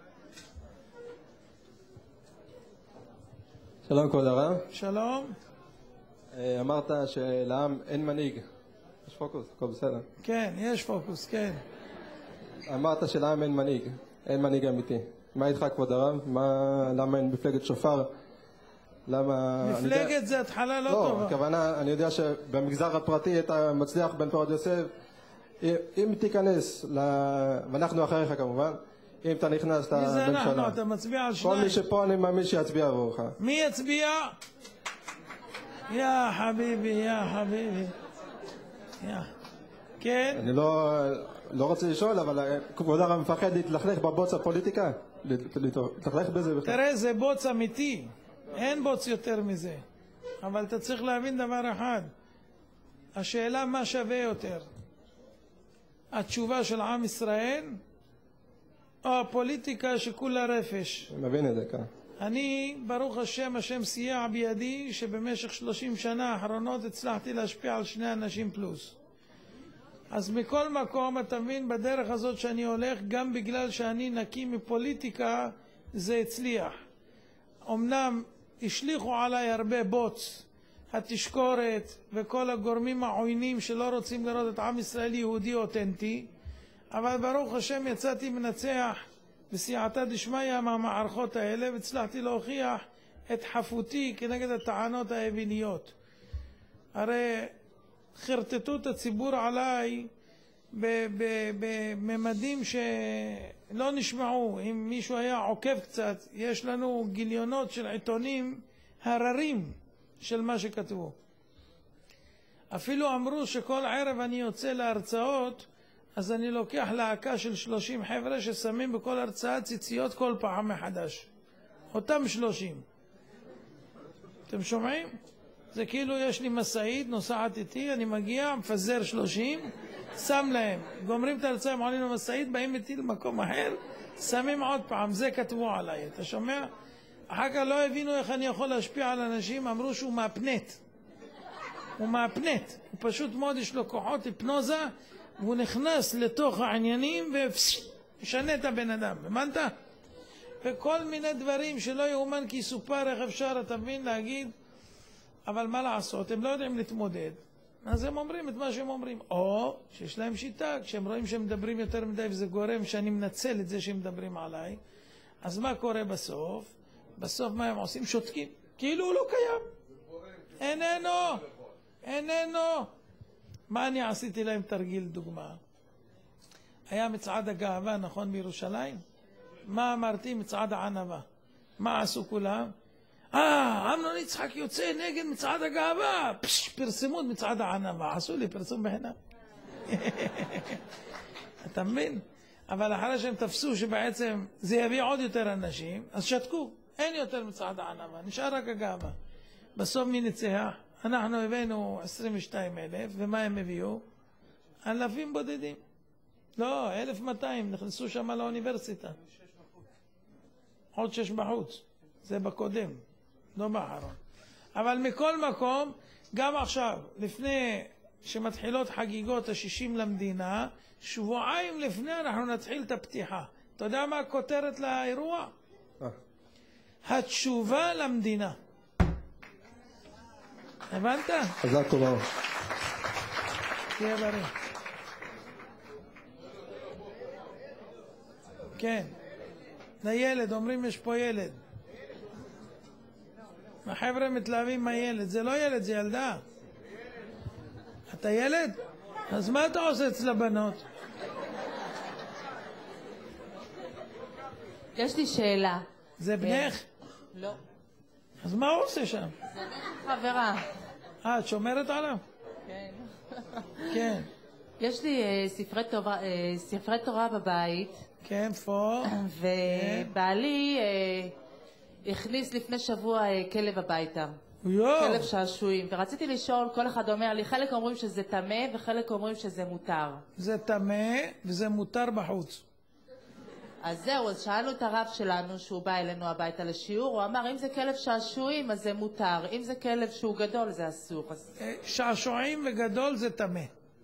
שלום כבוד הרב. שלום. אמרת שלעם אין מנהיג. יש פוקוס, הכל בסדר. כן, יש פוקוס, כן. אמרת שלעם אין מנהיג, אין מנהיג אמיתי. מה איתך כבוד הרב? מה, למה אין מפלגת שופר? למה... מפלגת יודע... זה התחלה לא, לא טובה. לא, הכוונה, אני יודע שבמגזר הפרטי אתה מצליח בן פורת יוסף. אם תיכנס, ל... ואנחנו אחריך כמובן, אם אתה נכנס לממשלה. מי זה אנחנו? אתה מצביע על שניים. כל מי שפה אני מאמין שיצביע עבורך. מי יצביע? יא חביבי, יא חביבי. יא. כן? אני לא, לא רוצה לשאול, אבל כבוד הרב מפחד להתלכלך בבוץ הפוליטיקה? להתלכלך בזה בכלל? תראה, זה בוץ אמיתי. אין בוץ יותר מזה. אבל אתה צריך להבין דבר אחד. השאלה מה שווה יותר. התשובה של עם ישראל, או הפוליטיקה שכולה רפש. אני מבין את זה, כן. אני, ברוך השם, השם סייע בידי, שבמשך שלושים שנה האחרונות הצלחתי להשפיע על שני אנשים פלוס. אז מכל מקום, אתה מבין, בדרך הזאת שאני הולך, גם בגלל שאני נקי מפוליטיקה, זה הצליח. אמנם השליחו עליי הרבה בוץ, התשקורת וכל הגורמים העוינים שלא רוצים לראות את עם ישראל יהודי אותנטי, אבל ברוך השם יצאתי מנצח בסייעתא דשמיא מהמערכות האלה, והצלחתי להוכיח את חפותי כנגד הטענות האוויליות. הרי חרטטו את הציבור עליי בממדים שלא נשמעו. אם מישהו היה עוקב קצת, יש לנו גיליונות של עיתונים הררים של מה שכתבו. אפילו אמרו שכל ערב אני יוצא להרצאות, אז אני לוקח להקה של שלושים חבר'ה ששמים בכל הרצאה ציציות כל פעם מחדש. אותם שלושים. אתם שומעים? זה כאילו יש לי מסעית, נוסעת איתי, אני מגיע, מפזר שלושים, שם להם. גומרים את ההרצאה, הם עולים למסעית, באים איתי למקום אחר, שמים עוד פעם. זה כתבו עליי, אתה שומע? אחר כך לא הבינו איך אני יכול להשפיע על אנשים, אמרו שהוא מאפנט. הוא מאפנט. הוא פשוט מאוד יש לו כוחות היפנוזה, והוא נכנס לתוך העניינים ומשנה את הבן אדם. הבנת? וכל מיני דברים שלא יאומן כי יסופר, איך אפשר, אתה מבין, להגיד, אבל מה לעשות, הם לא יודעים להתמודד. אז הם אומרים את מה שהם אומרים. או שיש להם שיטה, כשהם רואים שהם מדברים יותר מדי וזה גורם שאני מנצל את זה שהם מדברים עליי, אז מה קורה בסוף? בסוף מה הם עושים? שותקים. כאילו הוא לא קיים. איננו. איננו. מה אני עשיתי להם תרגיל דוגמה? היה מצעד הגאווה, נכון, בירושלים? מה אמרתי? מצעד הענבה. מה עשו כולם? אה, אמנון יצחק יוצא נגד מצעד הגאווה. פש, פרסמו את מצעד הענבה. עשו לי פרסום בחינם. אתה מבין? אבל אחרי שהם תפסו שבעצם זה יביא עוד יותר אנשים, אז שתקו. אין יותר מצעד הענבה, נשאר רק הגאווה. בסוף מי ניצח? אנחנו הבאנו עשרים ושתיים אלף, ומה הם הביאו? אלפים בודדים. לא, אלף מאתיים, נכנסו שם לאוניברסיטה. עוד שש בחוץ. זה בקודם, לא באחרון. אבל מכל מקום, גם עכשיו, לפני שמתחילות חגיגות השישים למדינה, שבועיים לפני אנחנו נתחיל את הפתיחה. אתה יודע מה הכותרת לאירוע? התשובה למדינה. הבנת? חזק טוב. תהיה בריא. כן. לילד, אומרים יש פה ילד. החבר'ה מתלהבים מהילד. זה לא ילד, זה ילדה. אתה ילד? אז מה אתה עושה אצל הבנות? יש לי שאלה. זה בנך? לא. אז מה הוא עושה שם? זה חברה. אה, את שומרת עליו? כן. כן. יש לי uh, ספרי, תורה, uh, ספרי תורה בבית. כן, פה. ובעלי uh, הכניס לפני שבוע uh, כלב הביתה. יו. כלב שעשועים. ורציתי לשאול, כל אחד אומר לי, חלק אומרים שזה טמא וחלק אומרים שזה מותר. זה טמא וזה מותר בחוץ. אז זהו, אז שאלנו את הרב שלנו שהוא בא אלינו הביתה לשיעור, הוא אמר אם זה כלב שעשועים אז זה מותר, אם זה כלב שהוא גדול זה אסור. אז... שעשועים וגדול זה טמא.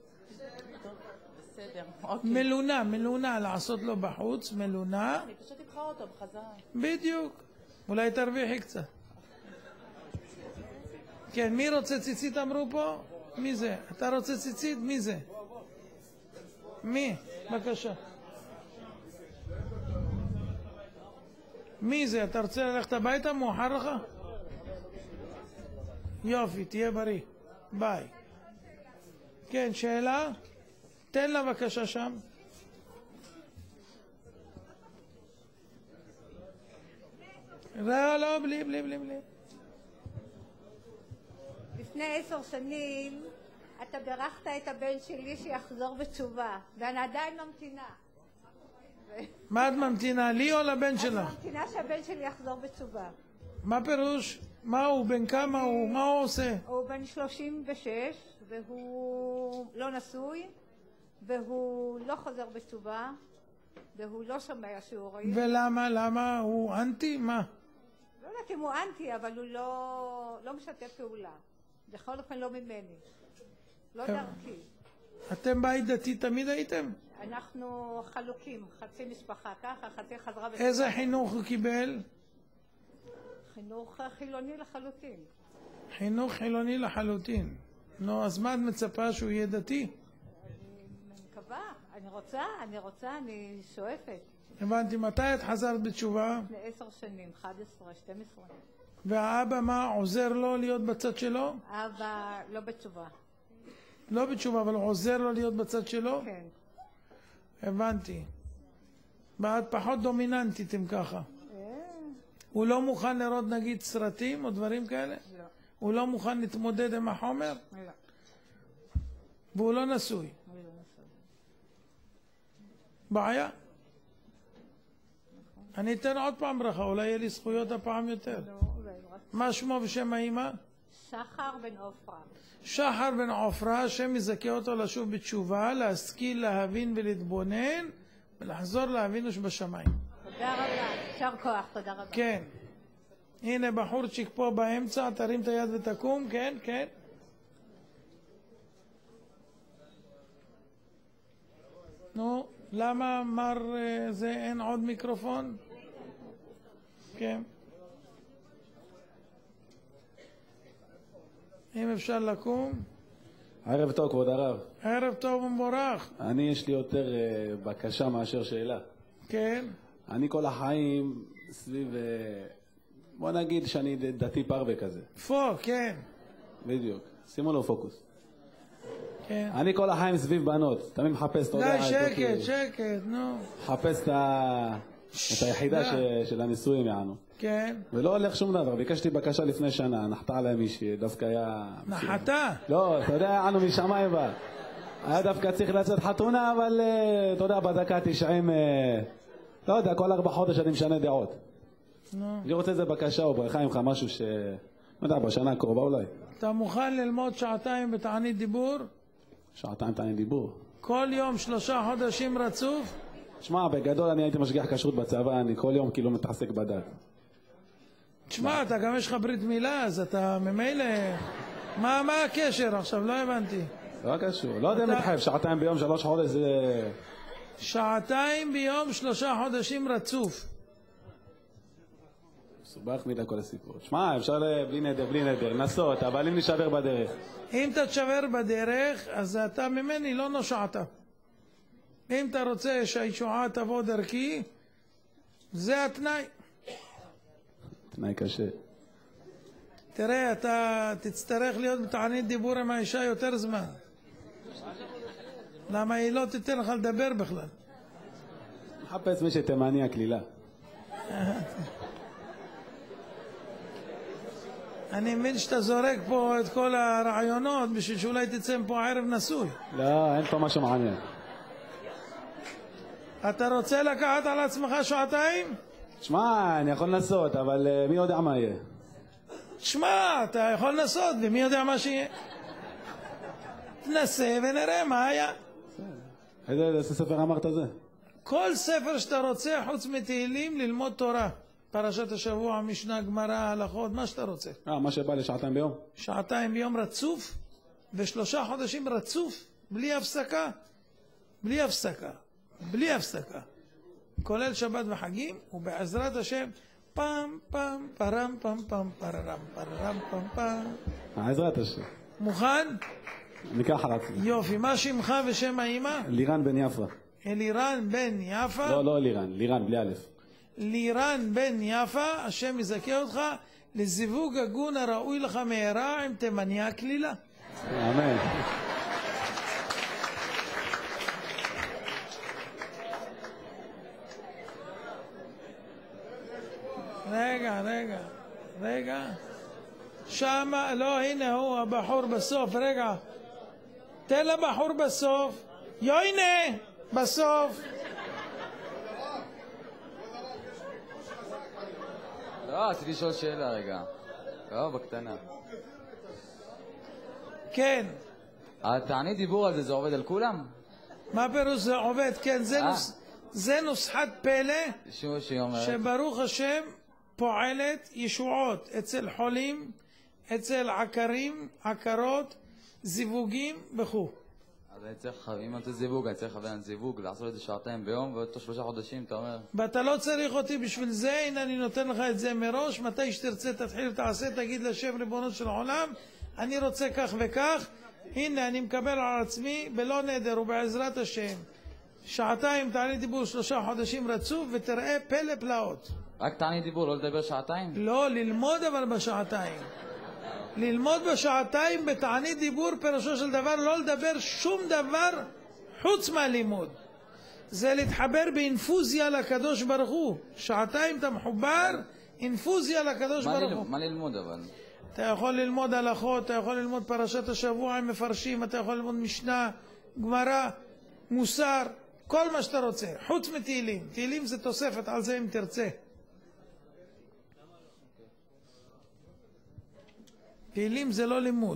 בסדר, אוקיי. מלונה, מלונה, לעשות לו בחוץ, מלונה. אני פשוט אבחר אותו בחזרה. בדיוק, אולי תרוויחי קצת. כן, מי רוצה ציצית אמרו פה? מי זה? אתה רוצה ציצית? מי זה? מי? בבקשה. מי זה? אתה רוצה ללכת הביתה? מאוחר לך? יופי, תהיה בריא. ביי. כן, שאלה? תן לה בבקשה שם. לא, לא, בלי, בלי, בלי, בלי. לפני עשר שנים אתה בירכת את הבן שלי שיחזור בתשובה, ואני עדיין ממתינה. מה את ממתינה? לי או לבן שלך? אני ממתינה שהבן שלי יחזור בתשובה. מה פירוש? מה הוא? בן כמה הוא? מה הוא עושה? הוא בן שלושים ושש, והוא לא נשוי, והוא לא חוזר בתשובה, והוא לא שומע שיעורים. ולמה? למה? הוא אנטי? מה? לא יודעת אם הוא אנטי, אבל הוא לא, לא משתף פעולה. בכל אופן לא ממני. לא דרכי. אתם בית דתי תמיד הייתם? אנחנו חלוקים, חצי משפחה ככה, חצי חזרה בתשובה. איזה חינוך הוא קיבל? חינוך חילוני לחלוטין. חינוך חילוני לחלוטין. נו, אז מה את מצפה שהוא יהיה דתי? אני מקווה, אני רוצה, אני רוצה, אני שואפת. הבנתי, מתי את חזרת בתשובה? לפני עשר שנים, אחת עשרה, שתים עשרה. והאבא מה, עוזר לו להיות בצד שלו? אבא לא בתשובה. לא בתשובה, אבל הוא עוזר לו להיות בצד שלו? כן. הבנתי. ואת פחות דומיננטית אם ככה. הוא לא מוכן לראות נגיד סרטים או דברים כאלה? לא. הוא לא מוכן להתמודד עם החומר? לא. והוא לא נשוי? הוא לא נשוי. בעיה? אני אתן עוד פעם ברכה, אולי יהיה לי זכויות הפעם יותר. לא, אולי רק... מה שמו ושם האמא? שחר בן עופרה. שחר בן עופרה, השם יזכה אותו לשוב בתשובה, להשכיל, להבין ולהתבונן, ולחזור לאבינו שבשמיים. תודה רבה, יישר כוח, תודה רבה. כן. הנה בחורצ'יק פה באמצע, תרים את היד ותקום, כן, כן. נו, למה מר זה אין עוד מיקרופון? כן. אם אפשר לקום. ערב טוב, כבוד הרב. ערב טוב ומבורך. אני, יש לי יותר uh, בקשה מאשר שאלה. כן. אני כל החיים סביב, uh, בוא נגיד שאני דתי פרווה כזה. פה, כן. בדיוק. שימו לו פוקוס. כן. אני כל החיים סביב בנות. תמיד מחפש, אתה יודע... די, שקט, שקט, נו. מחפש את, ה... את היחידה ש... של הנישואים יענו. כן. ולא הולך שום דבר. ביקשתי בקשה לפני שנה, נחתה עליי מישהי, דווקא היה... נחתה? לא, אתה יודע, יענו משמיים בה. היה דווקא צריך לצאת חתונה, אבל אתה יודע, בדקה תשעים, לא יודע, כל ארבע חודש אני משנה דעות. נו. אני רוצה איזה בקשה או ברכה ממך, משהו ש... לא יודע, בשנה הקרובה אולי. אתה מוכן ללמוד שעתיים בתענית דיבור? שעתיים תענית דיבור. כל יום שלושה חודשים רצוף? תשמע, בגדול אני הייתי משגיח כשרות בצבא, אני כל יום כאילו מתעסק בדת. תשמע, אתה גם יש לך ברית מילה, אז אתה ממילא... מה, מה הקשר עכשיו? לא הבנתי. לא קשור, לא יודע אם מתחייב, שעתיים ביום, שלוש חודש זה... שעתיים ביום, שלושה חודשים רצוף. סובך מילה כל הסיפור. שמע, אפשר בלי נדר, בלי נדר, נסות, אבל אם נשבר בדרך. אם אתה תשבר בדרך, אז אתה ממני לא נושעת. אם אתה רוצה שהישועה תבוא דרכי, זה התנאי. תנאי קשה. תראה, אתה תצטרך להיות בתענית דיבור עם האישה יותר זמן. למה היא לא תיתן לך לדבר בכלל? מחפש מי שתימני הכלילה. אני מבין שאתה זורק פה את כל הרעיונות בשביל שאולי תצא פה ערב נשוי. לא, אין פה משהו מעניין. אתה רוצה לקחת על עצמך שעתיים? תשמע, אני יכול לנסות, אבל uh, מי יודע מה יהיה? תשמע, אתה יכול לנסות, ומי יודע מה שיהיה? תנסה ונראה מה היה. איזה, איזה ספר אמרת זה? כל ספר שאתה רוצה, חוץ מתהילים, ללמוד תורה. פרשת השבוע, משנה, גמרא, הלכות, מה שאתה רוצה. אה, מה שבא לשעתיים ביום? שעתיים ביום רצוף, ושלושה חודשים רצוף, בלי הפסקה. בלי הפסקה. בלי הפסקה. כולל שבת וחגים, ובעזרת השם, פעם, פעם, פרם, פעם, פעם, פררם, פררם, פעם, פעם. בעזרת השם. מוכן? ניקח על עצמי. יופי, מה שמך ושם האמא? לירן בן יפה. אלירן בן יפה? לא, לא לירן, לירן, בלי א'. לירן בן יפה, השם יזכה אותך לזיווג הגון הראוי לך מהרה עם תימניה הכלילה. אמן. רגע, רגע, רגע. שמה, לא, הנה הוא, הבחור בסוף, רגע. תן לבחור בסוף. יוינה, בסוף. לא, רציתי לשאול שאלה רגע. לא, בקטנה. כן. התענית דיבור על זה, זה עובד על כולם? מה פירוש זה עובד? כן, זה, נוס, זה נוסחת פלא שברוך השם פועלת ישועות אצל חולים, אצל עקרים, עקרות, זיווגים וכו'. אז אני צריך, אם אני רוצה זיווג, אני צריך לכוון זיווג, לעשות את זה שעתיים ביום, ואותו שלושה חודשים, אתה אומר... ואתה לא צריך אותי בשביל זה, הנה אני נותן לך את זה מראש, מתי שתרצה תתחיל תעשה, תגיד לשם ריבונו של העולם, אני רוצה כך וכך, הנה אני מקבל על עצמי בלא נדר ובעזרת השם. שעתיים תעני דיבור שלושה חודשים רצוף ותראה פלא פלאות. רק תעני דיבור, לא לדבר שעתיים? לא, ללמוד אבל בשעתיים. ללמוד בשעתיים בתעני דיבור פירושו של דבר לא לדבר שום דבר חוץ מהלימוד. זה להתחבר באינפוזיה לקדוש ברוך הוא. שעתיים אתה מחובר, אינפוזיה לקדוש ברוך הוא. מה ללמוד אבל? אתה יכול ללמוד הלכות, אתה יכול ללמוד פרשת השבוע עם מפרשים, אתה יכול ללמוד משנה, גמרא, מוסר, כל מה שאתה רוצה, חוץ מתהילים. תהילים זה תוספת, על זה אם תרצה. תהילים זה לא לימוד.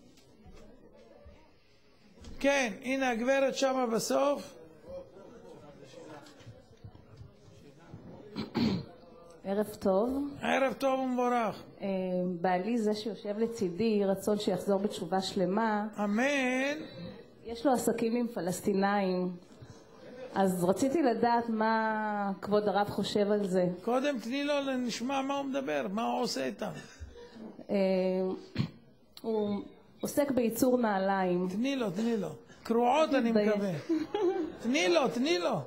כן, הנה הגברת שמה בסוף. ערב טוב. ערב טוב ומבורך. בעלי זה שיושב לצידי, רצון שיחזור בתשובה שלמה. אמן. יש לו עסקים עם פלסטינאים. אז רציתי לדעת מה כבוד הרב חושב על זה. קודם תני לו נשמע מה הוא מדבר, מה הוא עושה איתם. הוא עוסק בייצור נעליים. תני לו, תני לו. קרועות אני מקווה. תני לו, תני לו.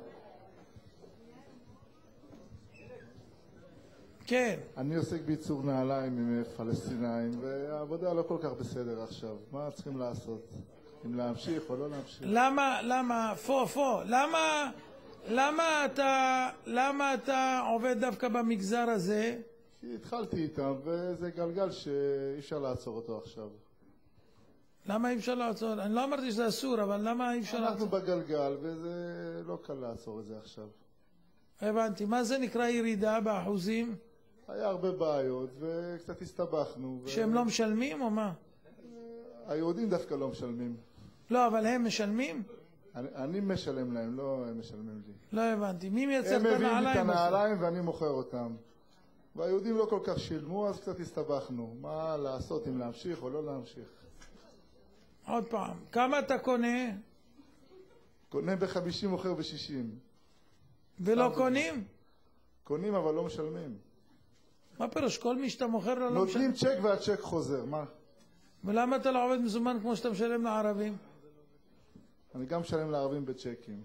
כן. אני עוסק בייצור נעליים עם פלסטינאים, והעבודה לא כל כך בסדר עכשיו. מה צריכים לעשות? אם להמשיך או לא להמשיך? למה, למה, פו, פו, למה, למה אתה, למה אתה עובד דווקא במגזר הזה? כי התחלתי איתם, וזה גלגל שאי אפשר לעצור אותו עכשיו. למה אי אפשר לעצור? אני לא אמרתי שזה אסור, אבל למה אי אפשר לעצור? אנחנו בגלגל, וזה לא קל לעצור את זה עכשיו. הבנתי. מה זה נקרא ירידה באחוזים? היה הרבה בעיות, וקצת הסתבכנו. שהם לא משלמים או מה? היהודים דווקא לא משלמים. לא, אבל הם משלמים? אני, אני משלם להם, לא הם משלמים לי. לא הבנתי. מי מייצר את הנעליים? הנעליים? הם מביאים את הנעליים ואני מוכר אותם. והיהודים לא כל כך שילמו, אז קצת הסתבכנו. מה לעשות, אם להמשיך או לא להמשיך? עוד פעם. כמה אתה קונה? קונה ב-חמישים, מוכר ב-שישים. ולא קונים? קונים אבל לא משלמים. מה פירוש? כל מי שאתה מוכר לו לא משלם? נותנים צ'ק והצ'ק חוזר, מה? ולמה אתה לא עובד מזומן כמו שאתה משלם לערבים? אני גם משלם לערבים בצ'קים.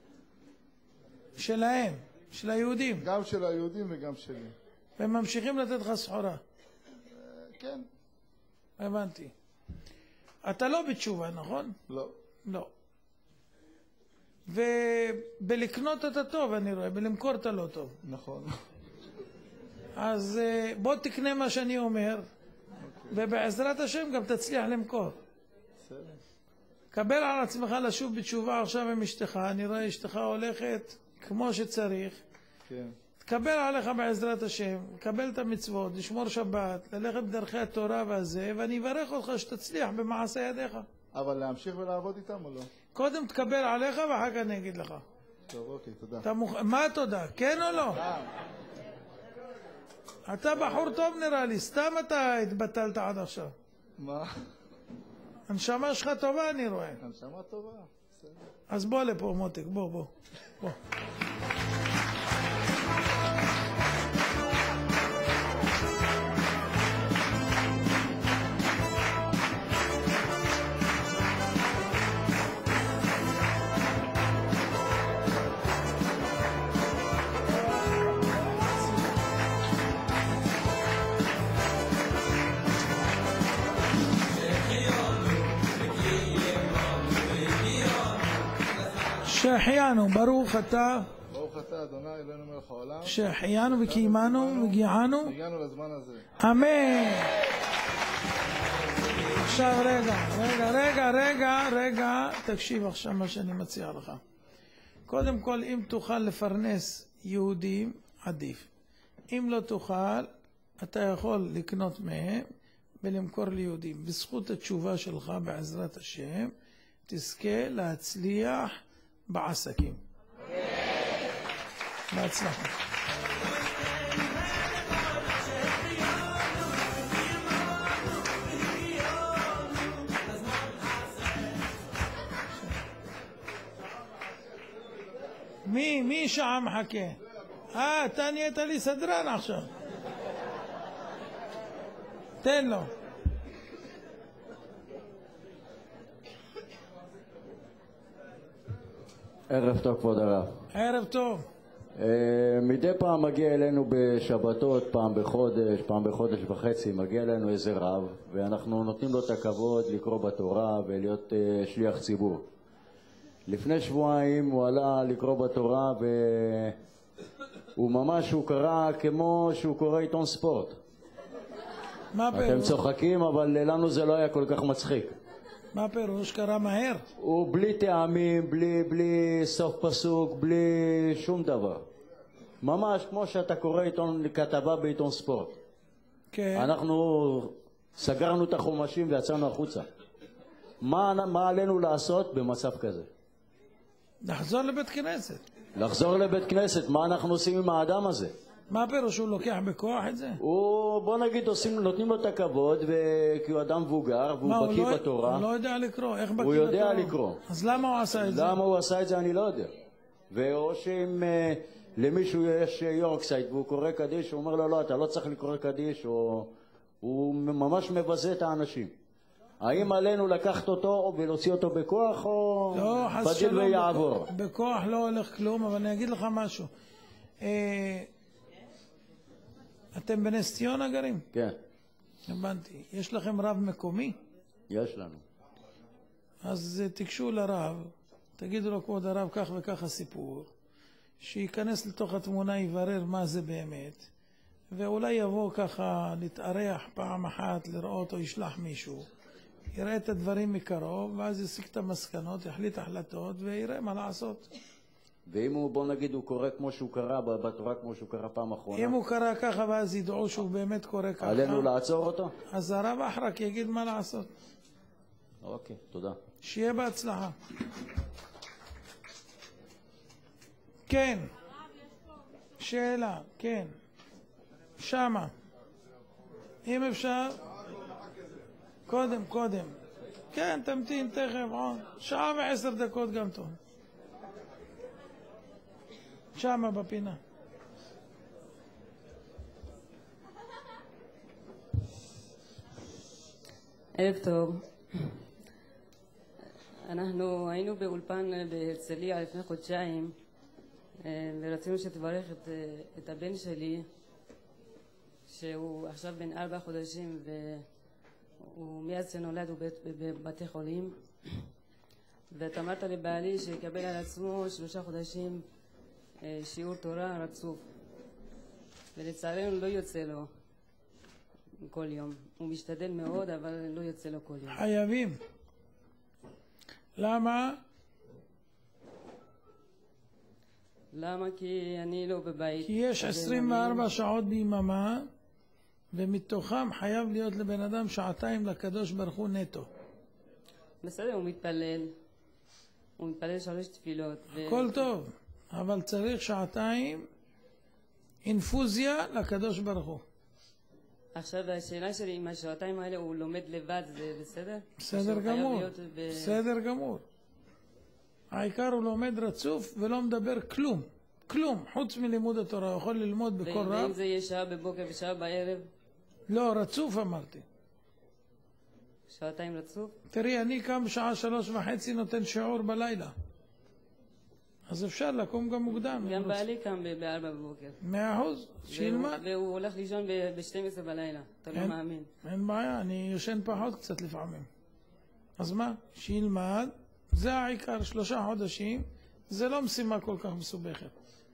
שלהם, של היהודים? גם של היהודים וגם שלי. והם ממשיכים לתת לך סחורה? כן. הבנתי. אתה לא בתשובה, נכון? לא. לא. ובלקנות אתה טוב, אני רואה, בלמכור אתה לא טוב. נכון. אז בוא תקנה מה שאני אומר, ובעזרת השם גם תצליח למכור. בסדר. קבל על עצמך לשוב בתשובה עכשיו עם אשתך, אני רואה אשתך הולכת כמו שצריך. כן. תקבל עליך בעזרת השם, קבל את המצוות, לשמור שבת, ללכת בדרכי התורה והזה, ואני אברך אותך שתצליח במעשה ידיך. אבל להמשיך ולעבוד איתם או לא? קודם תקבל עליך ואחר כך אני אגיד לך. טוב, אוקיי, תודה. אתה מוכ... מה תודה? כן או לא? אתה בחור טוב נראה לי, סתם אתה התבטלת עד עכשיו. מה? הנשמה שלך טובה אני רואה. הנשמה טובה, בסדר. אז בוא לפה מותק, בוא, בוא. בוא. שהחיינו, ברוך אתה. ברוך אתה, אדוני, אלוהינו מלך העולם. שהחיינו וקיימנו והגיענו. הגענו לזמן הזה. אמן. עכשיו רגע, רגע, רגע, רגע, רגע, תקשיב עכשיו מה שאני מציע לך. קודם כל, אם תוכל לפרנס יהודים, עדיף. אם לא תוכל, אתה יכול לקנות מהם ולמכור ליהודים. בזכות התשובה שלך בעזרת השם, תזכה להצליח בעסקים. בהצלחה. מי, מי שעה מחכה? אה, אתה נהיית לי סדרן עכשיו. תן לו. ערב טוב, כבוד הרב. ערב טוב. Uh, מדי פעם מגיע אלינו בשבתות, פעם בחודש, פעם בחודש וחצי, מגיע אלינו איזה רב, ואנחנו נותנים לו את הכבוד לקרוא בתורה ולהיות uh, שליח ציבור. לפני שבועיים הוא עלה לקרוא בתורה, והוא ממש, הוא קרא כמו שהוא קורא עיתון ספורט. מה פירוש? אתם צוחקים, אבל לנו זה לא היה כל כך מצחיק. מה פירוש? קרא מהר? הוא בלי טעמים, בלי, בלי סוף פסוק, בלי שום דבר. ממש כמו שאתה קורא עיתון, כתבה בעיתון ספורט. כן. אנחנו סגרנו את החומשים ויצאנו החוצה. מה, מה עלינו לעשות במצב כזה? לחזור לבית כנסת. לחזור לבית כנסת, מה אנחנו עושים עם האדם הזה? מה פירוש? הוא לוקח בכוח את זה? הוא, בוא נגיד, עושים, נותנים לו את הכבוד, כי הוא אדם מבוגר, והוא מה, בקיא הוא לא, בתורה. הוא לא יודע לקרוא, איך בקיא בתורה? הוא יודע לקרוא. אז למה הוא עשה את זה? למה הוא עשה את זה אני לא יודע. ואו שאם uh, למישהו יש יורקסייד והוא קורא קדיש, הוא אומר לו, לא, אתה לא צריך לקרוא קדיש, או... הוא ממש מבזה את האנשים. האם עלינו לקחת אותו ולהוציא אותו בכוח, או לא, חס בדיל שלום, ויעבור? בכוח לא הולך כלום, אבל אני אגיד לך משהו. אה, אתם בנס ציונה גרים? כן. הבנתי. יש לכם רב מקומי? יש לנו. אז תיגשו לרב, תגידו לו, כבוד הרב, כך וכך הסיפור, שייכנס לתוך התמונה, יברר מה זה באמת, ואולי יבוא ככה להתארח פעם אחת, לראות או ישלח מישהו, יראה את הדברים מקרוב, ואז יסיק את המסקנות, יחליט החלטות, ויראה מה לעשות. ואם הוא, בוא נגיד, הוא קורא כמו שהוא קרא בתורה, כמו שהוא קרא פעם אחרונה? אם הוא קרא ככה, ואז ידעו שהוא באמת קורא ככה. עלינו לעצור אותו? אז הרב אחרק יגיד מה לעשות. אוקיי, תודה. שיהיה בהצלחה. כן. שאלה, כן. שמה. אם אפשר... קודם, קודם. כן, תמתין תכף, עוד. שעה ועשר דקות גם טוב. שמה בפינה. ערב טוב. אנחנו היינו באולפן בהרצליה לפני חודשיים, ורצינו שתברך את, את הבן שלי, שהוא עכשיו בן ארבע חודשים, והוא מאז שנולד הוא בבתי חולים, ואת אמרת לבעלי שיקבל על עצמו שלושה חודשים שיעור תורה רצוף, ולצערנו לא יוצא לו כל יום. הוא משתדל מאוד, אבל לא יוצא לו כל יום. חייבים. למה? למה? כי אני לא בבית. כי יש עשרים וארבע שעות ביממה, ומתוכם חייב להיות לבן אדם שעתיים לקדוש ברוך הוא נטו. בסדר, הוא מתפלל. הוא מתפלל שלוש תפילות. הכל ו... טוב, אבל צריך שעתיים אינפוזיה לקדוש ברוך הוא. עכשיו השאלה שלי, אם השעתיים האלה הוא לומד לבד, זה בסדר? בסדר גמור, ב... בסדר גמור. העיקר הוא לומד רצוף ולא מדבר כלום, כלום, חוץ מלימוד התורה. הוא יכול ללמוד בכל רב. ואם זה יהיה שעה בבוקר ושעה בערב? לא, רצוף אמרתי. שעתיים רצוף? תראי, אני קם בשעה שלוש וחצי נותן שיעור בלילה. אז אפשר לקום גם מוקדם. גם בעלי קם בארבע בבוקר. מאה אחוז, שילמד. והוא הולך לישון ב-שתים עשרה בלילה, אתה לא מאמין. אין בעיה, אני יושן פחות קצת לפעמים. אז מה? שילמד, זה העיקר, שלושה חודשים, זה לא משימה כל כך מסובכת.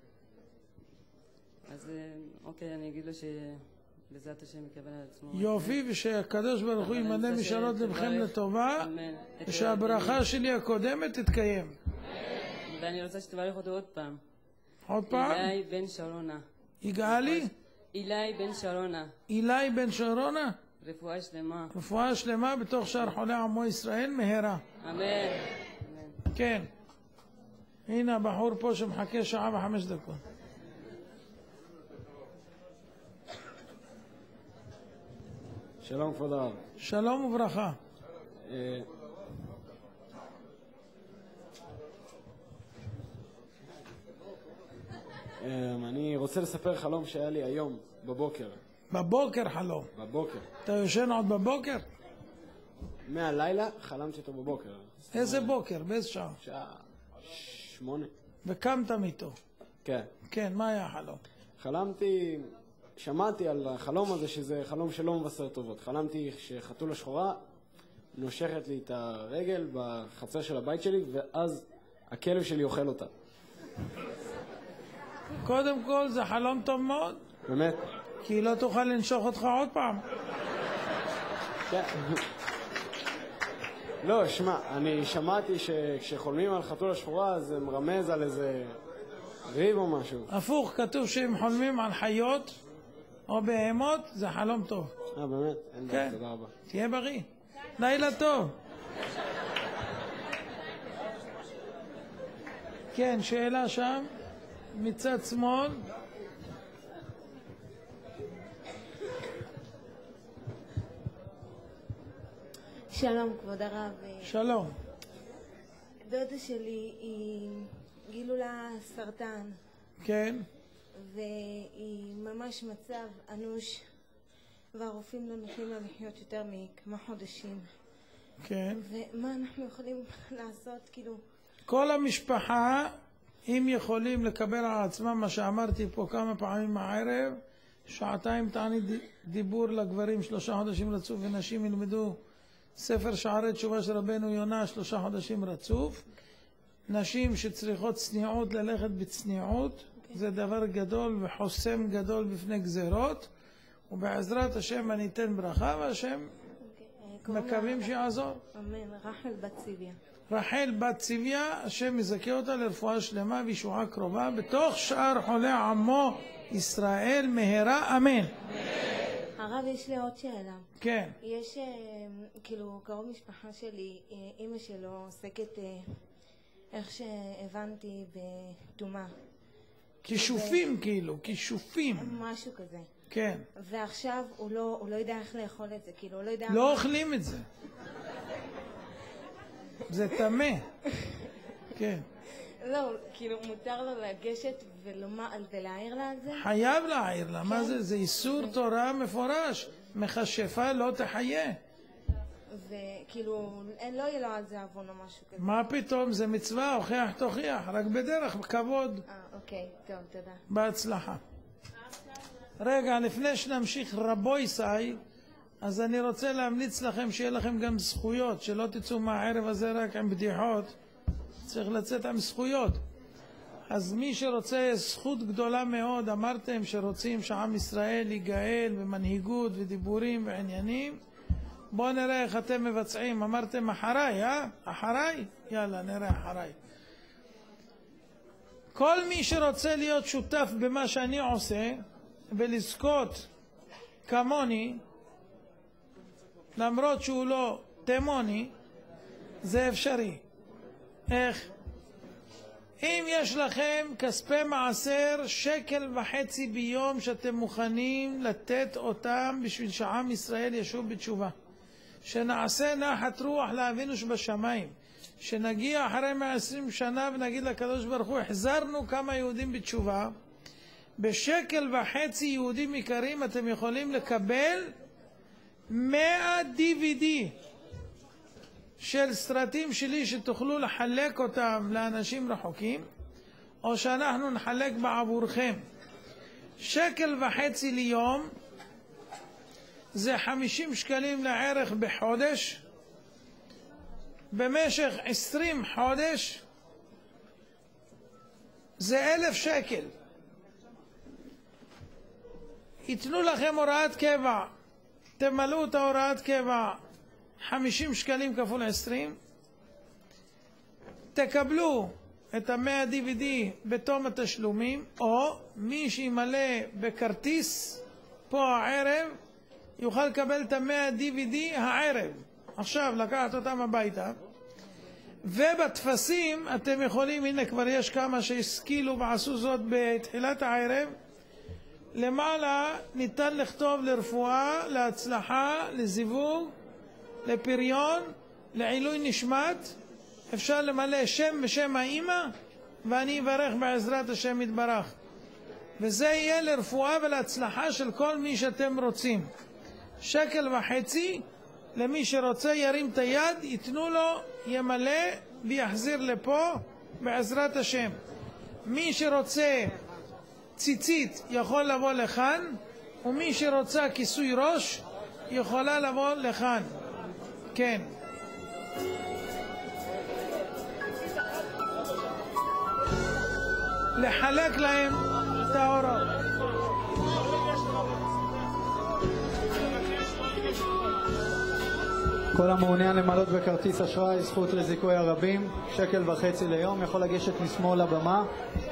אז אוקיי, אני אגיד לו שבעזרת השם יקבל על עצמו. יופי, ושהקדוש ברוך הוא ימנה משאלות לבכם לטובה, ושהברכה שלי הקודמת תתקיים. ואני רוצה שתברך אותו עוד פעם. עוד פעם? אילי בן שרונה. יגאלי? אילי בן שרונה. אילי בן שרונה? רפואה שלמה. רפואה שלמה בתוך שאר חולי עמו ישראל מהרה. אמן. כן. הנה הבחור פה שמחכה שעה וחמש דקות. שלום כבוד הרב. שלום וברכה. אני רוצה לספר חלום שהיה לי היום, בבוקר. בבוקר חלום. בבוקר. אתה יושן עוד בבוקר? מהלילה חלמתי אותו בבוקר. איזה בוקר? באיזה שעה? שעה שמונה. וקמת איתו? כן. כן, מה היה החלום? חלמתי, שמעתי על החלום הזה שזה חלום שלא מבשר טובות. חלמתי שחתולה שחורה נושכת לי את הרגל בחצר של הבית שלי, ואז הכלב שלי אוכל אותה. קודם כל זה חלום טוב מאוד. באמת? כי לא תוכל לנשוך אותך עוד פעם. כן. לא, שמע, אני שמעתי שכשחולמים על חתולה שחורה זה מרמז על איזה ריב או משהו. הפוך, כתוב שאם חולמים על חיות או בהמות זה חלום טוב. אה, באמת? אין בעיה, תודה רבה. תהיה בריא. לילה טוב. כן, שאלה שם, מצד שמאל. שלום, כבוד הרב. שלום. דודה שלי, היא גילו לה סרטן. כן. והיא ממש מצב אנוש, והרופאים לא נותנים לה לחיות יותר מכמה חודשים. כן. ומה אנחנו יכולים לעשות, כאילו... כל המשפחה, אם יכולים לקבל על עצמם מה שאמרתי פה כמה פעמים הערב, שעתיים תעני דיבור לגברים שלושה חודשים רצוף, ונשים ילמדו ספר שערי תשובה של רבנו יונה שלושה חודשים רצוף. נשים שצריכות צניעות ללכת בצניעות, זה דבר גדול וחוסם גדול בפני גזרות, ובעזרת השם אני אתן ברכה, והשם מקווים שיעזור. אמן. רחל בת צביה. רחל בת צביה, השם יזכה אותה לרפואה שלמה וישועה קרובה בתוך שאר חולי עמו ישראל מהרה, אמן. הרב, יש לי עוד שאלה. כן. יש, כאילו, קרוב משפחה שלי, אמא שלו עוסקת, איך שהבנתי, בטומאה. כישופים, כאילו, כישופים. משהו כזה. כן. ועכשיו הוא לא, הוא לא יודע איך לאכול את זה, כאילו, הוא לא יודע... לא אוכלים את זה. זה טמא. כן. לא, כאילו, מותר לו לגשת ולהעיר לה על זה? חייב להעיר לה. מה זה? זה איסור תורה מפורש. מכשפה לא תחיה. וכאילו, לא יהיה לו על זה עוון או משהו כזה. מה פתאום? זה מצווה, הוכיח תוכיח. רק בדרך, בכבוד. אה, אוקיי. טוב, תודה. בהצלחה. רגע, לפני שנמשיך רבוי סי, אז אני רוצה להמליץ לכם שיהיה לכם גם זכויות, שלא תצאו מהערב הזה רק עם בדיחות, צריך לצאת עם זכויות. אז מי שרוצה זכות גדולה מאוד, אמרתם שרוצים שעם ישראל ייגאל במנהיגות ודיבורים ועניינים, בואו נראה איך אתם מבצעים. אמרתם אחריי, אה? אחריי? יאללה, נראה אחריי. כל מי שרוצה להיות שותף במה שאני עושה ולזכות כמוני, למרות שהוא לא תימוני, זה אפשרי. איך? אם יש לכם כספי מעשר שקל וחצי ביום שאתם מוכנים לתת אותם בשביל שעם ישראל ישוב בתשובה, שנעשה נחת רוח לאבינו שבשמיים, שנגיע אחרי מאה ועשרים שנה ונגיד לקדוש ברוך הוא, החזרנו כמה יהודים בתשובה, בשקל וחצי יהודים יקרים אתם יכולים לקבל מאה די וי די של סרטים שלי שתוכלו לחלק אותם לאנשים רחוקים, או שאנחנו נחלק בעבורכם. שקל וחצי ליום זה חמישים שקלים לערך בחודש, במשך עשרים חודש זה אלף שקל. ייתנו לכם הוראת קבע, תמלאו את ההוראת קבע חמישים שקלים כפול עשרים, תקבלו את המאה די וי די בתום התשלומים, או מי שימלא בכרטיס פה הערב יוכל לקבל את המאה די וי די הערב, עכשיו לקחת אותם הביתה. ובתפסים אתם יכולים, הנה כבר יש כמה שהשכילו ועשו זאת בתחילת הערב, למעלה ניתן לכתוב לרפואה, להצלחה, לזיווג, לפריון, לעילוי נשמת. אפשר למלא שם ושם האמא, ואני אברך בעזרת השם יתברך. וזה יהיה לרפואה ולהצלחה של כל מי שאתם רוצים. שקל וחצי, למי שרוצה ירים את היד, ייתנו לו, ימלא ויחזיר לפה בעזרת השם. מי שרוצה ציצית יכול לבוא לכאן, ומי שרוצה כיסוי ראש יכולה לבוא לכאן. כן. לחלק להם את ההוראות. כל המעוניין למלות בכרטיס אשראי זכות לזיכוי הרבים, שקל וחצי ליום, יכול לגשת משמאל לבמה.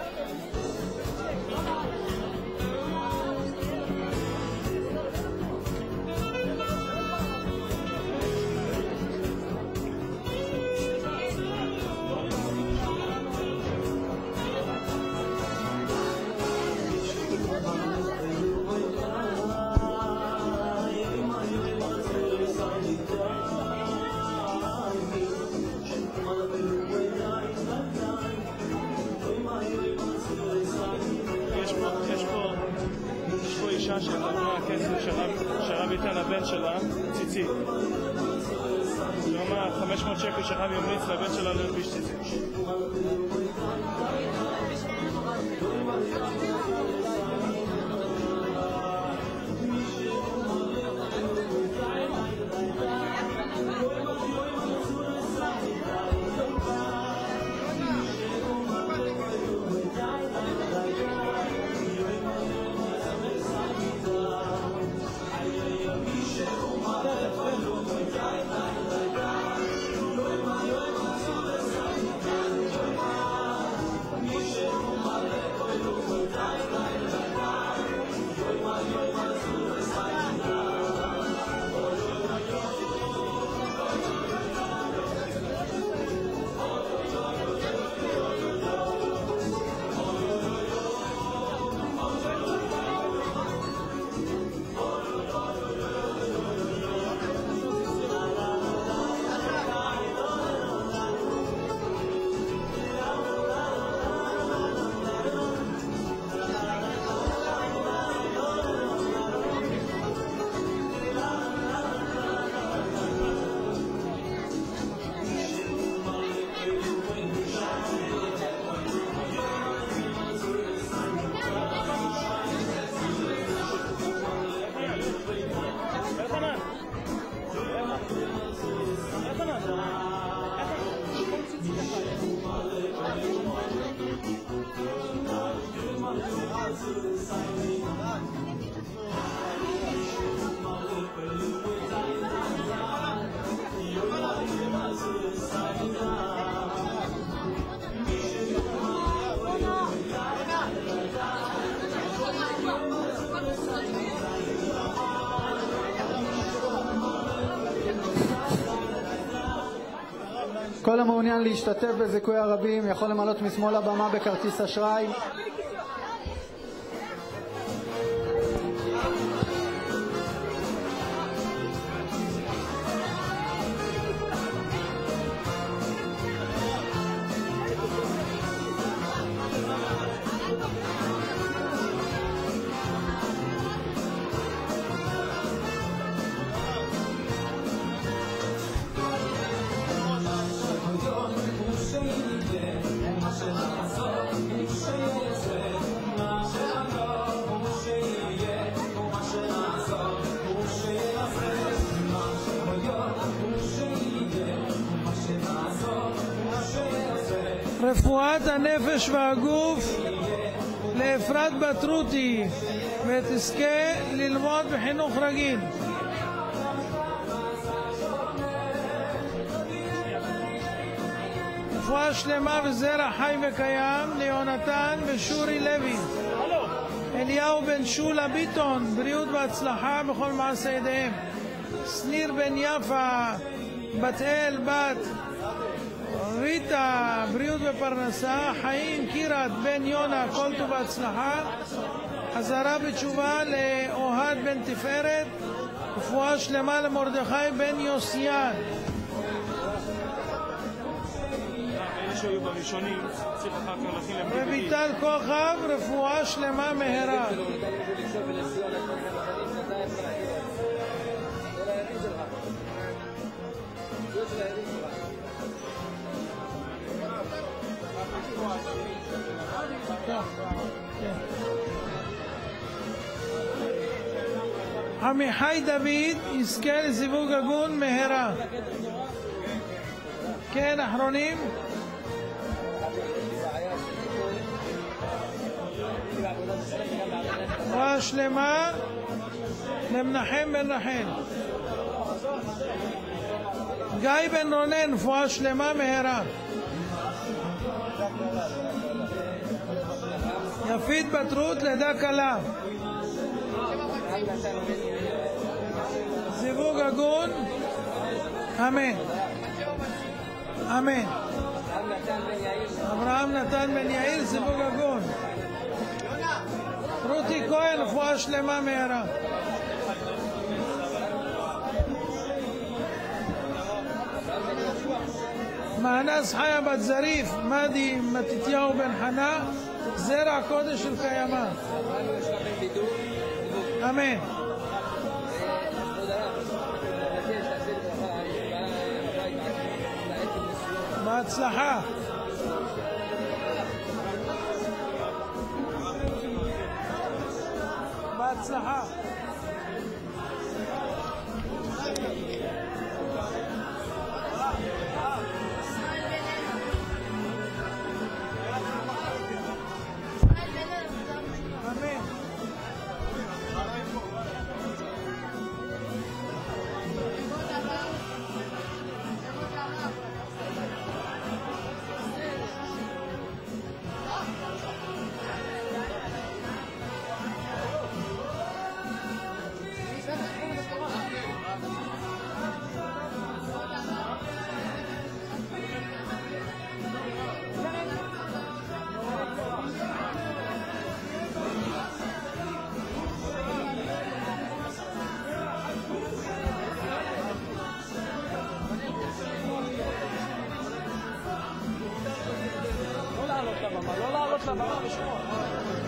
שרב ייתן לבן שלה ציצית. כלומר, חמש מאות שקל שרב ימליץ לבן שלה להלביש ציצית. כל המעוניין להשתתף בזיכוי הרבים יכול למלות משמאל הבמה בכרטיס אשראי. רפואת הנפש והגוף לאפרת בת רותי, ותזכה ללמוד בחינוך רגיל. רפואה שלמה וזרע חי וקיים ליונתן ושורי לוי. אליהו בן שולה ביטון, בריאות והצלחה בכל מעשה ידיהם. שניר בן יפה, בת אל בת ריטה, בריאות ופרנסה. חיים קירת בן יונה, כל טוב והצלחה. חזרה בתשובה לאוהד בן תפארת. רפואה שלמה למרדכי בן יוסיאן. שהיו בראשונים, צריך אחר כך להכין להם די וי די. רויטל כוכב, רפואה שלמה מהרה. עמיחי דוד יזכה לזיווג הגון מהרה. כן, אחרונים. רפואה שלמה למנחם בן רחל. גיא בן רונן, רפואה שלמה מהרה. יפית בת רות, לידה קלה. זיווג הגון, אמן. אמן. אברהם נתן בן יאיר, זיווג הגון. רותי כהן, רפואה שלמה מהרה. מאנס חיה בת זריף, מדי מתתיהו בן חנה, זרע קודש של קיימה. אמן. בהצלחה. בהצלחה. לא לעלות לבמה, לא לעלות לבמה בשום אופן.